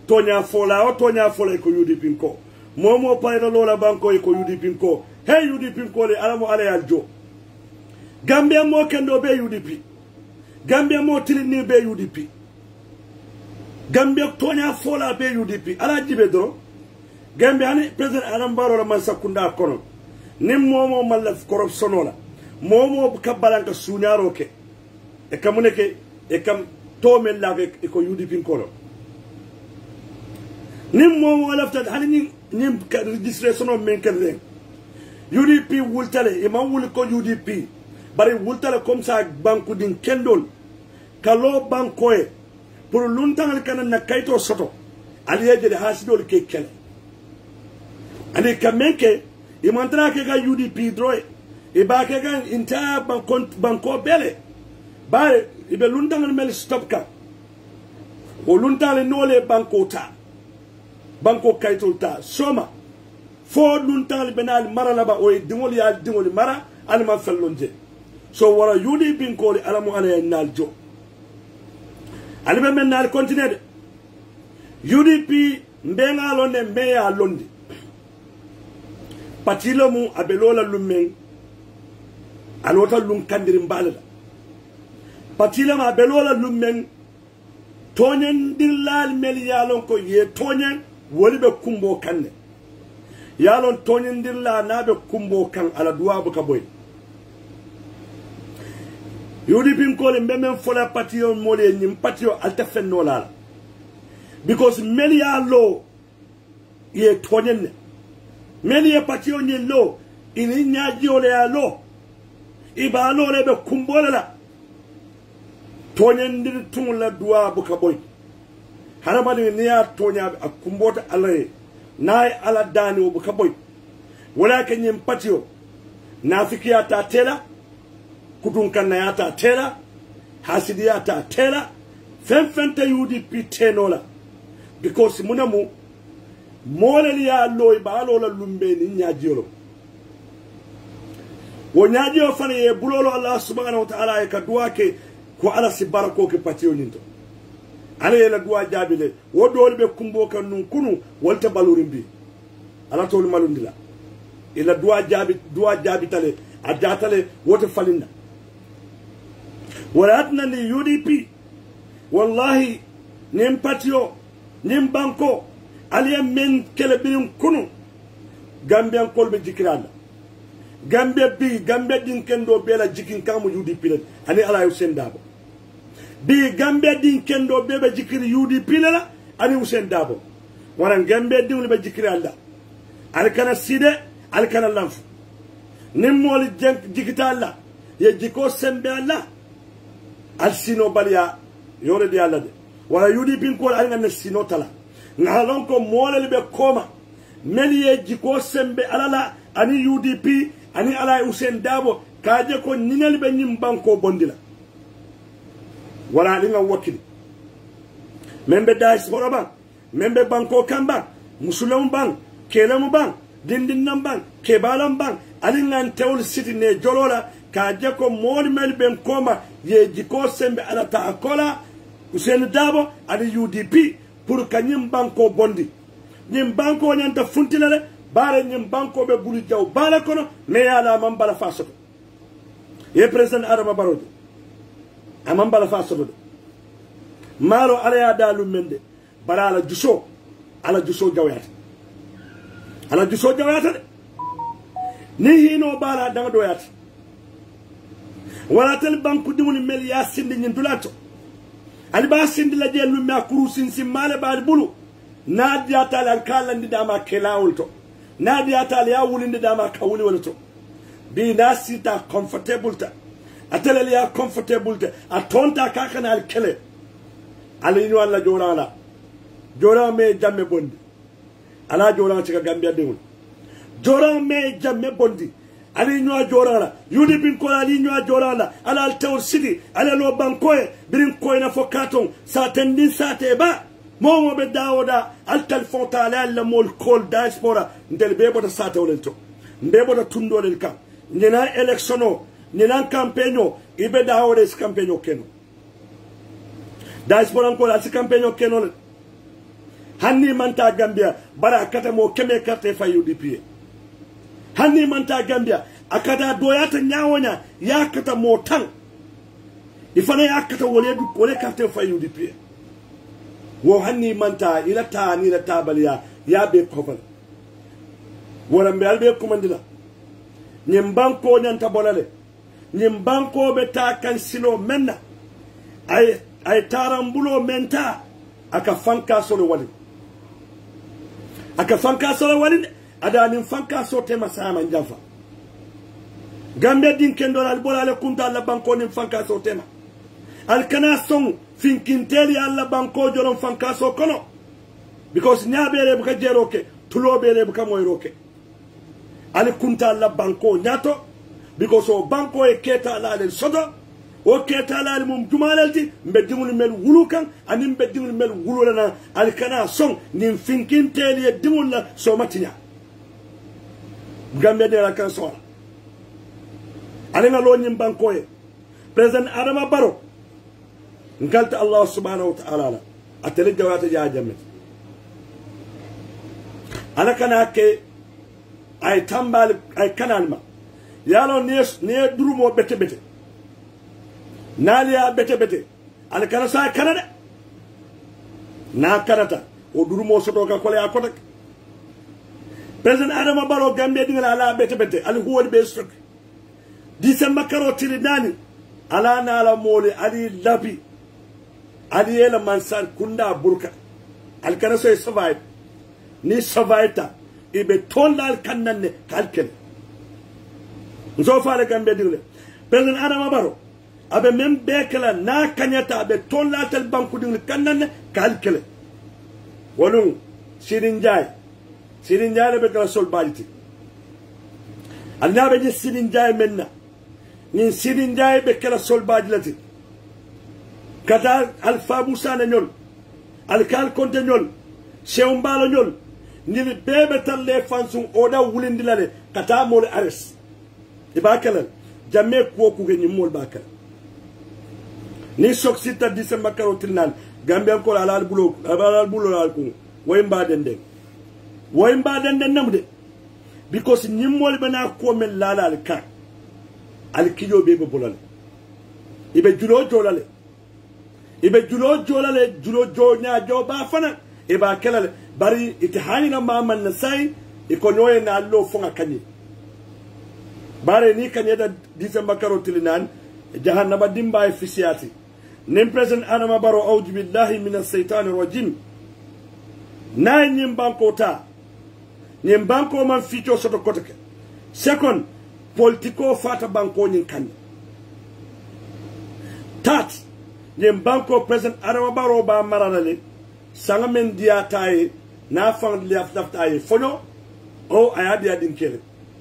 Speaker 2: tonya fola o tonya fola ko U D P ko momo payda lola banko ko U D P ko hey U D P ko le alamu ala aljo Gambia mo kendo be U D P Gambia mo tilini be U D P Gambia tonya fola be U D P ala jibe dro Gambia ni president Adam Barrow la man sakunda kono nim momo malaf corruption wala momo kabalanka sunyaro ke e kamune ke e kam to men la ke ko U D P ko nim momo lafta hani ni nim registration o men kende U D P wultale e man wul ko U D P bari wultale comme ça banku din kendol kalo banko e pour luntangal kana na kayto soto aliyeje de hasidol ke kele ani kamenke e mantra ke ga U D P droy e ba ke ga inta banko banko bele bare e be luntangal mel stop ka o luntale nole banko ta banko kayto ta soma fo luntangal benal marala ba o dingol ya dingol mara alma fellonje so wara U D P ko alamu ala naljo albe men nal continue de U D P mbenga londe mbeya londi patilo mu abelola lumen alota lum kandiri mbalala patilo ma abelola lumen tonyen dillal mel yalon ko ye tonyen woli be kumbo kanne yalon tonyen dilla nabe kumbo kan ala duwa bu ka boy U D P ko le mbemem fola patio mole nyim patio alta fenno la because many are low ye tonyen many ye patio ni low ini nyaji ole ya low iba lo le be kumbola la tonyen dir tun la duwa bu ka boy harama ni ya tonya akumbota alay nay ala dani bu ka boy wala ke nyim patio nafikiya ta tela kudun kanna yata tela hasidi yata tela fen fen ta U D P tenola because munamu moleli ya loy ba lola lumbe ni nyaajiro wo nyaajiro fane ye bulolo Allah subhanahu wa ta'ala e ka duwa ke ko ala si barako ke patiyo ninto ala ye la duwa jabile wo dole be kumbo kan nun kunu wolta balurimbi ala tol malundila ila duwa jabi duwa jabi tale adjatale wote falinda ولاتنا لي U D P والله نيم باتيو نيم بانكو عليا من كلبين كنو غامبيان كول بجيكرال غامبيا بي غامبيا دين كندو بيلا جيكين كامو U D P لا اني على حسين دابو بي غامبيا دين كندو بيبا جيكير U D P لا اني حسين دابو وان غامبيا دين لي بجيكرال لا على كان سيده على كان لانف نيم مول جيكيتال لا يجيكو سمبي الله alsino balia yore di Allah de wala U D P ko ala ngana sino tala ngalon ko molel be koma meliye jiko sembe alala ani U D P ani ala Hussein Dabo kaje ko ninel be nyim banko bondila wala linga wakili membe dais horaba membe banko kamba musulum bang kelam bang dindin nam bang kebalam bang ali ngan tewul city ne jolola kaje ko mol mel ben koma ye jiko sembe ala ta akola Hussein Dabo ani U D P pour ka nyim banko bondi nyim banko nyanta funtilale bare nyim banko be bulu jaw bala kono me yala man bala fasoto ye president Adama Barrow amam bala fasoto malo ala ya dalu mende bara ala juso ala juso jawata ala juso jawata de ni hino bala danga doyata wala tel banku dimuni mel ya sindi nyin dulato ali ba sindi la jelu ma kurusin simale ba bulu nadia tal al kalandi dama kelawulto nadia tal ya wulinde dama kawuli wolto bi nasita comfortable ta atele ya comfortable ta atonta kakana al kele ali ñu alla jorala jora me jamme bondi ala jora ci Gambia deul jora me jamme bondi ali ñoo jorala U D P ko ali ñoo jorala ala al tawr city ala lo bankoy birin koy na fo carton sa tendin sa te ba momo be dawoda al telefon ta ala la mol call diaspora ndel be bota sa tawlento mbe bota tundolel kam ñena electiono ñena campaigno ibe dawode s campaigno keno diaspora ko la s campaigno keno hanni manta Gambia bara akata mo keme karte fa U D P hanni manta Gambia akata doyata nyawonya yakata mo tan ifana yakata wole du wole karte fa U D P wo hanni manta ila ta ni la tabaliya ya be kofal wala mbal be kumandila nyim banko nyanta bolale nyim banko be ta kan silo menna ay ay tarambulo menta aka fanka solo wali aka fanka solo wali ada nim fanka so tema sama njafa Gambia din kendo al bolale kunta la banko nim fanka so tema al kana song finkinteli alla banko jolon fanka so kono because nyabere buka jeroke tulobere buka moyroke al kunta la banko nyato because o banko e keta la le sodo o keta la mum jumalalti mbedimul mel wulukan ani mbedimul mel wululana al kana song nim finkinteli e dimul la so matinya Gambia de la kan so alena lo nyim banko e president Adama Barrow ngalta Allah subhanahu wa ta'ala atele jawata ya jamet ana kana ke ay tambal ay kanalma yalo ne ne durumo bete bete naliya bete bete ana kana sa kanade na karata o durumo soto ka kole akotak president Adama Barrow Gambia dingala ala bete bete ali huwol be stok December karotiri nani ala na ala mole ali labi ali yela mansan kunda burka al kana so survive ni survive ibe tondal kannanne kalkel nzo faale Gambia digle president Adama Barrow abe mem bekala na kanyata abe tondal banku digle kannanne kalkel wolum Sirin Jay Sirin Jay be kala sol baliti alnabe ni Sirin Jay menna ni Sirin Jay be kala sol baliti kata Alpha Moussa ñol alkal konte ñol Cheikh Mbalo ñol ni bebe tan le fansum oda wulindi lale kata mol ares ibakala jamme ko ku ni mol bakal ni sok sita December karotil nan Gambia ko ala bulo ala bulo ala ko way mba dende way mba dende namde because ni mol bana ko men lala al ka al kiyo bebe bolale ibe julo jolale ibe julo jolale julo jo nya jo ba fana e ba kelale bari itihani na mama na sai iko noye na lo fonga kanye bare ni kanye da December karotili nan jahannama dimba e fisiati nim president Adama Barrow auju billahi minas shaitani rajim na nyim banko ta nyim banko man fito soto kotake second politiko fata banko nyin kanye tat nyem banko president Adama Barrow ba maralale sanga men dia taye na fang liaf laftaye fono o ayadi adin kele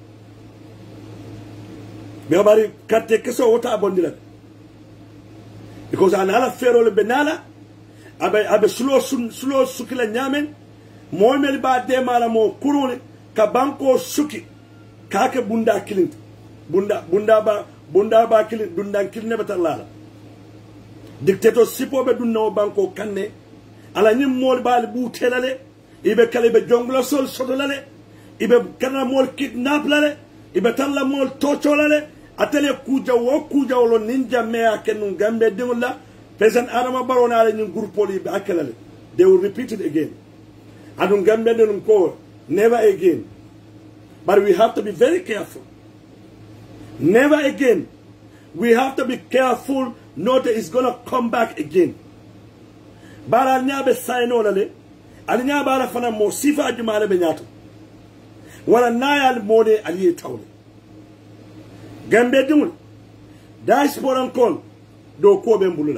Speaker 2: be bari katte keso wota bondila because anala fero le benala abe abe slow slow sukila nyamen mo mel ba de mala mo kurule ka banko suki kake bunda kilin bunda bunda ba bunda ba kilin dundan kilne batalla dictator sipo be dunno banko kanne ala nyim mol bal bu telale ibe kale be jongla sol sodolale ibe kana mol kidnap lale ibe talla mol tocholale atele kuja wo kuja wolo ninja mea kenu Gambia dingulla president Adama Barrow na nyim groupe poli be akelale they will repeat it again adun Gambia denum ko never again but we have to be very careful never again we have to be careful not is gonna come back again. Bara nyabe saino lale, ali nyaba fana mo sifa jumale benyato. Wala naya al mode ali tawle. Gambe dumul. Diaspora kon do ko be mbulula.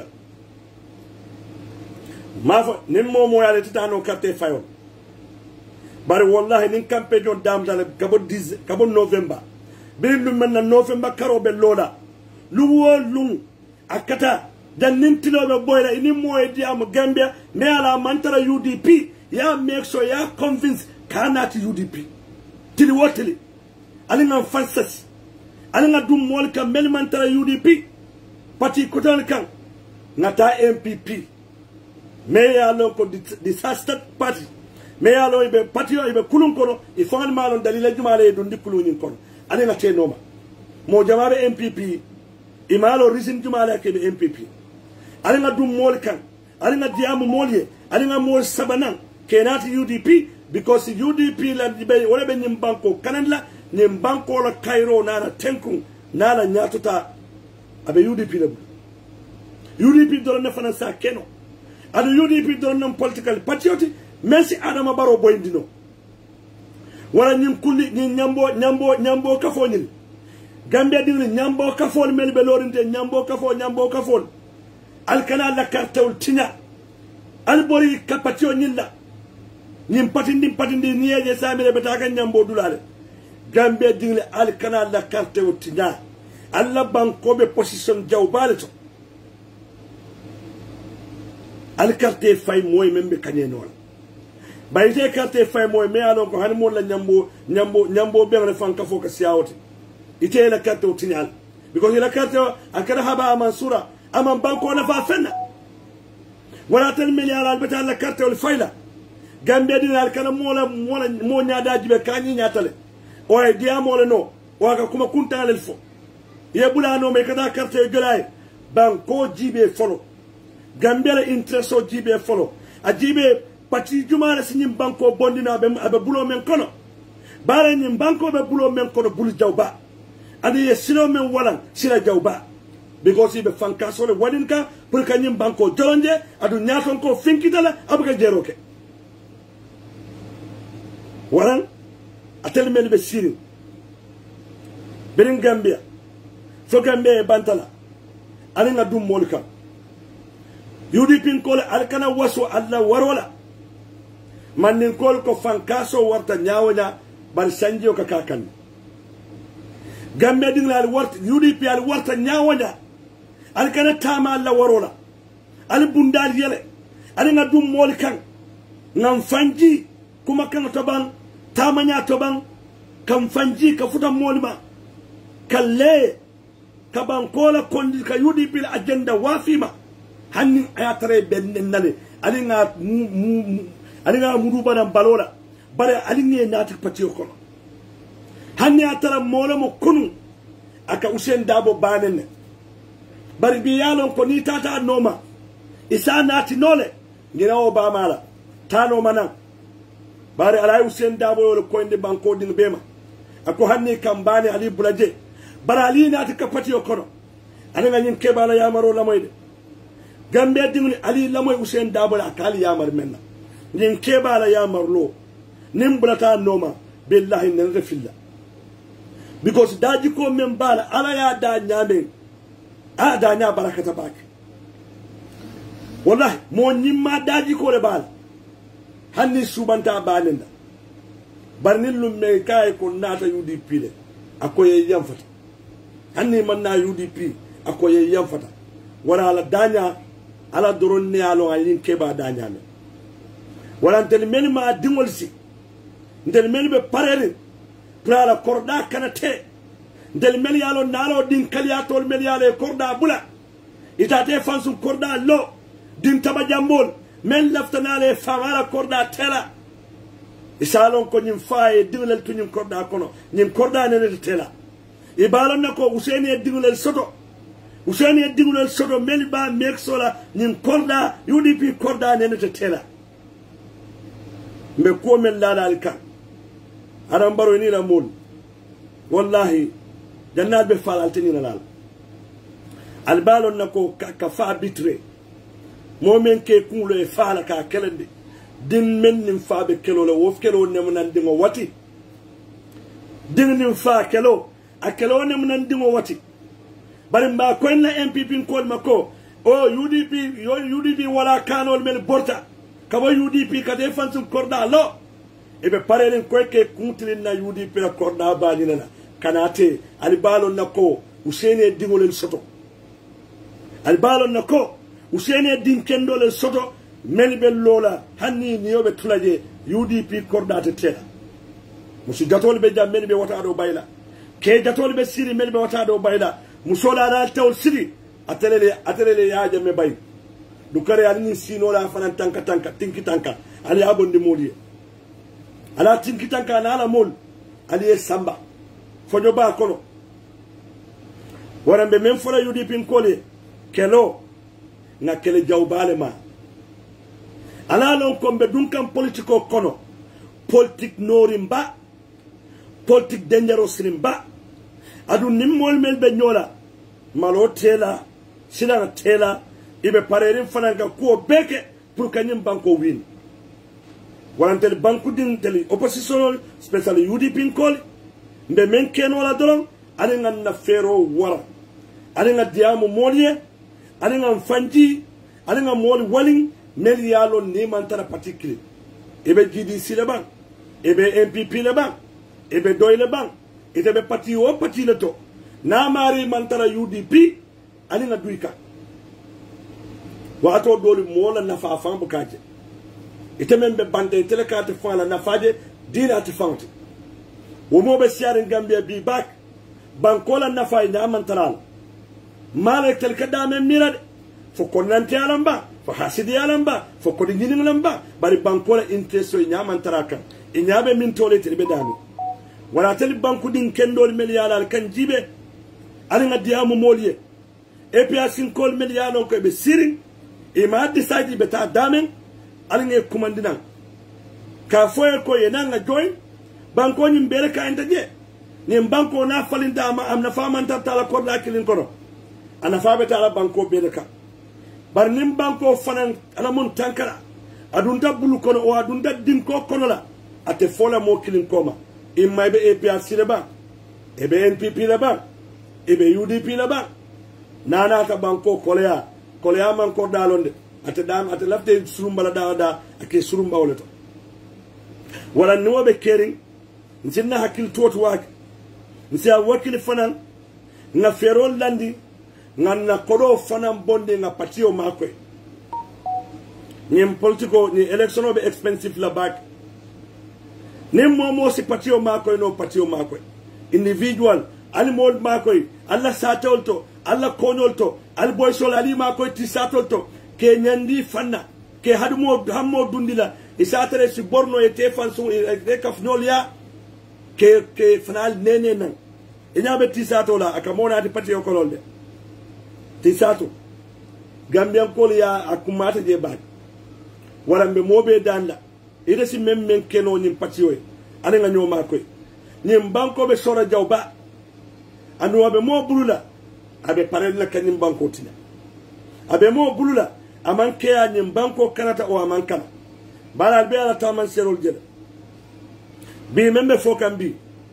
Speaker 2: Mafa nimmo mo yale titano carte fayon. Bari wallahi nin kampe jon dam dale kabo dix kabo November. Bi lu menna November karo be lola. Lu wo lu akata jannin tilobe boyla ini moye diam Gambia me ala mantara U D P ya make sure ya convince kanat U D P tili woteli alinga fansas alinga dum mol ka mel mantara U D P parti kotan kan ngata M P P mais ya lon ko disaster party mais ya lon be party yo be kulun kono e fangal malon dalila jumale do ndikulu nyin kono ale na te noma mo jamabe M P P imalo risin jumale ke be M P P ale na dum mol kan ale na diamu molye ale na mol sabanan kenati U D P because U D P la be wala be nyim banko kananla nyim banko la Cairo nana tenkun nana nyatuta abe U D P la U D P do na fana sa keno adu U D P do na political patriotic merci Adama Barrow boyndino wala nyim kulli ni nyambo nyambo nyambo kafo nyil Gambia dingli nyambo kafo mel be lorinte nyambo kafo nyambo kafo alkana la kartewul tinya albori kapatio nyilla nyim patindi patindi niyeje samire betaka nyambo dulale Gambia dingli alkana la kartewul tinya alla banko be position jawbale to al carte fay moy membe kanye non bayte carte fay moy me alon ko han mo la nyambo nyambo nyambo be ngale fanka foka siawote ite la carte otinyal because la carte akara haba mansura ama banko na fa fenna wala tan milliard al beta la carte ol fayla Gambia dinal kana mo la mo la mo nyaada jibe kanyi nyatale o e dia mo le no o ga kuma kunta le fo ye bula no me kada carte jolay banko jibe folo Gambia la intereso jibe folo a jibe pati jumala sinyim banko bondina be abe bulo men kono bare nyim banko be bulo men kono bulu jawba ade ye sino men wala sila jawba because ibe fanka so le wadinka pour ka nyim banko jolonje adu nyaton ko finkitala abuka jeroke waran atel men be siri berin Gambia so Gambia e bantala ani nga dum molka U D P kole alkana waso alla warola manin kol ko fankaso warta nyawanya bar sanjio ka kakan Gambia dingla al warta U D P al warta nyawanya alkana tama alla warola al bundal yele ali nga dum mol kan ngam fanji kuma kan toban tamanya toban kam fanji ka futa molma kalle kaban kola kondi ka U D P la agenda wafima hanni ayatare bennen nale alinga alinga mudu bana balola bare alinge nati patio kono hanni atara molo mo kunu aka Usain Dabo banen bari bi yalon ko ni tata noma isa nati nole ngira Obama la tano manan bare alay Usain Dabo yo ko inde banko ding bema ako hanni kambani ali bulaje bara ali nati ka patio kono alinga nyin kebala yamaro lamoyde Gambia dingni ali lamoy Usain Dabo la kali yamar menna nin keba la yamar lo nim blata noma billahi nan rafilla because daji ko men bala ala ya da nyame a da nya barakata bak wallahi mo nyimma daji ko le bala hanni subanta balinda barnil lum me kay ko nata U D P le akoye yamfata hanni man na U D P akoye yamfata wala la danya ala doron ne alo ayin keba danya me wala ntel mel ma dingol si ntel mel be parere plala korda kanate ntel mel yalo nalo din kaliatol mel yalo korda bula itate fansu korda lo din taba jambol mel laftanale famara korda tela isalon ko nyim faaye dinglel to nyim korda kono nyim korda ne tela ibalon nako Usaini dinglel soto Usaini e dingulel soto melba meksola nin korda U D P korda nenete tela mbe ko men lala alka aram baro ni la mul wallahi jannat be falal tini la lal albalon nako ka fa bitre momen ke kulo e fala ka kelende din men nim fa be kelo la wof kelo nem nan dingo wati din nim fa kelo a kelo nem nan dingo wati bari mba ko na M P P kol mako o U D P yo U D P wala kanol mel borta kabo U D P ka defense korda lo e be parelen ko ke kuntrin na U D P la korda ba ni na kanate ali balon nako Usaini dingolel soto ali balon nako Usaini din kendolel soto mel be lola hanni ni yobe tulaje U D P korda te tela musu jatol be jam mel be wata do bayla ke jatol be siri mel be wata do bayla musola na tawl siri atelele atelele ya jamme bay du kare ali sino la fana tanka tanka tinki tanka ali abondi modi ala tinki tanka na ala mol ali samba fonyo ba kono warambe men fola U D P kole kelo na kele jawbale ma ala lon kombe dunkan politiko kono politique norimba politique dangerous rimba adu nimmol mel be nyola malo tela silana tela ibe parerin fananga ko beke pour kanyim banko win warantel banku din tele opposition special U D P kole mbe men ken wala dolon ani ngan na fero wara ani nga diamu molie ani nga mfanji ani nga moli waling mel yalo ni mantara particulier ebe G D C le ban ebe M P P le ban ebe doy le ban ebe parti o parti le to na mari mantara U D P ani nga duika wato doli mola nafa fam bukaje ite membe bande telekate fala nafaje dina ti fawti wo mo be siare Gambia bi bak bankola nafa ina mantara malek tel kadame mirade fo konante alamba fo hasidi alamba fo ko dingini lamba bari bankola intereso nyama taraka inyabe min tole tel be dami wala tel banku din kendol mel yala kan jibe ali ngadiamu moliye e piasin kol mel yalo ko be sirin e ma decide be ta damen ali nge commandina ka foye ko yenanga join banko nyim bere ka endaje ni banko na falinda ma am na famanta tala ko la kilin kono ana fabe tala banko bere ka bar nim banko fanan ala mun tankara adunta bulu kono o adunta din ko kono la ate fola mo kilin koma imma be A P R C le ba e be N P P le ba e be U D P le ba nana ta banko kolea kolea man ko dalonde ate dam ate lafte surumbala da da ake surumba wala to wala no be kering nsinna hakil totu wak nsia wakil fanan na ferol landi ngana kodo fanan bonde nga patio makwe ni politiko ni election be expensive la back ni momo si patio makwe no patio makwe individual animal makwe alla satolto alla konolto al boysol ali makwe ti satolto ke nyandi fanna ke hadumo hammo dundila isatere si borno e tefan so e kafnolia ke ke fanal nene nan inyabe ti satola akamona ati patio kololde tisato Gambian kol ya akumata je bak warambe mobe danda ide si mem men keno nyim patiwe ane nga nyoma koy nyim banko be sora jawba anu abe mo bulula abe parel na kanim banko tina abe mo bulula aman ke ya nyim banko kanata o aman kana bala be ala taman serol jeda bi membe fokam bi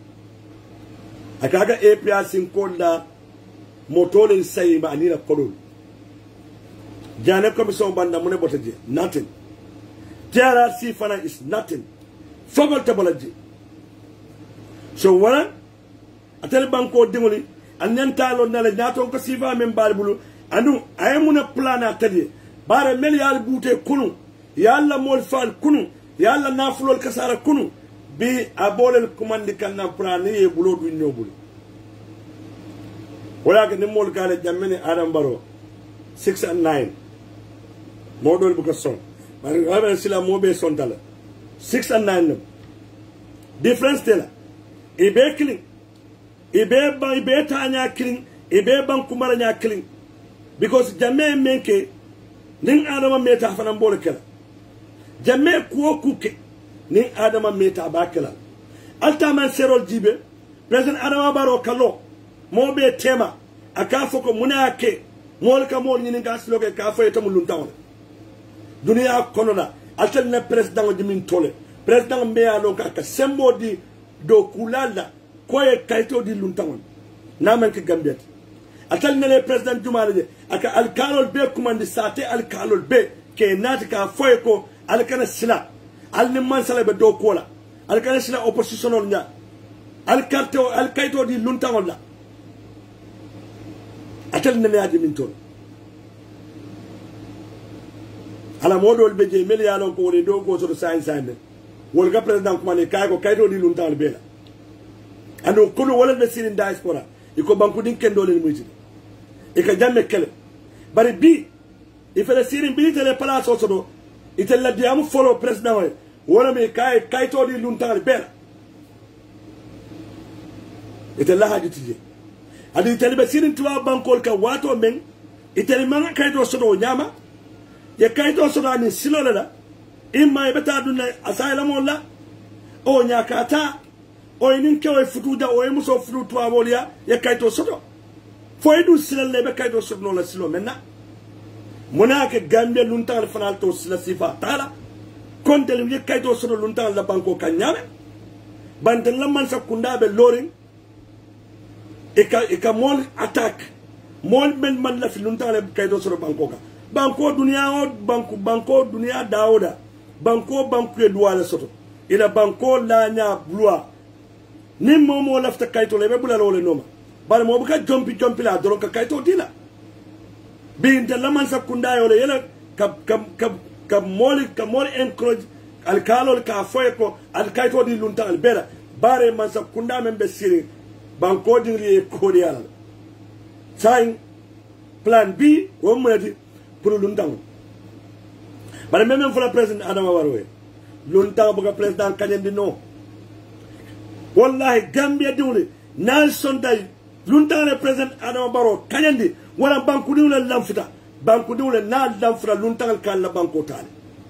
Speaker 2: akaga A P R sin kolla motole sayba anira kodol jane commission banda mune botaje nothing T R R C fana is nothing fogol tabalaji so wala atel banko dingoli annentalo nala nyato ko sifa men balbulu anu ayamuna plana tadi bare milliard bute kunu yalla mol fal kunu yalla nafulol kasara kunu bi abolel commandi kanna plani e bulo du nyobul wala ke nimol gale jammene Adam Barrow six and nine modol buka son mari raben sila mobe son tala six and nine difference tela e be killing e be ba e be tanya killing e be ban kumara nya killing because jamme menke nin adama meta fanan bol kala jamme ko kuke nin adama meta ba kala alta man serol jibe president Adama Barrow kalo mobe tema akafo ko munake molka mol nyini gaslo ke kafo etam luntawon dunia konola atel na president jimin tole president mbe alo ka sembo di do kulala koye kayto di luntawon namen ke gambiat atel ne president jumale aka alkalol be kumandi sate alkalol be ke natika foye ko alkana sila alni mansala be do kola alkana sila oppositionol nya alkarto alkayto di luntawon la atel ne yaadi min ton ala modol be je mel yalon ko woni do go so science science wol ga president ko mane kay ko kayto di lun tal bela ando ko wala be sirin diaspora iko banku din kendo le muti e ka jamme kele bari bi il fait sirin bi tele place o sodo itel la diamu follow president we wala mi kay kay to di luntal ber itel la haji tije adi itel be sirin tuwa bankol ka wato men itel man kay to sodo nyama ye kay to sodo ani silola la imma e beta dunna asayla molla o nyakata o inin kewe futuda o emuso futu tuwa bolia ye kay to sodo fo edu silal le be kay to sodo la silo menna monake Gambia luntal fanal to sila sifa tala kontel ye kay to sodo luntal la banko kanyame bantel la man sa kunda be loring e ka e ka mol attaque mol men man la fi luntal kay to sodo banko ka banko dunia o banko banko dunia daoda banko banko e duala soto ila banko la nya blua ni momo lafta kay to le be bulalo le noma bar mo buka jompi jompi la doron ka kay to dila binte laman sa kunda yo le yela ka ka ka ka moli ka moli encourage al kalol ka foye ko al kay to di lunta al bera bare man sa kunda men be siri banko di ri ko di ala sain plan B wo mo di pour luntan bare même fula president Adama Barrow luntan buga president kanyendi no wallahi Gambia diwle nation day luntan le president Adama Barrow kanyendi wala banku diwle lamfuta banku diwle na lamfuta luntan kan la banko tale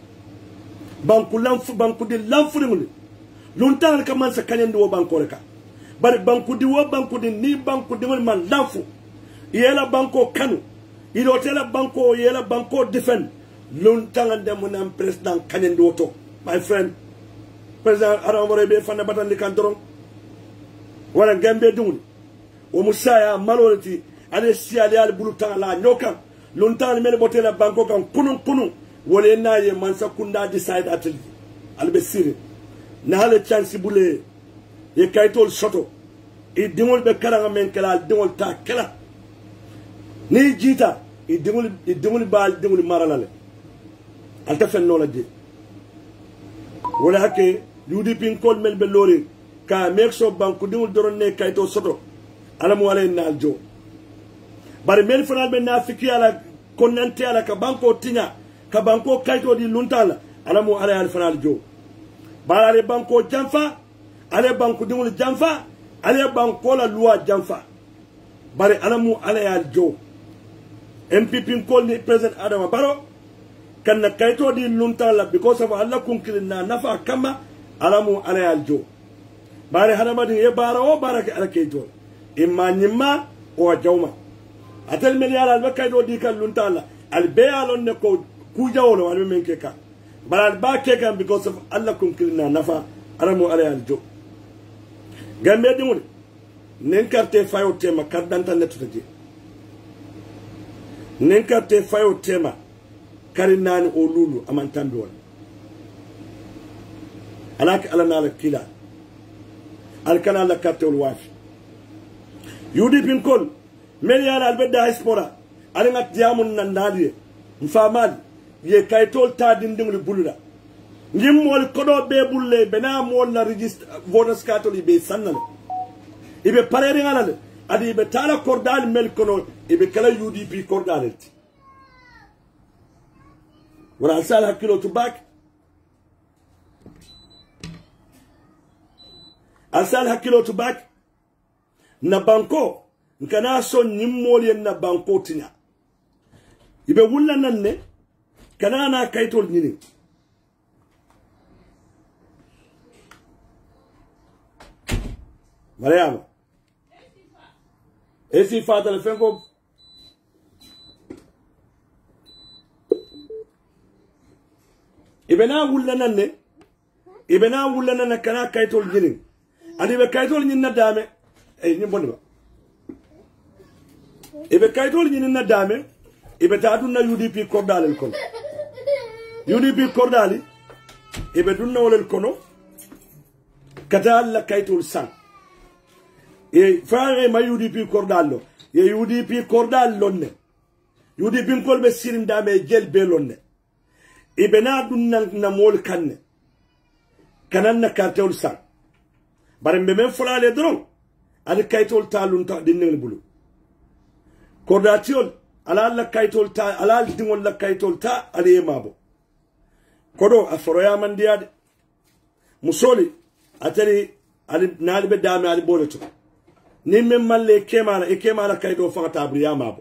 Speaker 2: banku lamfu banku di lamfu diwle luntan ka man sa kanyendi wo banko reka bari banku di wo banku di ni banku diwle man lamfu yela banko kanu ido tela banko yela banko defend luntan dem na president kanyendi woto my friend president Adama Barrow be fanna batandi kan doron wala Gambia diwle o musaya maloriti ale siali al bulutan la nyokan luntan mel botela banko kan kunun kunun wole naye mansa kunda decide atel albe sire na hale chance bule ye kaytol soto e dingol be karanga men kala dingol ta kala ni jita e dingol e dingol bal dingol maralale alta fen no la de wala hakke U D P kol mel be lori ka mekso banko dingol doron ne kayto soto alamu wala nal jo bari mel fanal be nafiki ala konnante ala ka banko tinya ka banko kayto di luntala alamu ala al fanal jo bara ale banko jamfa ale banko dimul jamfa ale banko la loi jamfa bari alamu ala al jo M P P ko ni president Adama Barrow kan na kayto di luntala because of Allah kunkilina nafa kama alamu ala al jo bari hadama di e bara o baraka ala kayto imma nyimma o jawma atel mel yala alba kaydo di kan luntala albe alon ne ko kujawolo albe men ke ka balal ba ke kan because of Allah kum kilna nafa aramu ala aljo gambe dimul nen carte fayo tema kardanta netuta je nen carte fayo tema karinani o lulu amantambi won alaka ala nala kila alkana la carte ol wafi U D P kol mel yala albe diaspora ali ngat diamun nan naliye mfamal ye kaytol ta dindingli bulula ngim mol kodo be bulle bena mol la register voters card be sannal ibe parere ngalal adi ibe tala kordal mel kono ibe kala U D P kordal wala sal hakilo to back asal hakilo to back na banko nkana so nimmol yen na banko tinya ibe wulla nan ne kana na kaytol nyini Mariama esi fata le fenko ibe na wulla nan ne ibe na wulla nan kana kaytol nyini adi be kaytol nyini na dame e ni bonba ibe kaytol nyini na dame ibe taatu na U D P kordal kono U D P kordali ibe dunna wala kono kata alla kaytol sang e faare ma U D P kordallo ye U D P kordal lonne U D P kolbe sirin dame gel be lonne ibe na dunna na mol kanne kanan na kartol sang bare mbeme fulale dron adi kaytol talun ta dinne bulu kordatiol ala la kaytol ta ala dingol la kaytol ta ali mabo kodo aforoya mandiade musoli atari ali nali be dame ali boleto ni men malle kemala e kemala kayto fa tabriya mabo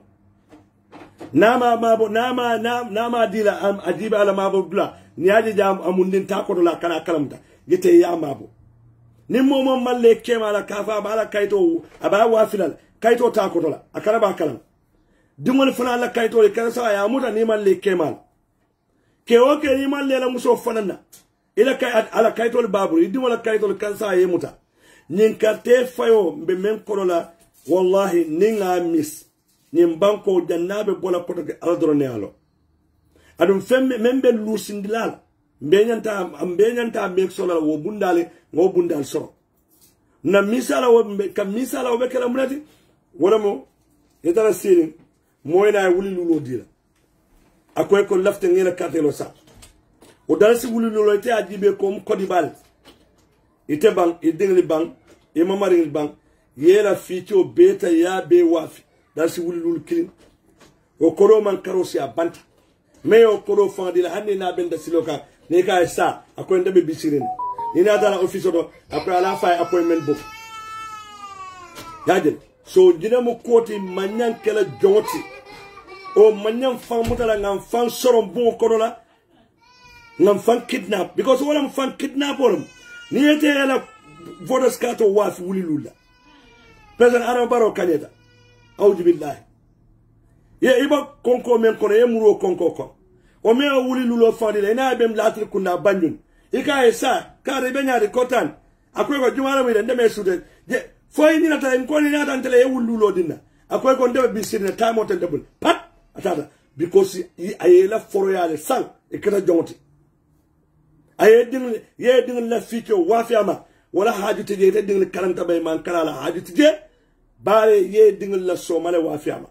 Speaker 2: nama mabo nama nama dila am adiba ala mabo dula ni aji jam amundin ta kodo la kana kalamta gite ya mabo ni momo malle kemala kafa bala kayto aba wafilal kayto ta kodo la akara ba kalam dingol fana la kayto le kan sa ya muta ni malle kemal ke o ke ni malle la muso fanana ila kay ala kayto le babul dingol la kayto le kan sa ya muta nin karte fayo be men kodo la wallahi ninga miss nin banko jannabe bola poto ala drone alo adum femme membe lusindilal mbenyanta mbenyanta mek sola wo bundale ngo bundal so na misala wo kam misala wo bekala munati wala mo yetara sirin moyna wuli lulo dira akoy ko lafte ngela katelo sa o dalsi wuli lulo te ajibe ko kodibal ite bang idingli bang e mamari bang yela ficho beta ya be wafi dalsi wuli lulo kilin o koro man karosi abanta me o koro fandila hanni na benda siloka ni ka sa akoy ndabe bisirin ni na dala office do après ala fay appointment book yadel so dina mo koti manyan kala jongoti o manyan fan mutala ngam fan sorom bon kodola ngam fan kidnap because wala fan kidnap wolum ni yete ala vodas kato wafi wuli lula president Adama Barrow kaneta awju billahi ye iba konko men kono ye muro konko ko o me wuli lulo fandile ina bem latri kunna banjun ika esa kare benyari kotan akoy ko jumala mi ndeme sude je foy ni nata en ko ni nata ntele e wullulo dinna akoy ko ndebe bisirne time ten double pat atata because ayela foroyale sang e kata jonti aye ding ye ding la fito wafiama wala hajute je ding karanta bay man kala la hajute je bare ye ding la somale wafiama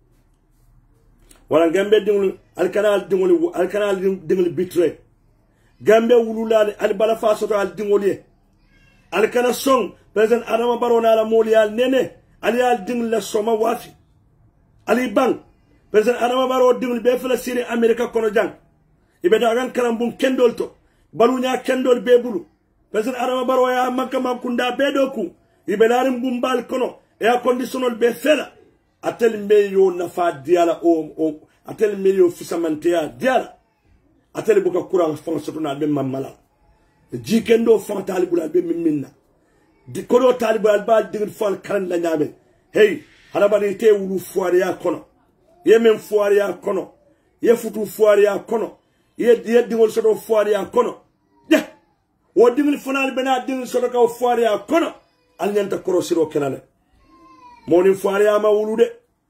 Speaker 2: wala gambe ding al kanal ding al kanal ding bitre gambe wululale al bala fa soto al dingoliye al kana song president Adama Barrow na la moli al nene al yal ding la soma wafi ali bang president Adama Barrow ding be fala siri America kono jang ibe dagan karambum kendol to balunya kendol be bulu president Adama Barrow ya makka makunda be doku ibe larim bumbal kono e a conditionnel be fela atel meyo nafa diala o o atel meyo fisamantea diala atele buka kuran fon sotuna be mamala jikendo fon talibul be minna di kodo talibul ba digil fon kan la nyame hey halabani te wulu fuare ya kono ye men fuare ya kono ye futu fuare ya kono ye ye dingol soto fuare ya kono de wo digil fonal be na digil soto ka fuare ya kono al nyanta korosiro kelale moni fuare ya ma wulude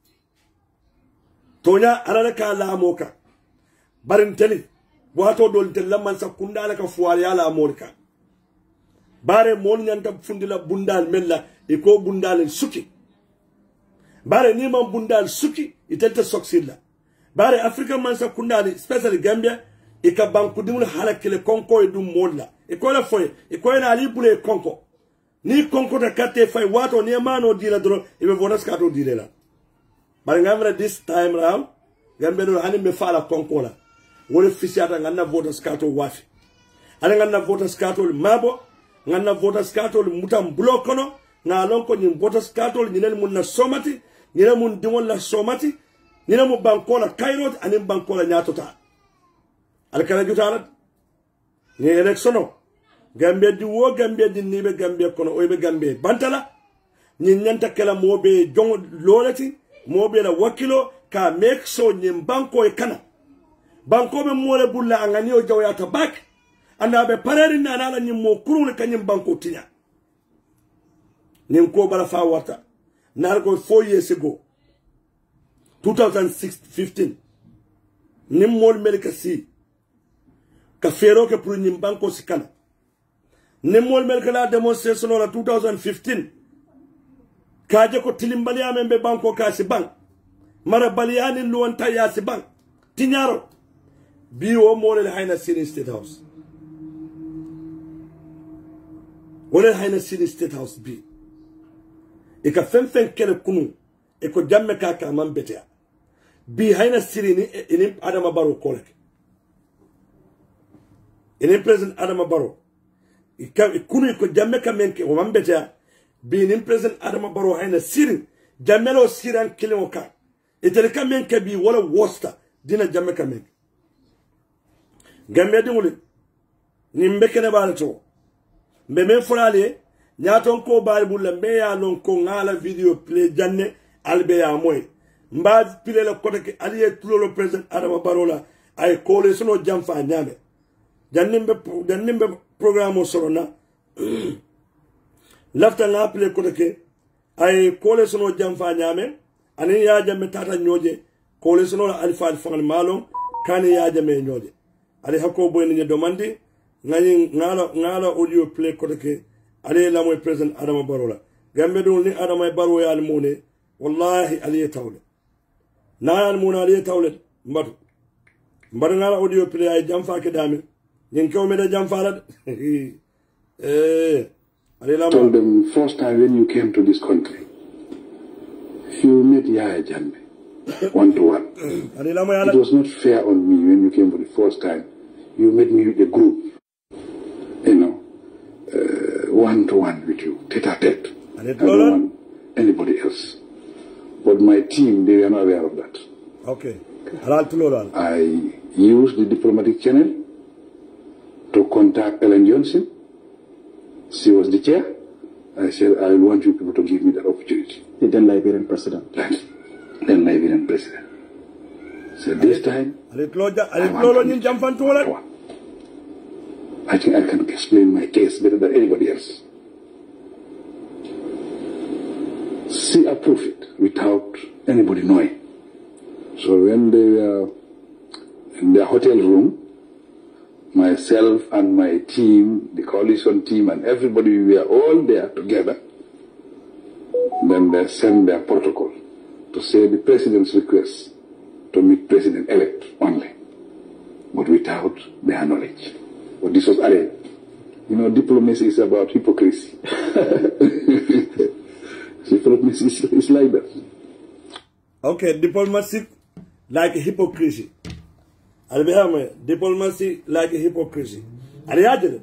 Speaker 2: tonya alala ka la moka barin teli wato dol tel lamman sakunda la ka fuari ala amorika bare mon nyanta fundila bundal mella e ko bundal suki bare ni man bundal suki itenta soksilla bare afrika man sakunda especially Gambia e ka banku dimul halakile konko e dum molla e ko la foye e ko na ali bule konko ni konko da kate fay wato ni mano dila dro e be vonas kato dilela bare ngamra this time round Gambia do hani me fala konko la wole fisiata ngana voters kato wafi ana ngana voters kato mabo ngana voters kato mutam blokono na lonko ni voters kato nyinel mun na somati nyinel mun dimol la somati nyinel mun bankola kairot ani bankola nyatota alkala jutala ni electiono Gambia di wo Gambia di nibe Gambia kono oybe Gambia bantala ni nyanta kala mobe jong lolati mobe la wakilo ka make so nyim banko e kana banko be mole bulla angani o jawyata bak anda be pareri na nala nyim mo kurun kanyim banko tinya nim ko bala fa wata nar ko four years ago twenty fifteen nim mol melka si ka fero ke pour nyim banko sikana nim mol melka la demonstration la twenty fifteen kaje ko tilimbali amembe banko ka si bank mara baliani luwanta ya si bank tinyaro bi wo mole hayna sini state house wala hayna sini state house bi e ka fem fem kele kunu e ko jamme ka ka man betea bi hayna sirini ini Adama Barrow kolek ini president Adama Barrow kunu ko jamme kamenke o mambeta bi ini president Adama Barrow hayna sirin jammelo siran kilimo ka itere kamenke bi wala wosta dina jamme kamenke gambe dingule ni mbekene balato mbe men fulale nyaton ko bal bulla mbe ya lon ko ngala video play janne albe ya moy mba pile la kote ke aliye tulolo president Adama Barrow la ay kole sono jamfa nyame jannimbe jannimbe programme sorona lafta nga pile kote ke ay kole sono jamfa nyame ani ya jamme tata nyoje kole sono la alfa alfa malon kani ya jamme nyoje ali hakko boyni ni domandi ngani ngala ngala audio play kote ke ali la moy president Adama Barrow la gambe dum ni Adama Barrow ya almone wallahi ali tawle na muna ali tawle mbatu mbar ngala audio play ay jamfa ke dami nyen ko me da jamfa la eh ali la
Speaker 3: told them first time when you came to this country if you met Yaya Jammeh one to one
Speaker 2: ali la mo yala
Speaker 3: it was not fair on me when you came for the first time you met me with a group you know uh, one to one with you tete a tete I don't want anybody else. But my team, they were not aware of that.
Speaker 2: Okay.
Speaker 3: I used the diplomatic channel to contact Ellen Johnson. She was the chair. I said, I want you people to give me that opportunity.
Speaker 5: The then Liberian president.
Speaker 3: That, then Liberian president. So this time, I, I think I can explain my case better than anybody else. She approved it without anybody knowing. So when they were in their hotel room, myself and my team, the coalition team and everybody, we were all there together. Then they sent their protocol to say the president's request to meet president-elect only, but without their knowledge. But this was arranged. You know, diplomacy is about hypocrisy. Diplomacy is, is like that.
Speaker 2: Okay, diplomacy like hypocrisy. Albehame, diplomacy like hypocrisy. Ariadele.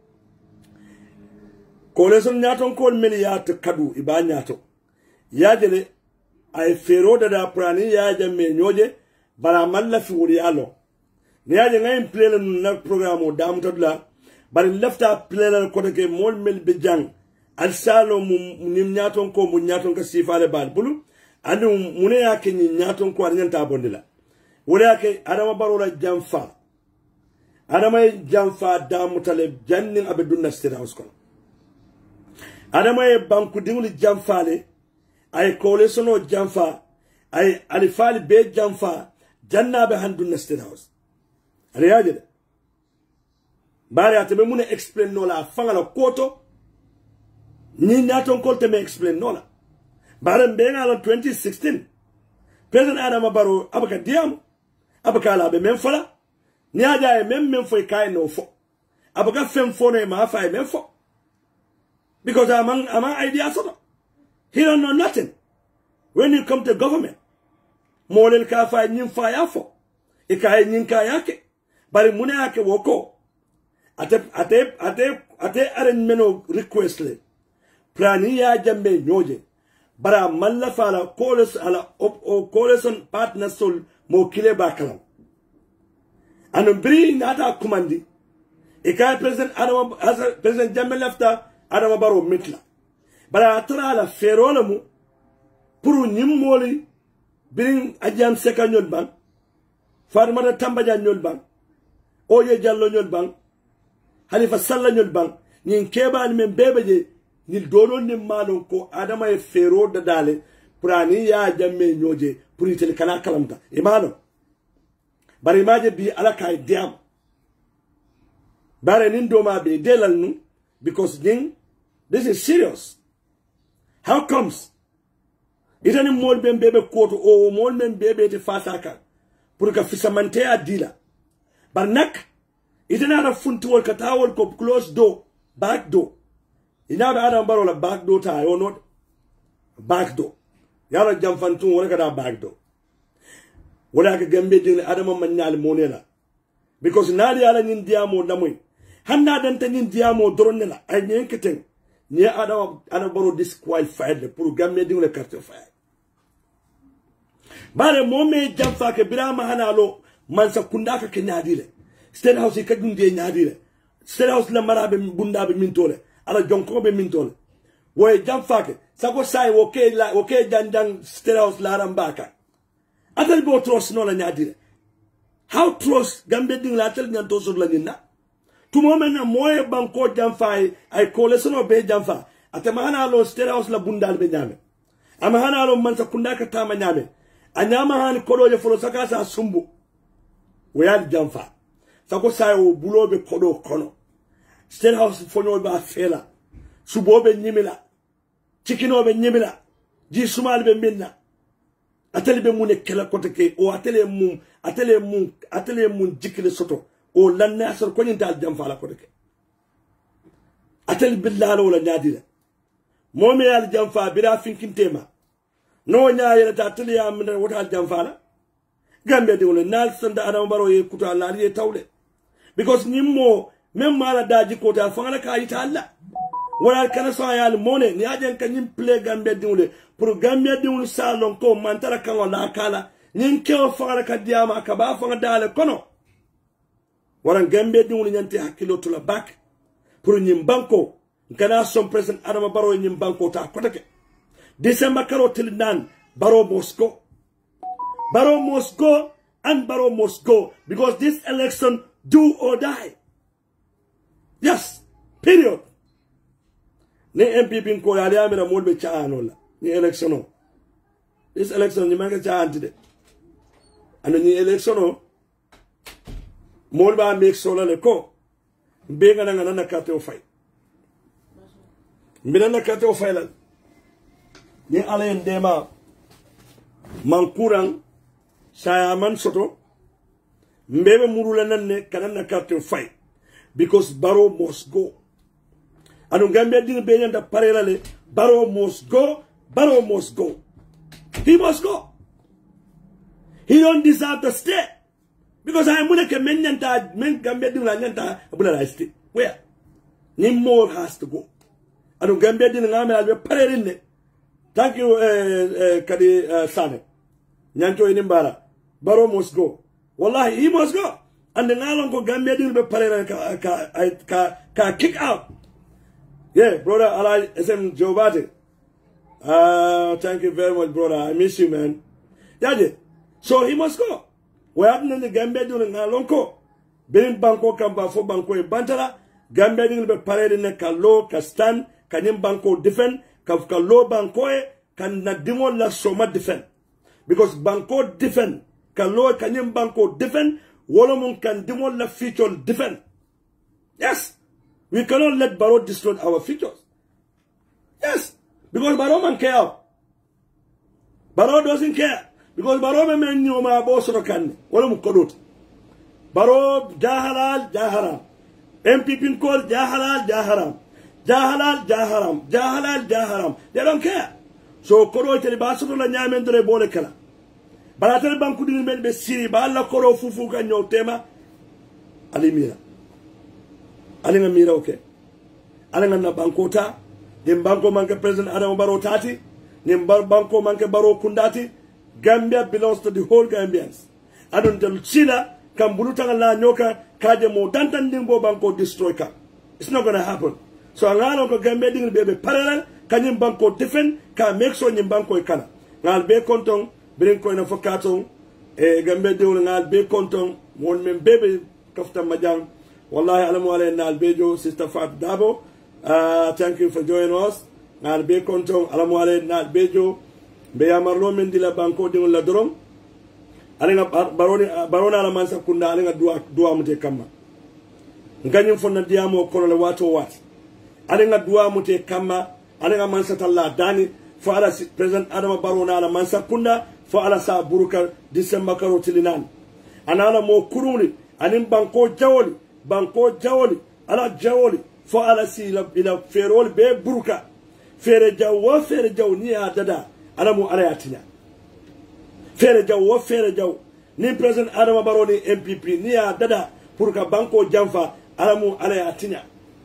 Speaker 2: Koleson nyaton kol meli yato kadu iba nyato. Yadele ay fero da prani yaja me nyoje bara malla fi wuri alo. Niyaje ngay plele na programme dam todla bari lefta plele ko de mol mel be jang al salo nim nyaton ko mu nyaton ka sifale bal bulu anu mune yake ni nyaton ko arnyanta bondila wala yake Adama Barrow la jamfa Adama jamfa dam tale jannin abedunna state house ko Adama e banku dingli jamfale ay coalitiono jamfa ay alifali be jamfa jannabe handunna state house riyaje bari atebe mune explain no la fangala koto ni nyaton kolte me explain no la bare mbenga la twenty sixteen president Adama Barrow abaka diam abaka la be men fala ni aja e men men fo kai no fo abaka fem fo no ma fa e men fo because among among ideas so he don't know nothing when you come to government molel ka fa nyim fa ya fo e kai nyin ka yake bari mune yake woko ate ate ate ate arrangement request le plani ya jambe nyoje bara malla fala koles ala o coalition partner sol mo kile bakalam anu bri nata kumandi e kay president Adama president Jammeh lafta Adama Barrow mitla bara tra la ferola mu pour nyimoli brin ajam seka nyol ban Fatoumatta Tambaja nyol ban Oye Jallow nyol ban Halifa Sallah nyol ban nyin keba ni men bebeje ni dono ni malon ko Adama e fero da dale prani ya jamme nyoje pour itel kana kalamta imano bari maje bi ala kay diam bare nin do ma be delal nu because ning this is serious. How comes itani mol ben bebe koto o mol men bebe te fasaka pour ka fisamante adila barnak itana da funtuwol ka tawol ko close door back door ina da Adama Barrow la back door ta yo not back door yara jamfantu wala ka da back door wala ka gambe dingle adama man nyaal monela because naali ala nin diamo lamoy hanna dan tan nin diamo doronnela ay nyenketen ni adama ana baro disqualified pour gambe dingle carte fay bare momme jamfa ke birama hanalo man sa kundaka ke nyaadile state house ka gunde nyaadile state house la marabe bundabe mintole ala jonko be mintole woy jamfa ke sago sai wo ke la wo ke janjang state house la rambaka atal bo tros no la nyaadile how tros gambe ding la tel nyanto sur la ninna tumo mena moye banko jamfa ay kole sono be jamfa atama hanalo state house la bundal be nyame ama hanalo man sa kundaka tama nyame anyama hani kodoje folo saka sa sumbu weyal jamfa sako sayo bulobe kodo kono state house fonyo ba fela subobe nyimila chikinobe nyimila ji sumal be minna atele be mune kala koteke o atele mum atele mum atele mum jikile soto o lanne asor ko nyinta jamfa la koteke atele billahi wala nyadira momi yal jamfa bira finkintema no nyaayere ta atele ya min wota jamfa la gambe de wala nal sanda adam baro ye kuta la ye tawle because nimmo même mala daji ko ta fanga ka yita alla wala kana so yal mone ni ajen kan nim play gambe de wala pour gambe de wala salon ko mantara kan wala kala nin ke fanga ka diama ka ba fanga dale kono wala gambe de wala nyanti hakilo to la back pour nyim banko kana son president adam baro nyim banko ta kotake december karo til nan baro Moscow. Barrow must go and Barrow must go because this election do or die. Yes, period. Ne M P P ko yali amira molbe chaanola ni election. This election ni manga chaantide. And ni election molba make sola le ko benga na ngana kate o fay. Mbina na kate o fay la. Ni ala ndema mankurang saya man soto mbebe murula nanne kanana carte fight because Barrow must go anu Gambia ding be nyanda parela le Barrow must go Barrow must go he must go he don't deserve to stay because I am muneke men nyanta men Gambia ding la nyanta abula la stay where ni more has to go anu Gambia ding ngame albe parela thank you uh, uh, kadi uh, Sane nyanto inimbara Barrow must go wallahi he must go and the nalon ko Gambia dil be parela ka ka ka, ka kick out yeah brother Alai S M Jobate uh thank you very much brother I miss you man yaje so he must go we have no Gambia dil nalon ko ben banko kamba fo banko e bantala Gambia dil be parela ne ka lo ka stand kanyim banko defend ka ka lo banko e kan na dimon la soma defend because banko defend can lower kanyem banko defend wolomon can demon la future defend. Yes, we cannot let Barrow destroy our futures. Yes, because Barrow man care. Barrow doesn't care because Barrow men you ma boss rokan wolom kodot. Barrow jahalal jaharam. M P P call jahalal jaharam. Jahalal jaharam. Jahalal jaharam. They don't care. So kodot tele baso la nyamen dre bole kala. Balatel banku di men be siri ba la koro fufu ka nyo tema ali mira ali nga mira okay ali nga na bankota dem banko manke president Adam Barrow tati dem banko manke Barrow kundati Gambia belongs to the whole Gambians adon tel china kambuluta la nyoka kaje mo dantan dimbo banko destroy ka it's not going to happen so ngalo ko Gambia ding be be parallel kanyim banko defend ka make sure nyim banko e kana ngal be konton birin ko na fokato e Gambia de wala be konton won men bebe kafta majang wallahi alamu ala na albejo sister Fat Dabo uh thank you for joining us ngal be konton alamu ala na albejo be yamarlo men dila banko de wala dorom alinga baroni barona ala mansa kunda alinga dua dua mute kama nganyim fonna diamo kono le wato wat alinga dua mute kama alinga mansa talla dani fo ala president Adama Barrow ala mansa kunda fo ala sa buruka December karo tilinan anala mo kuruni anin banko jawoli banko jawoli ala jawoli fo ala si ila, ila ferol be buruka fere jawo fere jaw ni adada ala mo ala yatinya fere jaw wo fere jaw ni president Adama Barrow ni M P P ni ya dada pour ka banko janfa alamu ala atinya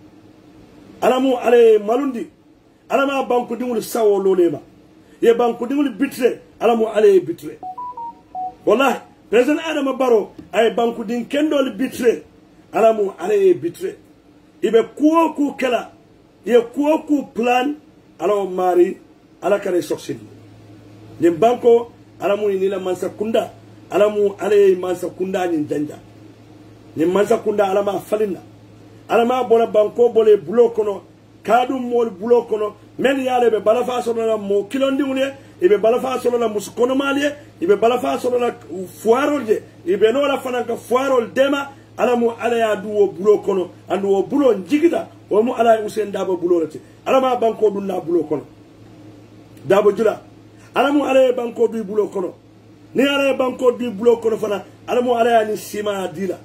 Speaker 2: alamu ala malundi alama banko dingul sawo lolema ye banko dingul bitre alamu ala bitre wallahi president Adama Barrow ay banko din kendol bitre alamu ala bitre ibe kuo ku kala ye kuo ku plan alaw mari ala kare soxin ni banko alamu ni la mansa kunda alamu ale mansa kunda ni janja ni mansa kunda alama falina alama bona banko bole bulo kono kadu mol bulo kono men yale be balafa so na mo kilondi mule ibe balafa so na muskono malie ibe balafa so na fuarol je ibe no la fananka fuarol dema alamu ala ya duwo bulo kono andu wo bulo njigita wo mu ala usen dabo bulo lati alama banko dunna bulo kono dabo jula alamu ala banko du bulo kono ni ala banko du bulo kono fana alamu ala ni sima dila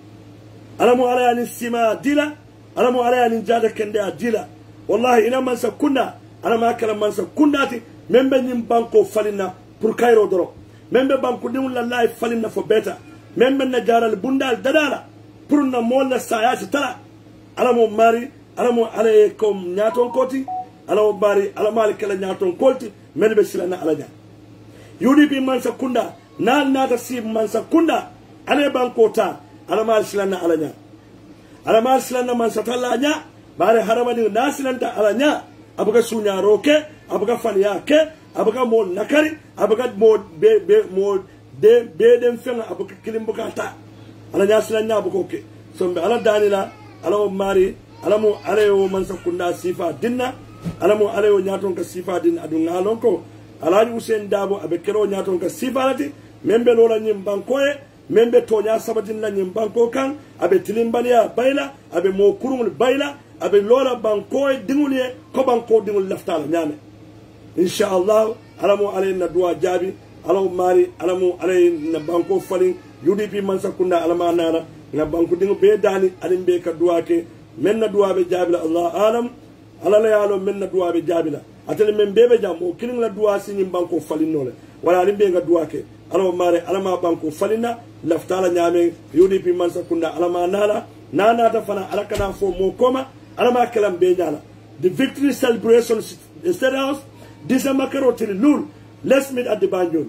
Speaker 2: alamu ala ni sima dila alamu ala ni jada kende dila wallahi ina man sakunda alama kala man sakundati membe nyim banko falina pour kayro doro membe banko dimul lallahi falina fo beta membe na jaral bundal dadala pour na molla sayati tala alamu mari alamu ala kom nyaton koti alamu bari alamu ala kala nyaton kolti melbe silana alaja U D P man sakunda na nata si man sakunda ale banko ta alama silana alaja alama silana man satala nya bare haramani nasilanta alanya abuga sunya roke abuga faniya ke abuga mo nakari abuga mo be be mo de be dem fen abuga kilimbuka ta alanya silanya abuga ke sombe ala danila ala mari alamu alayo man sakunda sifa dinna alamu alayo nyaton ka sifa din adunga lonko alaji Hussein Dabo abe kero nyaton ka sifa lati membe lola nyim bankoye membe tonya sabatin na nyim banko kan abe tilimbania bayla abe mo kurungul bayla abe lola bankoye dingulie ko banko dingul laftala nyame inshallah alamu alayna duwa jabi alamu mari alamu alayna banko falin U D P man sakunda alama nana nga banko dingu be dani alim be ka duwa ke menna duwa be jabila Allah alam ala la yalo menna duwa be jabila atele men bebe jam o kilin la duwa sini banko falino le wala alim be nga duwa ke alamu mari alama banko falina laftala nyame U D P man sakunda alama nana nana ta fana alakana fo mo koma alama kalam be nyala the victory celebration state house December karotili lul let's meet at the Banjul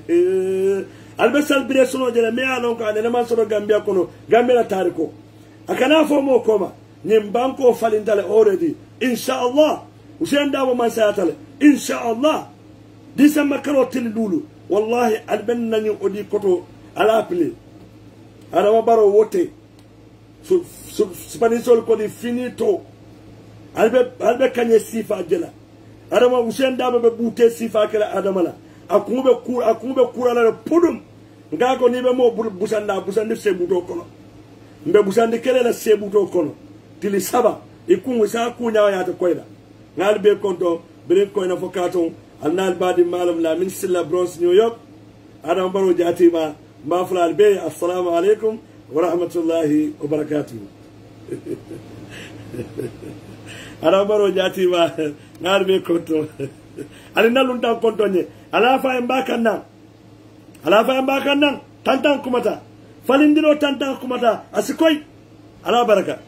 Speaker 2: albe celebration o jele me alon ka ne man soro Gambia kono Gambia la tariko akana fo mo koma nyim banko falintale already inshallah Hussein Dabo man sayatale inshallah December karotili lulu wallahi alben nañu odi koto ala pli Adama Barrow wote su spani sol ko di finito albe albe kanye sifa jela Adama Hussein Dabo be bute sifa kala Adama la akumbe kur akumbe kurala la pudum ngako ni be mo busanda busandi sebuto kono mbe busandi kele la sebuto kono tili saba ikungu sa kunya ya ta koyda ngal be konto be koyna fokato alnal badi malam la min silla Bronx New York Adama Barrow jatima ma fulal be assalamu alaikum wa rahmatullahi wa barakatuh Adama Barrow jatima ngal be konto ali nalun tan konto nye ala fa mbaka nan ala fa mbaka nan tantan kumata falindiro tantan kumata asikoy ala baraka